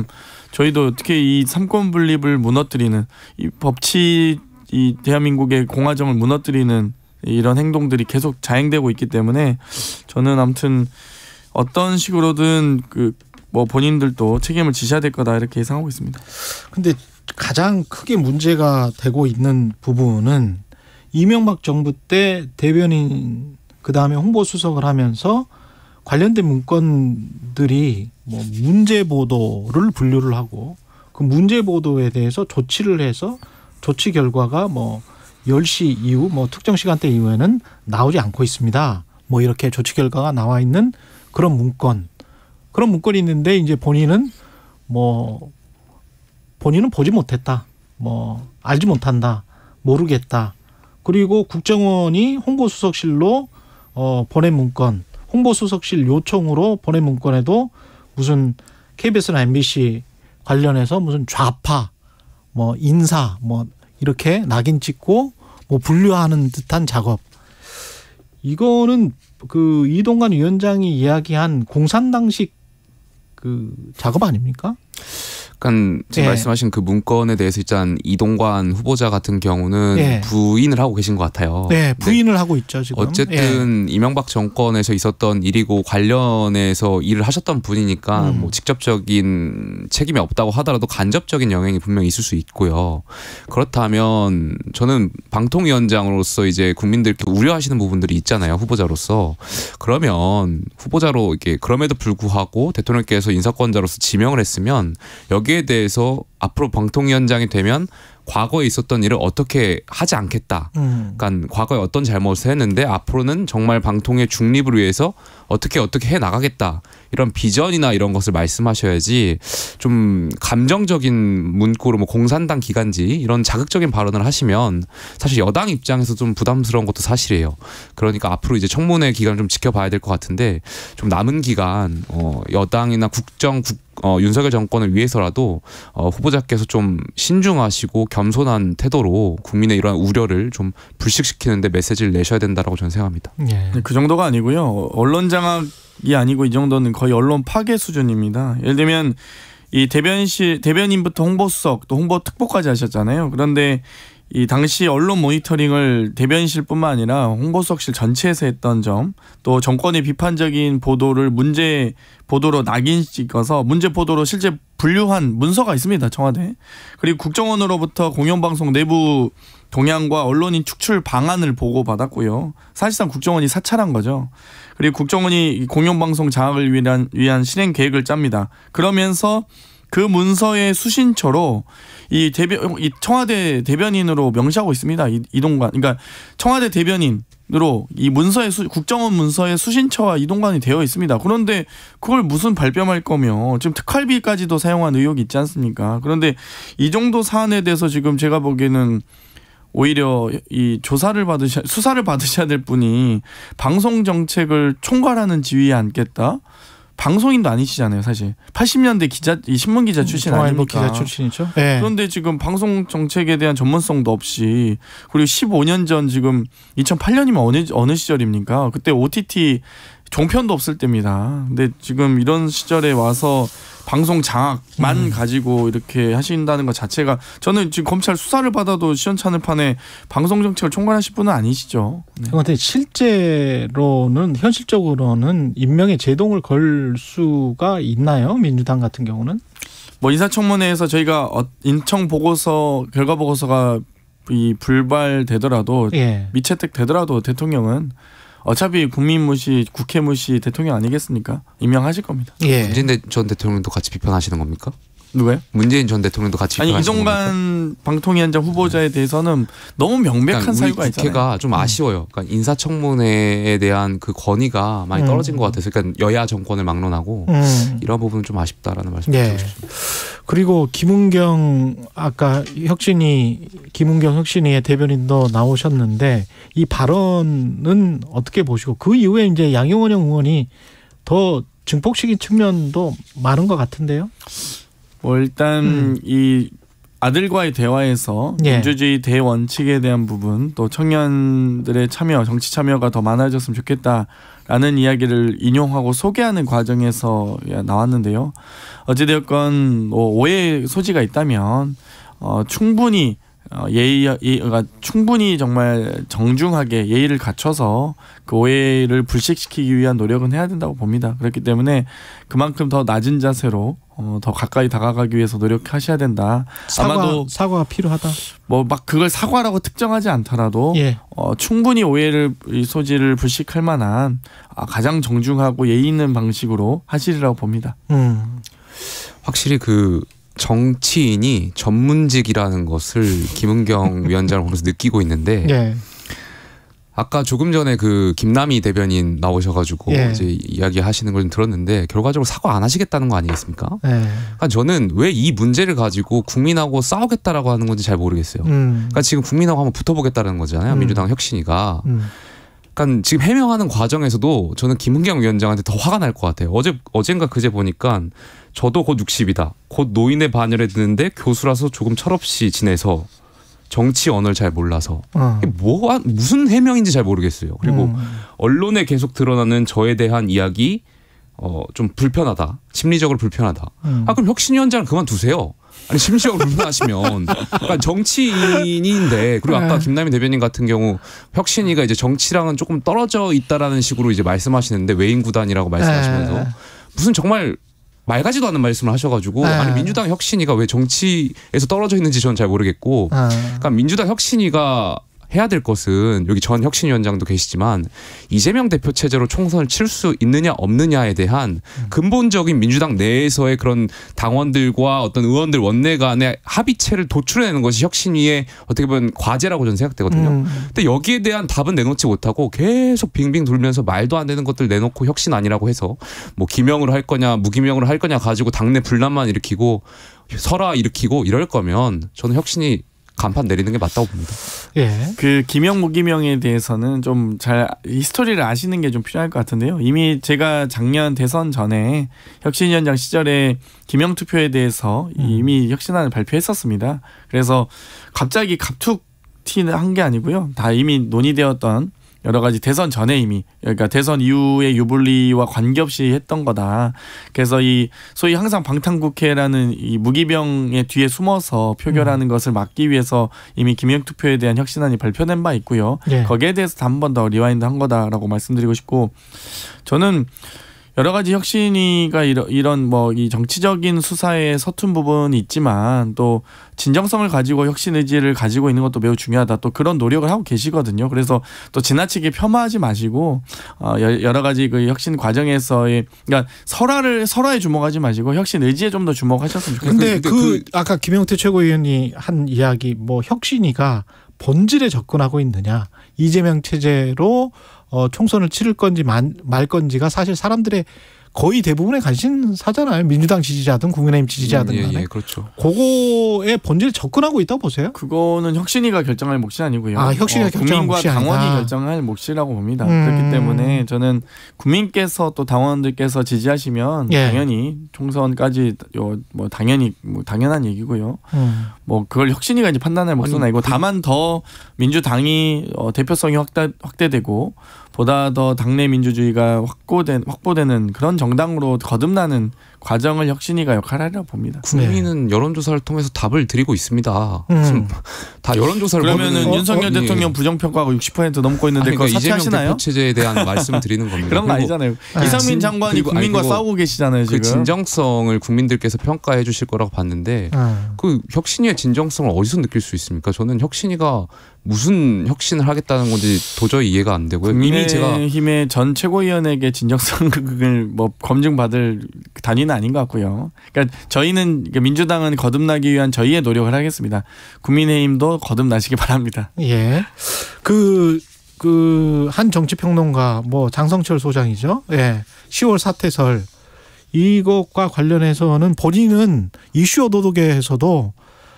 저희도 특히 이 삼권 분립을 무너뜨리는 이 법치 이 대한민국의 공화정을 무너뜨리는 이런 행동들이 계속 자행되고 있기 때문에 저는 아무튼 어떤 식으로든 그 뭐 본인들도 책임을 지셔야 될 거다 이렇게 예상하고 있습니다. 근데 가장 크게 문제가 되고 있는 부분은 이명박 정부 때 대변인 그다음에 홍보수석을 하면서 관련된 문건들이 뭐 문제 보도를 분류를 하고 그 문제 보도에 대해서 조치를 해서 조치 결과가 뭐 열 시 이후 뭐 특정 시간대 이후에는 나오지 않고 있습니다. 뭐 이렇게 조치 결과가 나와 있는 그런 문건. 그런 문건이 있는데 이제 본인은 뭐 본인은 보지 못했다. 뭐 알지 못한다. 모르겠다. 그리고 국정원이 홍보수석실로 어 보낸 문건, 홍보수석실 요청으로 보낸 문건에도 무슨 케이비에스나 엠비씨 관련해서 무슨 좌파, 뭐 인사, 뭐 이렇게 낙인 찍고 뭐 분류하는 듯한 작업. 이거는 그 이동관 위원장이 이야기한 공산당식 그 작업 아닙니까? 약간 지금 예. 말씀하신 그 문건에 대해서 일단 이동관 후보자 같은 경우는 예. 부인을 하고 계신 것 같아요. 네, 부인을 네. 하고 있죠 지금. 어쨌든 예. 이명박 정권에서 있었던 일이고 관련해서 일을 하셨던 분이니까 음. 뭐 직접적인 책임이 없다고 하더라도 간접적인 영향이 분명히 있을 수 있고요. 그렇다면 저는 방통위원장으로서 이제 국민들께 우려하시는 부분들이 있잖아요. 후보자로서. 그러면 후보자로 이렇게 그럼에도 불구하고 대통령께서 인사권자로서 지명을 했으면 여기 에 대해서 앞으로 방통위원장이 되면 과거에 있었던 일을 어떻게 하지 않겠다. 음. 그러니까 과거에 어떤 잘못을 했는데 앞으로는 정말 방통의 중립을 위해서 어떻게 어떻게 해 나가겠다. 이런 비전이나 이런 것을 말씀하셔야지 좀 감정적인 문구로 뭐 공산당 기간지 이런 자극적인 발언을 하시면 사실 여당 입장에서 좀 부담스러운 것도 사실이에요. 그러니까 앞으로 이제 청문회 기간 좀 지켜봐야 될 것 같은데 좀 남은 기간 어 여당이나 국정 국 어, 윤석열 정권을 위해서라도 어, 후보자께서 좀 신중하시고 겸손한 태도로 국민의 이러한 우려를 좀 불식시키는데 메시지를 내셔야 된다라고 저는 생각합니다. 예. 그 정도가 아니고요. 언론 장악이 아니고 이 정도는 거의 언론 파괴 수준입니다. 예를 들면 이 대변실 대변인부터 홍보수석 또 홍보특보까지 하셨잖아요. 그런데 이 당시 언론 모니터링을 대변실뿐만 아니라 홍보수석실 전체에서 했던 점, 또 정권의 비판적인 보도를 문제 보도로 낙인 찍어서 문제 보도로 실제 분류한 문서가 있습니다. 청와대. 그리고 국정원으로부터 공영방송 내부 동향과 언론인 축출 방안을 보고받았고요. 사실상 국정원이 사찰한 거죠. 그리고 국정원이 공영방송 장악을 위한, 위한 실행 계획을 짭니다. 그러면서 그 문서의 수신처로 이 대변, 이 청와대 대변인으로 명시하고 있습니다. 이, 이동관. 그러니까 청와대 대변인으로 이 문서의 수, 국정원 문서의 수신처와 이동관이 되어 있습니다. 그런데 그걸 무슨 발뺌할 거며 지금 특활비까지도 사용한 의혹이 있지 않습니까? 그런데 이 정도 사안에 대해서 지금 제가 보기에는 오히려 이 조사를 받으셔 수사를 받으셔야 될 분이 방송 정책을 총괄하는 지위에 앉겠다. 방송인도 아니시잖아요, 사실. 팔십 년대 기자, 이 신문 기자 출신 아닙니까? 기자 출신이죠. 네. 그런데 지금 방송 정책에 대한 전문성도 없이 그리고 십오 년 전 지금 이천팔 년이면 어느 어느 시절입니까? 그때 오티티 종편도 없을 때입니다. 근데 지금 이런 시절에 와서 방송 장악만 음. 가지고 이렇게 하신다는 것 자체가 저는 지금 검찰 수사를 받아도 시원찮을 판에 방송 정책을 총괄하실 분은 아니시죠. 네. 그런데 실제로는 현실적으로는 임명에 제동을 걸 수가 있나요? 민주당 같은 경우는? 뭐 인사청문회에서 저희가 인청 보고서 결과 보고서가 이 불발되더라도 예. 미채택 되더라도 대통령은 어차피 국민 무시, 국회 무시 대통령 아니겠습니까? 임명하실 겁니다. 예. 문재인 전 대통령도 같이 비판하시는 겁니까? 누가요? 문재인 전 대통령도 같이 아니 비판하시는 겁니까? 이종관 방통위원장 후보자에 대해서는 너무 명백한 그러니까 사유가 우리 있잖아요. 국회가 좀 아쉬워요. 그러니까 인사청문회에 대한 그 건의가 많이 떨어진 음. 것 같아서 그러니까 여야 정권을 막론하고 음. 이런 부분은 좀 아쉽다라는 말씀 예. 드리고 싶습니다. 그리고 김은경 아까 혁신이 김은경 혁신이의 대변인도 나오셨는데 이 발언은 어떻게 보시고 그 이후에 이제 양용원 의원이 더 증폭시킨 측면도 많은 것 같은데요. 뭐 일단 음. 이 아들과의 대화에서 예. 민주주의 대원칙에 대한 부분 또 청년들의 참여 정치 참여가 더 많아졌으면 좋겠다 라는 이야기를 인용하고 소개하는 과정에서 나왔는데요. 어찌되었건 뭐 오해 소지가 있다면 어, 충분히 어, 예의, 예의가 충분히 정말 정중하게 예의를 갖춰서 그 오해를 불식시키기 위한 노력은 해야 된다고 봅니다. 그렇기 때문에 그만큼 더 낮은 자세로 어, 더 가까이 다가가기 위해서 노력하셔야 된다. 사과, 아마도 사과가 필요하다. 뭐 막 그걸 사과라고 특정하지 않더라도 예. 어, 충분히 오해를 이 소지를 불식할 만한 아, 가장 정중하고 예의 있는 방식으로 하시리라고 봅니다. 음. 확실히 그 정치인이 전문직이라는 것을 김은경 위원장을 보면서 느끼고 있는데 예. 아까 조금 전에 그 김남희 대변인 나오셔가지고 예. 이제 이야기하시는 걸 좀 들었는데 결과적으로 사과 안 하시겠다는 거 아니겠습니까? 예. 그러니까 저는 왜 이 문제를 가지고 국민하고 싸우겠다라고 하는 건지 잘 모르겠어요. 음. 그러니까 지금 국민하고 한번 붙어보겠다는 거잖아요. 음. 민주당 혁신이가. 음. 그러니까 지금 해명하는 과정에서도 저는 김은경 위원장한테 더 화가 날 것 같아요. 어제 어젠가 그제 보니까 저도 곧 육십이다. 곧 노인의 반열에 드는데 교수라서 조금 철없이 지내서 정치 언어를 잘 몰라서 어. 뭐 무슨 해명인지 잘 모르겠어요. 그리고 음. 언론에 계속 드러나는 저에 대한 이야기 어, 좀 불편하다. 심리적으로 불편하다. 음. 아 그럼 혁신위원장을 그만두세요. 아니 심리적으로 불편하시면 그러니까 정치인인데 그리고 아까 네. 김남희 대변인 같은 경우 혁신위가 이제 정치랑은 조금 떨어져 있다라는 식으로 이제 말씀하시는데 외인 구단이라고 말씀하시면서 네. 무슨 정말 말 같지도 않은 말씀을 하셔가지고 네. 아니 민주당 혁신위가 왜 정치에서 떨어져 있는지 저는 잘 모르겠고 네. 그러니까 민주당 혁신위가 해야 될 것은 여기 전 혁신위원장도 계시지만 이재명 대표 체제로 총선을 칠 수 있느냐 없느냐에 대한 근본적인 민주당 내에서의 그런 당원들과 어떤 의원들 원내 간의 합의체를 도출해내는 것이 혁신위의 어떻게 보면 과제라고 저는 생각되거든요. 음. 근데 여기에 대한 답은 내놓지 못하고 계속 빙빙 돌면서 말도 안 되는 것들 내놓고 혁신 아니라고 해서 뭐 기명으로 할 거냐 무기명으로 할 거냐 가지고 당내 분란만 일으키고 설화 일으키고 이럴 거면 저는 혁신이 간판 내리는 게 맞다고 봅니다. 예. 그 기명 무기명에 대해서는 좀 잘 히스토리를 아시는 게 좀 필요할 것 같은데요. 이미 제가 작년 대선 전에 혁신위원장 시절에 기명 투표에 대해서 음. 이미 혁신안을 발표했었습니다. 그래서 갑자기 갑툭 튀는 게 아니고요. 다 이미 논의되었던 여러 가지 대선 전에 이미 그러니까 대선 이후의 유불리와 관계없이 했던 거다. 그래서 이 소위 항상 방탄국회라는 이 무기병의 뒤에 숨어서 표결하는 음. 것을 막기 위해서 이미 기명투표에 대한 혁신안이 발표된 바 있고요. 예. 거기에 대해서 한 번 더 리와인드 한 거다라고 말씀드리고 싶고 저는 여러 가지 혁신위가 이런, 이런 뭐 이 정치적인 수사에 서툰 부분이 있지만 또 진정성을 가지고 혁신 의지를 가지고 있는 것도 매우 중요하다. 또 그런 노력을 하고 계시거든요. 그래서 또 지나치게 폄하하지 마시고 어 여러 가지 그 혁신 과정에서의 그러니까 설화를 설화에 주목하지 마시고 혁신 의지에 좀 더 주목하셨으면 좋겠습니다. 근데 그, 그 아까 김영태 최고위원이 한 이야기 뭐 혁신위가 본질에 접근하고 있느냐 이재명 체제로 어, 총선을 치를 건지 만, 말 건지가 사실 사람들의 거의 대부분의 관심사잖아요. 민주당 지지자든 국민의힘 지지자든 간에. 예, 예, 그렇죠. 그거에 본질에 접근하고 있다고 보세요? 그거는 혁신위가 결정할 몫이 아니고요. 아, 혁신위가 어, 결정할 국민과 몫이 아니다. 당원이 결정할 몫이라고 봅니다. 음. 그렇기 때문에 저는 국민께서 또 당원들께서 지지하시면 예. 당연히 총선까지 요, 뭐 당연히 뭐 당연한 얘기고요. 음. 뭐 그걸 혁신위가 이제 판단할 몫은 아니, 아니고 그... 다만 더 민주당이 어, 대표성이 확대, 확대되고 보다 더 당내 민주주의가 확고된, 확보되는 그런 정당으로 거듭나는 과정을 혁신위가 역할을 하리라고 봅니다. 국민은 네. 여론조사를 통해서 답을 드리고 있습니다. 음. 다 여론조사를 그러면은 보면은 윤석열 어? 대통령 예. 부정평가가 육십 퍼센트 넘고 있는데 아니, 그거 그러니까 사퇴하시나요? 이재명 대표 체제에 대한 말씀을 드리는 겁니다. 그런 거 아니잖아요. 아니, 이상민 장관이 그리고, 국민과 아니, 싸우고 계시잖아요. 지금. 그 진정성을 국민들께서 평가해 주실 거라고 봤는데 음. 그 혁신위의 진정성을 어디서 느낄 수 있습니까? 저는 혁신위가 무슨 혁신을 하겠다는 건지 도저히 이해가 안 되고요. 이미 제가 국민의힘의 전 최고위원에게 진정성을 뭐 검증받을 단위는 아닌 것 같고요. 그러니까 저희는 민주당은 거듭나기 위한 저희의 노력을 하겠습니다. 국민의힘도 거듭나시기 바랍니다. 예. 그 그 한 정치평론가 뭐 장성철 소장이죠. 예. 시월 사태설 이것과 관련해서는 본인은 이슈 어도독에서도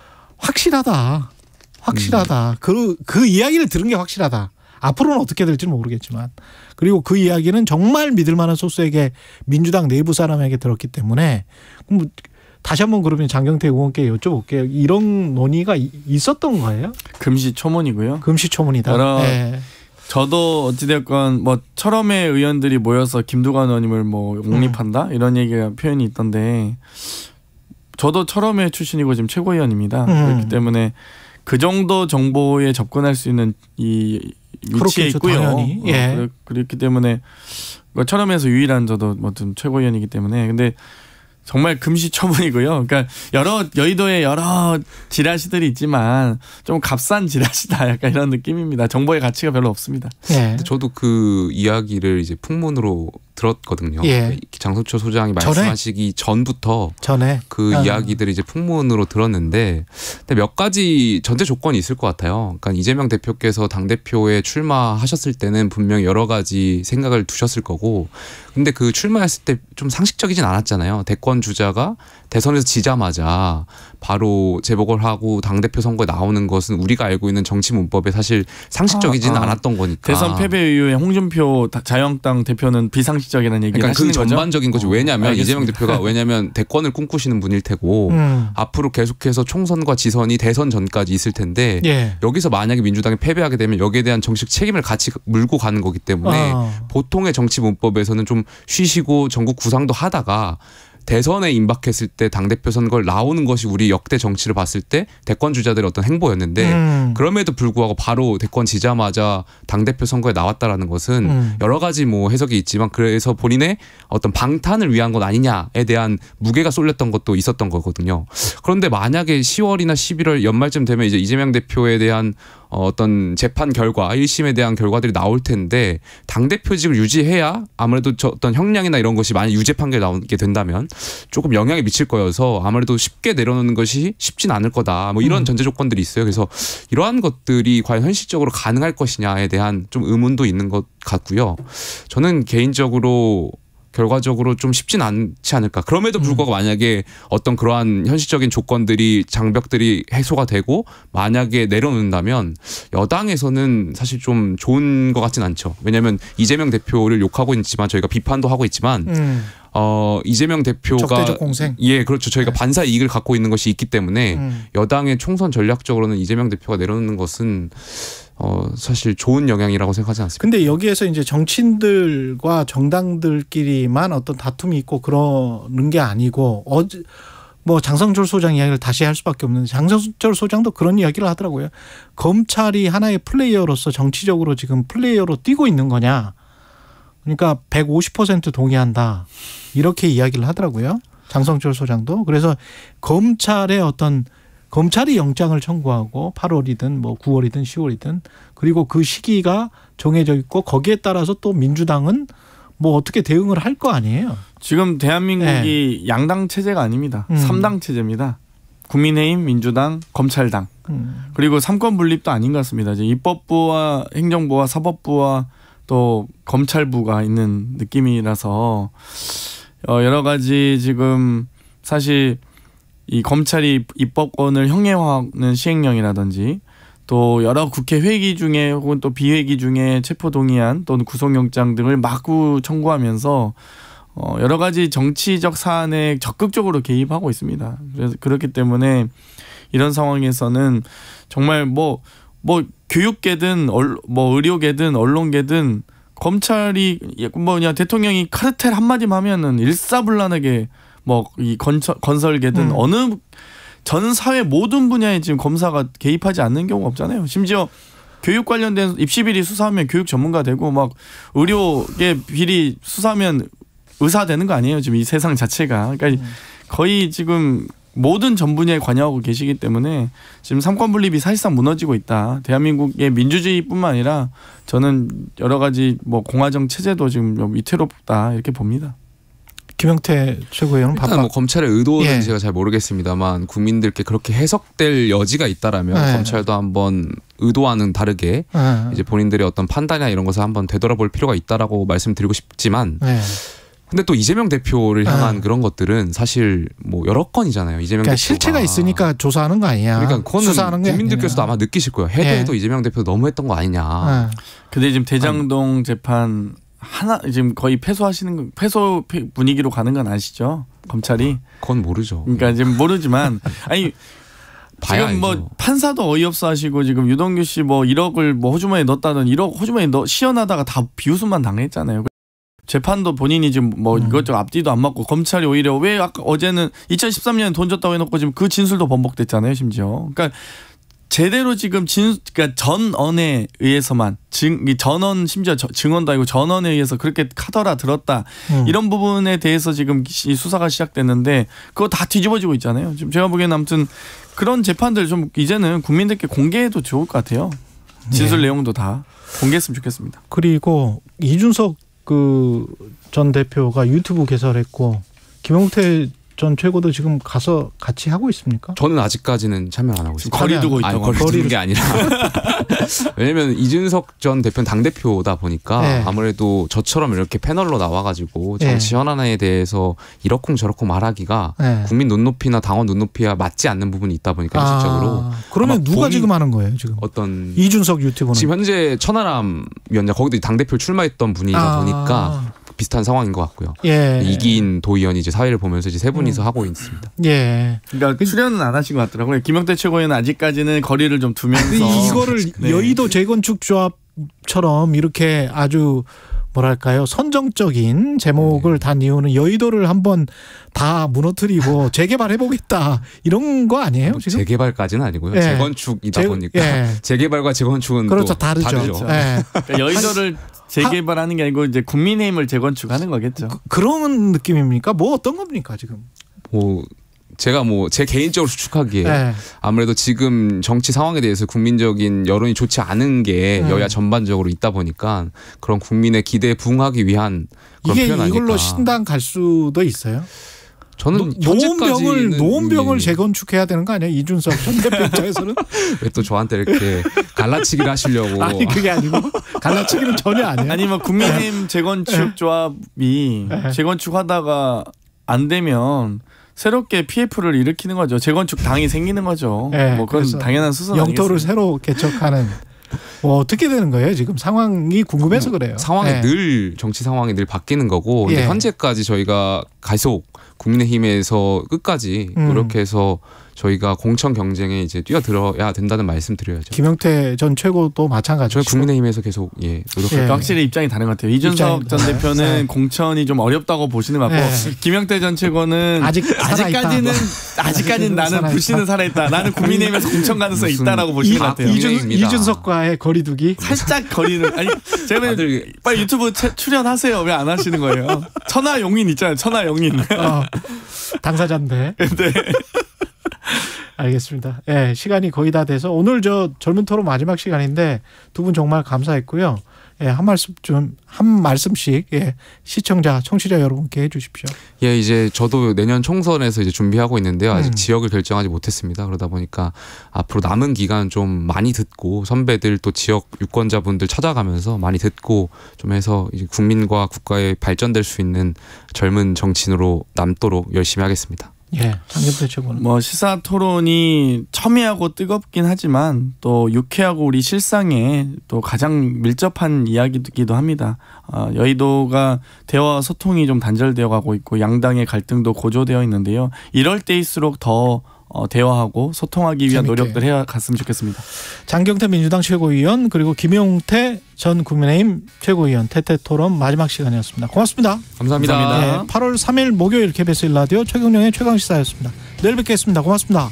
확실하다. 확실하다. 음. 그, 그 이야기를 들은 게 확실하다. 앞으로는 어떻게 될지는 모르겠지만. 그리고 그 이야기는 정말 믿을 만한 소스에게 민주당 내부 사람에게 들었기 때문에 그럼 다시 한번 그러면 장경태 의원께 여쭤볼게요. 이런 논의가 있었던 거예요? 금시초문이고요. 금시초문이다. 여러 네. 저도 어찌됐건 뭐 철험의 의원들이 모여서 김두관 의원님을 뭐 옹립한다 이런 얘기가 표현이 있던데 저도 철험의 출신이고 지금 최고위원입니다. 음. 그렇기 때문에 그 정도 정보에 접근할 수 있는 이 위치에 있고요. 당연히. 예. 어, 그렇기 때문에 철험에서 유일한 저도 뭐 좀 최고위원이기 때문에 근데 정말 금시초문이고요. 그러니까 여러 여의도에 여러 지라시들이 있지만 좀 값싼 지라시다 약간 이런 느낌입니다. 정보의 가치가 별로 없습니다. 예. 저도 그 이야기를 이제 풍문으로 들었거든요. 예. 장성철 소장이 말씀하시기 전에? 전부터 전에 그 아. 이야기들을 이제 풍문으로 들었는데 근데 몇 가지 전제 조건이 있을 것 같아요. 그러니까 이재명 대표께서 당 대표에 출마하셨을 때는 분명 여러 가지 생각을 두셨을 거고, 근데 그 출마했을 때 좀 상식적이진 않았잖아요. 대권 주자가 대선에서 지자마자 바로 재보궐하고 당대표 선거에 나오는 것은 우리가 알고 있는 정치 문법에 사실 상식적이지는 아, 아. 않았던 거니까. 대선 패배 이후에 홍준표 자유한국당 대표는 비상식적이라는 얘기를 그러니까 하시는 그 거죠? 전반적인 거죠. 어, 왜냐하면 알겠습니다. 이재명 대표가 왜냐하면 대권을 꿈꾸시는 분일 테고 음. 앞으로 계속해서 총선과 지선이 대선 전까지 있을 텐데 예. 여기서 만약에 민주당이 패배하게 되면 여기에 대한 정치적 책임을 같이 물고 가는 거기 때문에 어. 보통의 정치 문법에서는 좀 쉬시고 전국 구상도 하다가 대선에 임박했을 때 당대표 선거를 나오는 것이 우리 역대 정치를 봤을 때 대권 주자들의 어떤 행보였는데 음. 그럼에도 불구하고 바로 대권 지자마자 당대표 선거에 나왔다라는 것은 음. 여러 가지 뭐 해석이 있지만 그래서 본인의 어떤 방탄을 위한 것 아니냐에 대한 무게가 쏠렸던 것도 있었던 거거든요. 그런데 만약에 시월이나 십일월 연말쯤 되면 이제 이재명 대표에 대한 어떤 재판 결과 일 심에 대한 결과들이 나올 텐데 당대표직을 유지해야 아무래도 저 어떤 형량이나 이런 것이 만약 유죄 판결이 나오게 된다면 조금 영향이 미칠 거여서 아무래도 쉽게 내려놓는 것이 쉽진 않을 거다. 뭐 이런 음. 전제 조건들이 있어요. 그래서 이러한 것들이 과연 현실적으로 가능할 것이냐에 대한 좀 의문도 있는 것 같고요. 저는 개인적으로 결과적으로 좀 쉽진 않지 않을까. 그럼에도 불구하고 음. 만약에 어떤 그러한 현실적인 조건들이 장벽들이 해소가 되고 만약에 내려놓는다면 여당에서는 사실 좀 좋은 것 같진 않죠. 왜냐하면 이재명 대표를 욕하고 있지만 저희가 비판도 하고 있지만 음. 어, 이재명 대표가 적대적 공생. 예, 그렇죠. 저희가 네. 반사 이익을 갖고 있는 것이 있기 때문에 음. 여당의 총선 전략적으로는 이재명 대표가 내려놓는 것은 어, 사실 좋은 영향이라고 생각하지 않습니다. 근데 여기에서 이제 정치인들과 정당들끼리만 어떤 다툼이 있고 그러는 게 아니고 어제 뭐 장성철 소장 이야기를 다시 할 수밖에 없는데 장성철 소장도 그런 이야기를 하더라고요. 검찰이 하나의 플레이어로서 정치적으로 지금 플레이어로 뛰고 있는 거냐. 그러니까 백오십 퍼센트 동의한다. 이렇게 이야기를 하더라고요. 장성철 소장도. 그래서 검찰의 어떤 검찰이 영장을 청구하고 팔월이든 뭐 구월이든 시월이든 그리고 그 시기가 정해져 있고 거기에 따라서 또 민주당은 뭐 어떻게 대응을 할 거 아니에요. 지금 대한민국이 네. 양당 체제가 아닙니다. 음. 삼당 체제입니다. 국민의힘, 민주당, 검찰당. 음. 그리고 삼권 분립도 아닌 것 같습니다. 이제 입법부와 행정부와 사법부와 또 검찰부가 있는 느낌이라서 여러 가지 지금 사실 이 검찰이 입법권을 형해화하는 시행령이라든지 또 여러 국회 회기 중에 혹은 또 비회기 중에 체포동의안 또는 구속영장 등을 마구 청구하면서 어 여러 가지 정치적 사안에 적극적으로 개입하고 있습니다. 그래서 그렇기 때문에 이런 상황에서는 정말 뭐 뭐 교육계든 얼, 뭐 의료계든 언론계든 검찰이 뭐냐 대통령이 카르텔 한마디만 하면은 일사불란하게 뭐 이 건설계든 음. 어느 전 사회 모든 분야에 지금 검사가 개입하지 않는 경우가 없잖아요. 심지어 교육 관련된 입시 비리 수사하면 교육 전문가 되고 막 의료계 비리 수사하면 의사 되는 거 아니에요. 지금 이 세상 자체가. 그러니까 음. 거의 지금 모든 전 분야에 관여하고 계시기 때문에 지금 삼권 분립이 사실상 무너지고 있다. 대한민국의 민주주의뿐만 아니라 저는 여러 가지 뭐 공화정 체제도 지금 위태롭다 이렇게 봅니다. 김영태 최고위원은 일단 뭐 검찰의 의도는 예. 제가 잘 모르겠습니다만 국민들께 그렇게 해석될 여지가 있다라면 예. 검찰도 한번 의도와는 다르게 예. 이제 본인들의 어떤 판단이나 이런 것을 한번 되돌아볼 필요가 있다라고 말씀드리고 싶지만. 예. 근데 또 이재명 대표를 향한 아. 그런 것들은 사실 뭐 여러 건이잖아요. 이재명 그러니까 대표가 실체가 있으니까 조사하는 거 아니야. 그러니까 그거는 수사하는 국민들께서도 아마 느끼실 거예요. 해도 예. 해도 이재명 대표 너무했던 거 아니냐. 예. 근데 지금 대장동 재판 하나 지금 거의 패소하시는 거, 패소 분위기로 가는 건 아시죠? 검찰이. 그건 모르죠. 그러니까 지금 모르지만 아니 봐야 지금 뭐 알죠. 판사도 어이없어 하시고 지금 유동규 씨 뭐 일억을 뭐 호주머니에 넣었다는 일억 호주머니에 넣 시연하다가 다 비웃음만 당했잖아요. 재판도 본인이 지금 뭐 음. 이것저것 앞뒤도 안 맞고 검찰이 오히려 왜 아까 어제는 이천십삼 년에 돈 줬다고 해놓고 지금 그 진술도 번복됐잖아요, 심지어. 그러니까 제대로 지금 진 그러니까 전언에 의해서만 증 전언 심지어 저, 증언도 아니고 전언에 의해서 그렇게 카더라 들었다 음. 이런 부분에 대해서 지금 이 수사가 시작됐는데 그거 다 뒤집어지고 있잖아요. 지금 제가 보기에는 아무튼 그런 재판들 좀 이제는 국민들께 공개해도 좋을 것 같아요. 진술 네. 내용도 다 공개했으면 좋겠습니다. 그리고 이준석 그 전 대표가 유튜브 개설했고 김용태 전 최고도 지금 가서 같이 하고 있습니까? 저는 아직까지는 참여 안 하고 있습니다. 거리 두고 있다고. 거리 두는 게 아니라 왜냐면 이준석 전 대표는 당대표다 보니까 네. 아무래도 저처럼 이렇게 패널로 나와가지고 정치 네. 현안에 대해서 이러쿵저러쿵 말하기가 네. 국민 눈높이나 당원 눈높이와 맞지 않는 부분이 있다 보니까 현실적으로. 아, 그러면 누가 지금 하는 거예요 지금? 어떤 이준석 유튜브는 지금 현재 천하람 위원장 거기도 당대표 출마했던 분이다 아. 보니까 비슷한 상황인 것 같고요. 예. 이기인 도의원이 이제 사회를 보면서 이제 세 분이서 음. 하고 있습니다. 예. 그러니까 출연은 안 하신 것 같더라고요. 김영태 최고위원은 아직까지는 거리를 좀 두면서 이거를 네. 여의도 재건축 조합처럼 이렇게 아주 뭐랄까요 선정적인 제목을 네. 단 이유는 여의도를 한번 다 무너뜨리고 재개발해보겠다 이런 거 아니에요? 뭐 지금? 재개발까지는 아니고요. 예. 재건축이다 재, 보니까 예. 재개발과 재건축은 그렇죠 또 다르죠. 다르죠. 예. 그러니까 여의도를 재개발하는 게 아니고 이제 국민의힘을 재건축하는 거겠죠. 그, 그런 느낌입니까? 뭐 어떤 겁니까 지금? 뭐 제가 뭐 제 개인적으로 추측하기에 네. 아무래도 지금 정치 상황에 대해서 국민적인 여론이 좋지 않은 게 네. 여야 전반적으로 있다 보니까 그런 국민의 기대에 부응하기 위한 그런 이게 표현 아닐까. 이걸로 신당 갈 수도 있어요? 저는 노원병을 노원병을 재건축해야 되는 거 아니에요? 이준석 전 대표 입장에서는 왜 또 저한테 이렇게 갈라치기를 하시려고? 아니 그게 아니고 갈라치기는 전혀 아니에요. 아니 뭐 국민의힘 재건축 조합이 재건축하다가 안 되면 새롭게 피에프를 일으키는 거죠. 재건축 당이 생기는 거죠. 네, 뭐 그건 당연한 수순 영토를 아니겠습니까? 새로 개척하는. 뭐 어떻게 되는 거예요? 지금 상황이 궁금해서 그래요. 상황이 네. 늘 정치 상황이 늘 바뀌는 거고 예. 근데 현재까지 저희가 계속 국민의힘에서 끝까지 음. 노력해서 저희가 공천 경쟁에 이제 뛰어들어야 된다는 말씀 드려야죠. 김영태 전 최고도 마찬가지죠. 저희 국민의힘에서 계속 예 노력할 예. 확실히 입장이 다른 것 같아요. 이준석 전 대표는 네. 공천이 좀 어렵다고 보시는 것 같고 네. 김영태 전 최고는 아직 아직까지는 아직까지는 나는 불씨는 살아있다. 나는 국민의힘에서 공천 가능성이 있다라고 보시는 것 같아요. 이준, 이준석과의 거리두기 살짝 거리는 아니 제가 빨리 유튜브 채, 출연하세요. 왜 안 하시는 거예요? 천하용인 있잖아요. 천하용인. 어, 당사자인데. 네. 알겠습니다. 예, 시간이 거의 다 돼서 오늘 저 젊은 토론 마지막 시간인데 두 분 정말 감사했고요. 예, 한 말씀 좀 한 말씀씩 예, 시청자, 청취자 여러분께 해주십시오. 예, 이제 저도 내년 총선에서 이제 준비하고 있는데요. 아직 음. 지역을 결정하지 못했습니다. 그러다 보니까 앞으로 남은 기간 좀 많이 듣고 선배들 또 지역 유권자분들 찾아가면서 많이 듣고 좀 해서 이제 국민과 국가에 발전될 수 있는 젊은 정치인으로 남도록 열심히 하겠습니다. 예, 장경태 최고는 뭐 시사 토론이 첨예하고 뜨겁긴 하지만 또 유쾌하고 우리 실상에 또 가장 밀접한 이야기이기도 합니다. 어, 여의도가 대화와 소통이 좀 단절되어 가고 있고 양당의 갈등도 고조되어 있는데요. 이럴 때일수록 더 어, 대화하고 소통하기 위한 재밌게. 노력들 해야 갔으면 좋겠습니다. 장경태 민주당 최고위원 그리고 김용태 전 국민의힘 최고위원 태태토론 마지막 시간이었습니다. 고맙습니다. 감사합니다. 감사합니다. 네, 팔월 삼일 목요일 케이비에스 일 라디오 최경영의 최강시사였습니다. 내일 뵙겠습니다. 고맙습니다.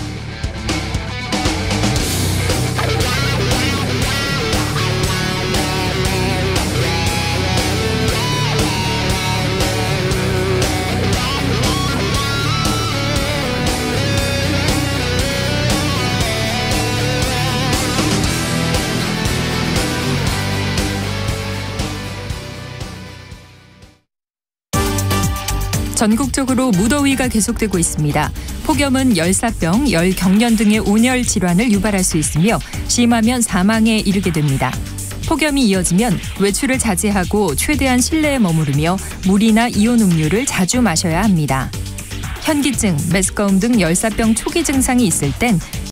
전국적으로 무더위가 계속되고 있습니다. 폭염은 열사병, 열경련 등의 온열 질환을 유발할 수 있으며 심하면 사망에 이르게 됩니다. 폭염이 이어지면 외출을 자제하고 최대한 실내에 머무르며 물이나 이온 음료를 자주 마셔야 합니다. 현기증, 메스꺼움 등 열사병 초기 증상이 있을 땐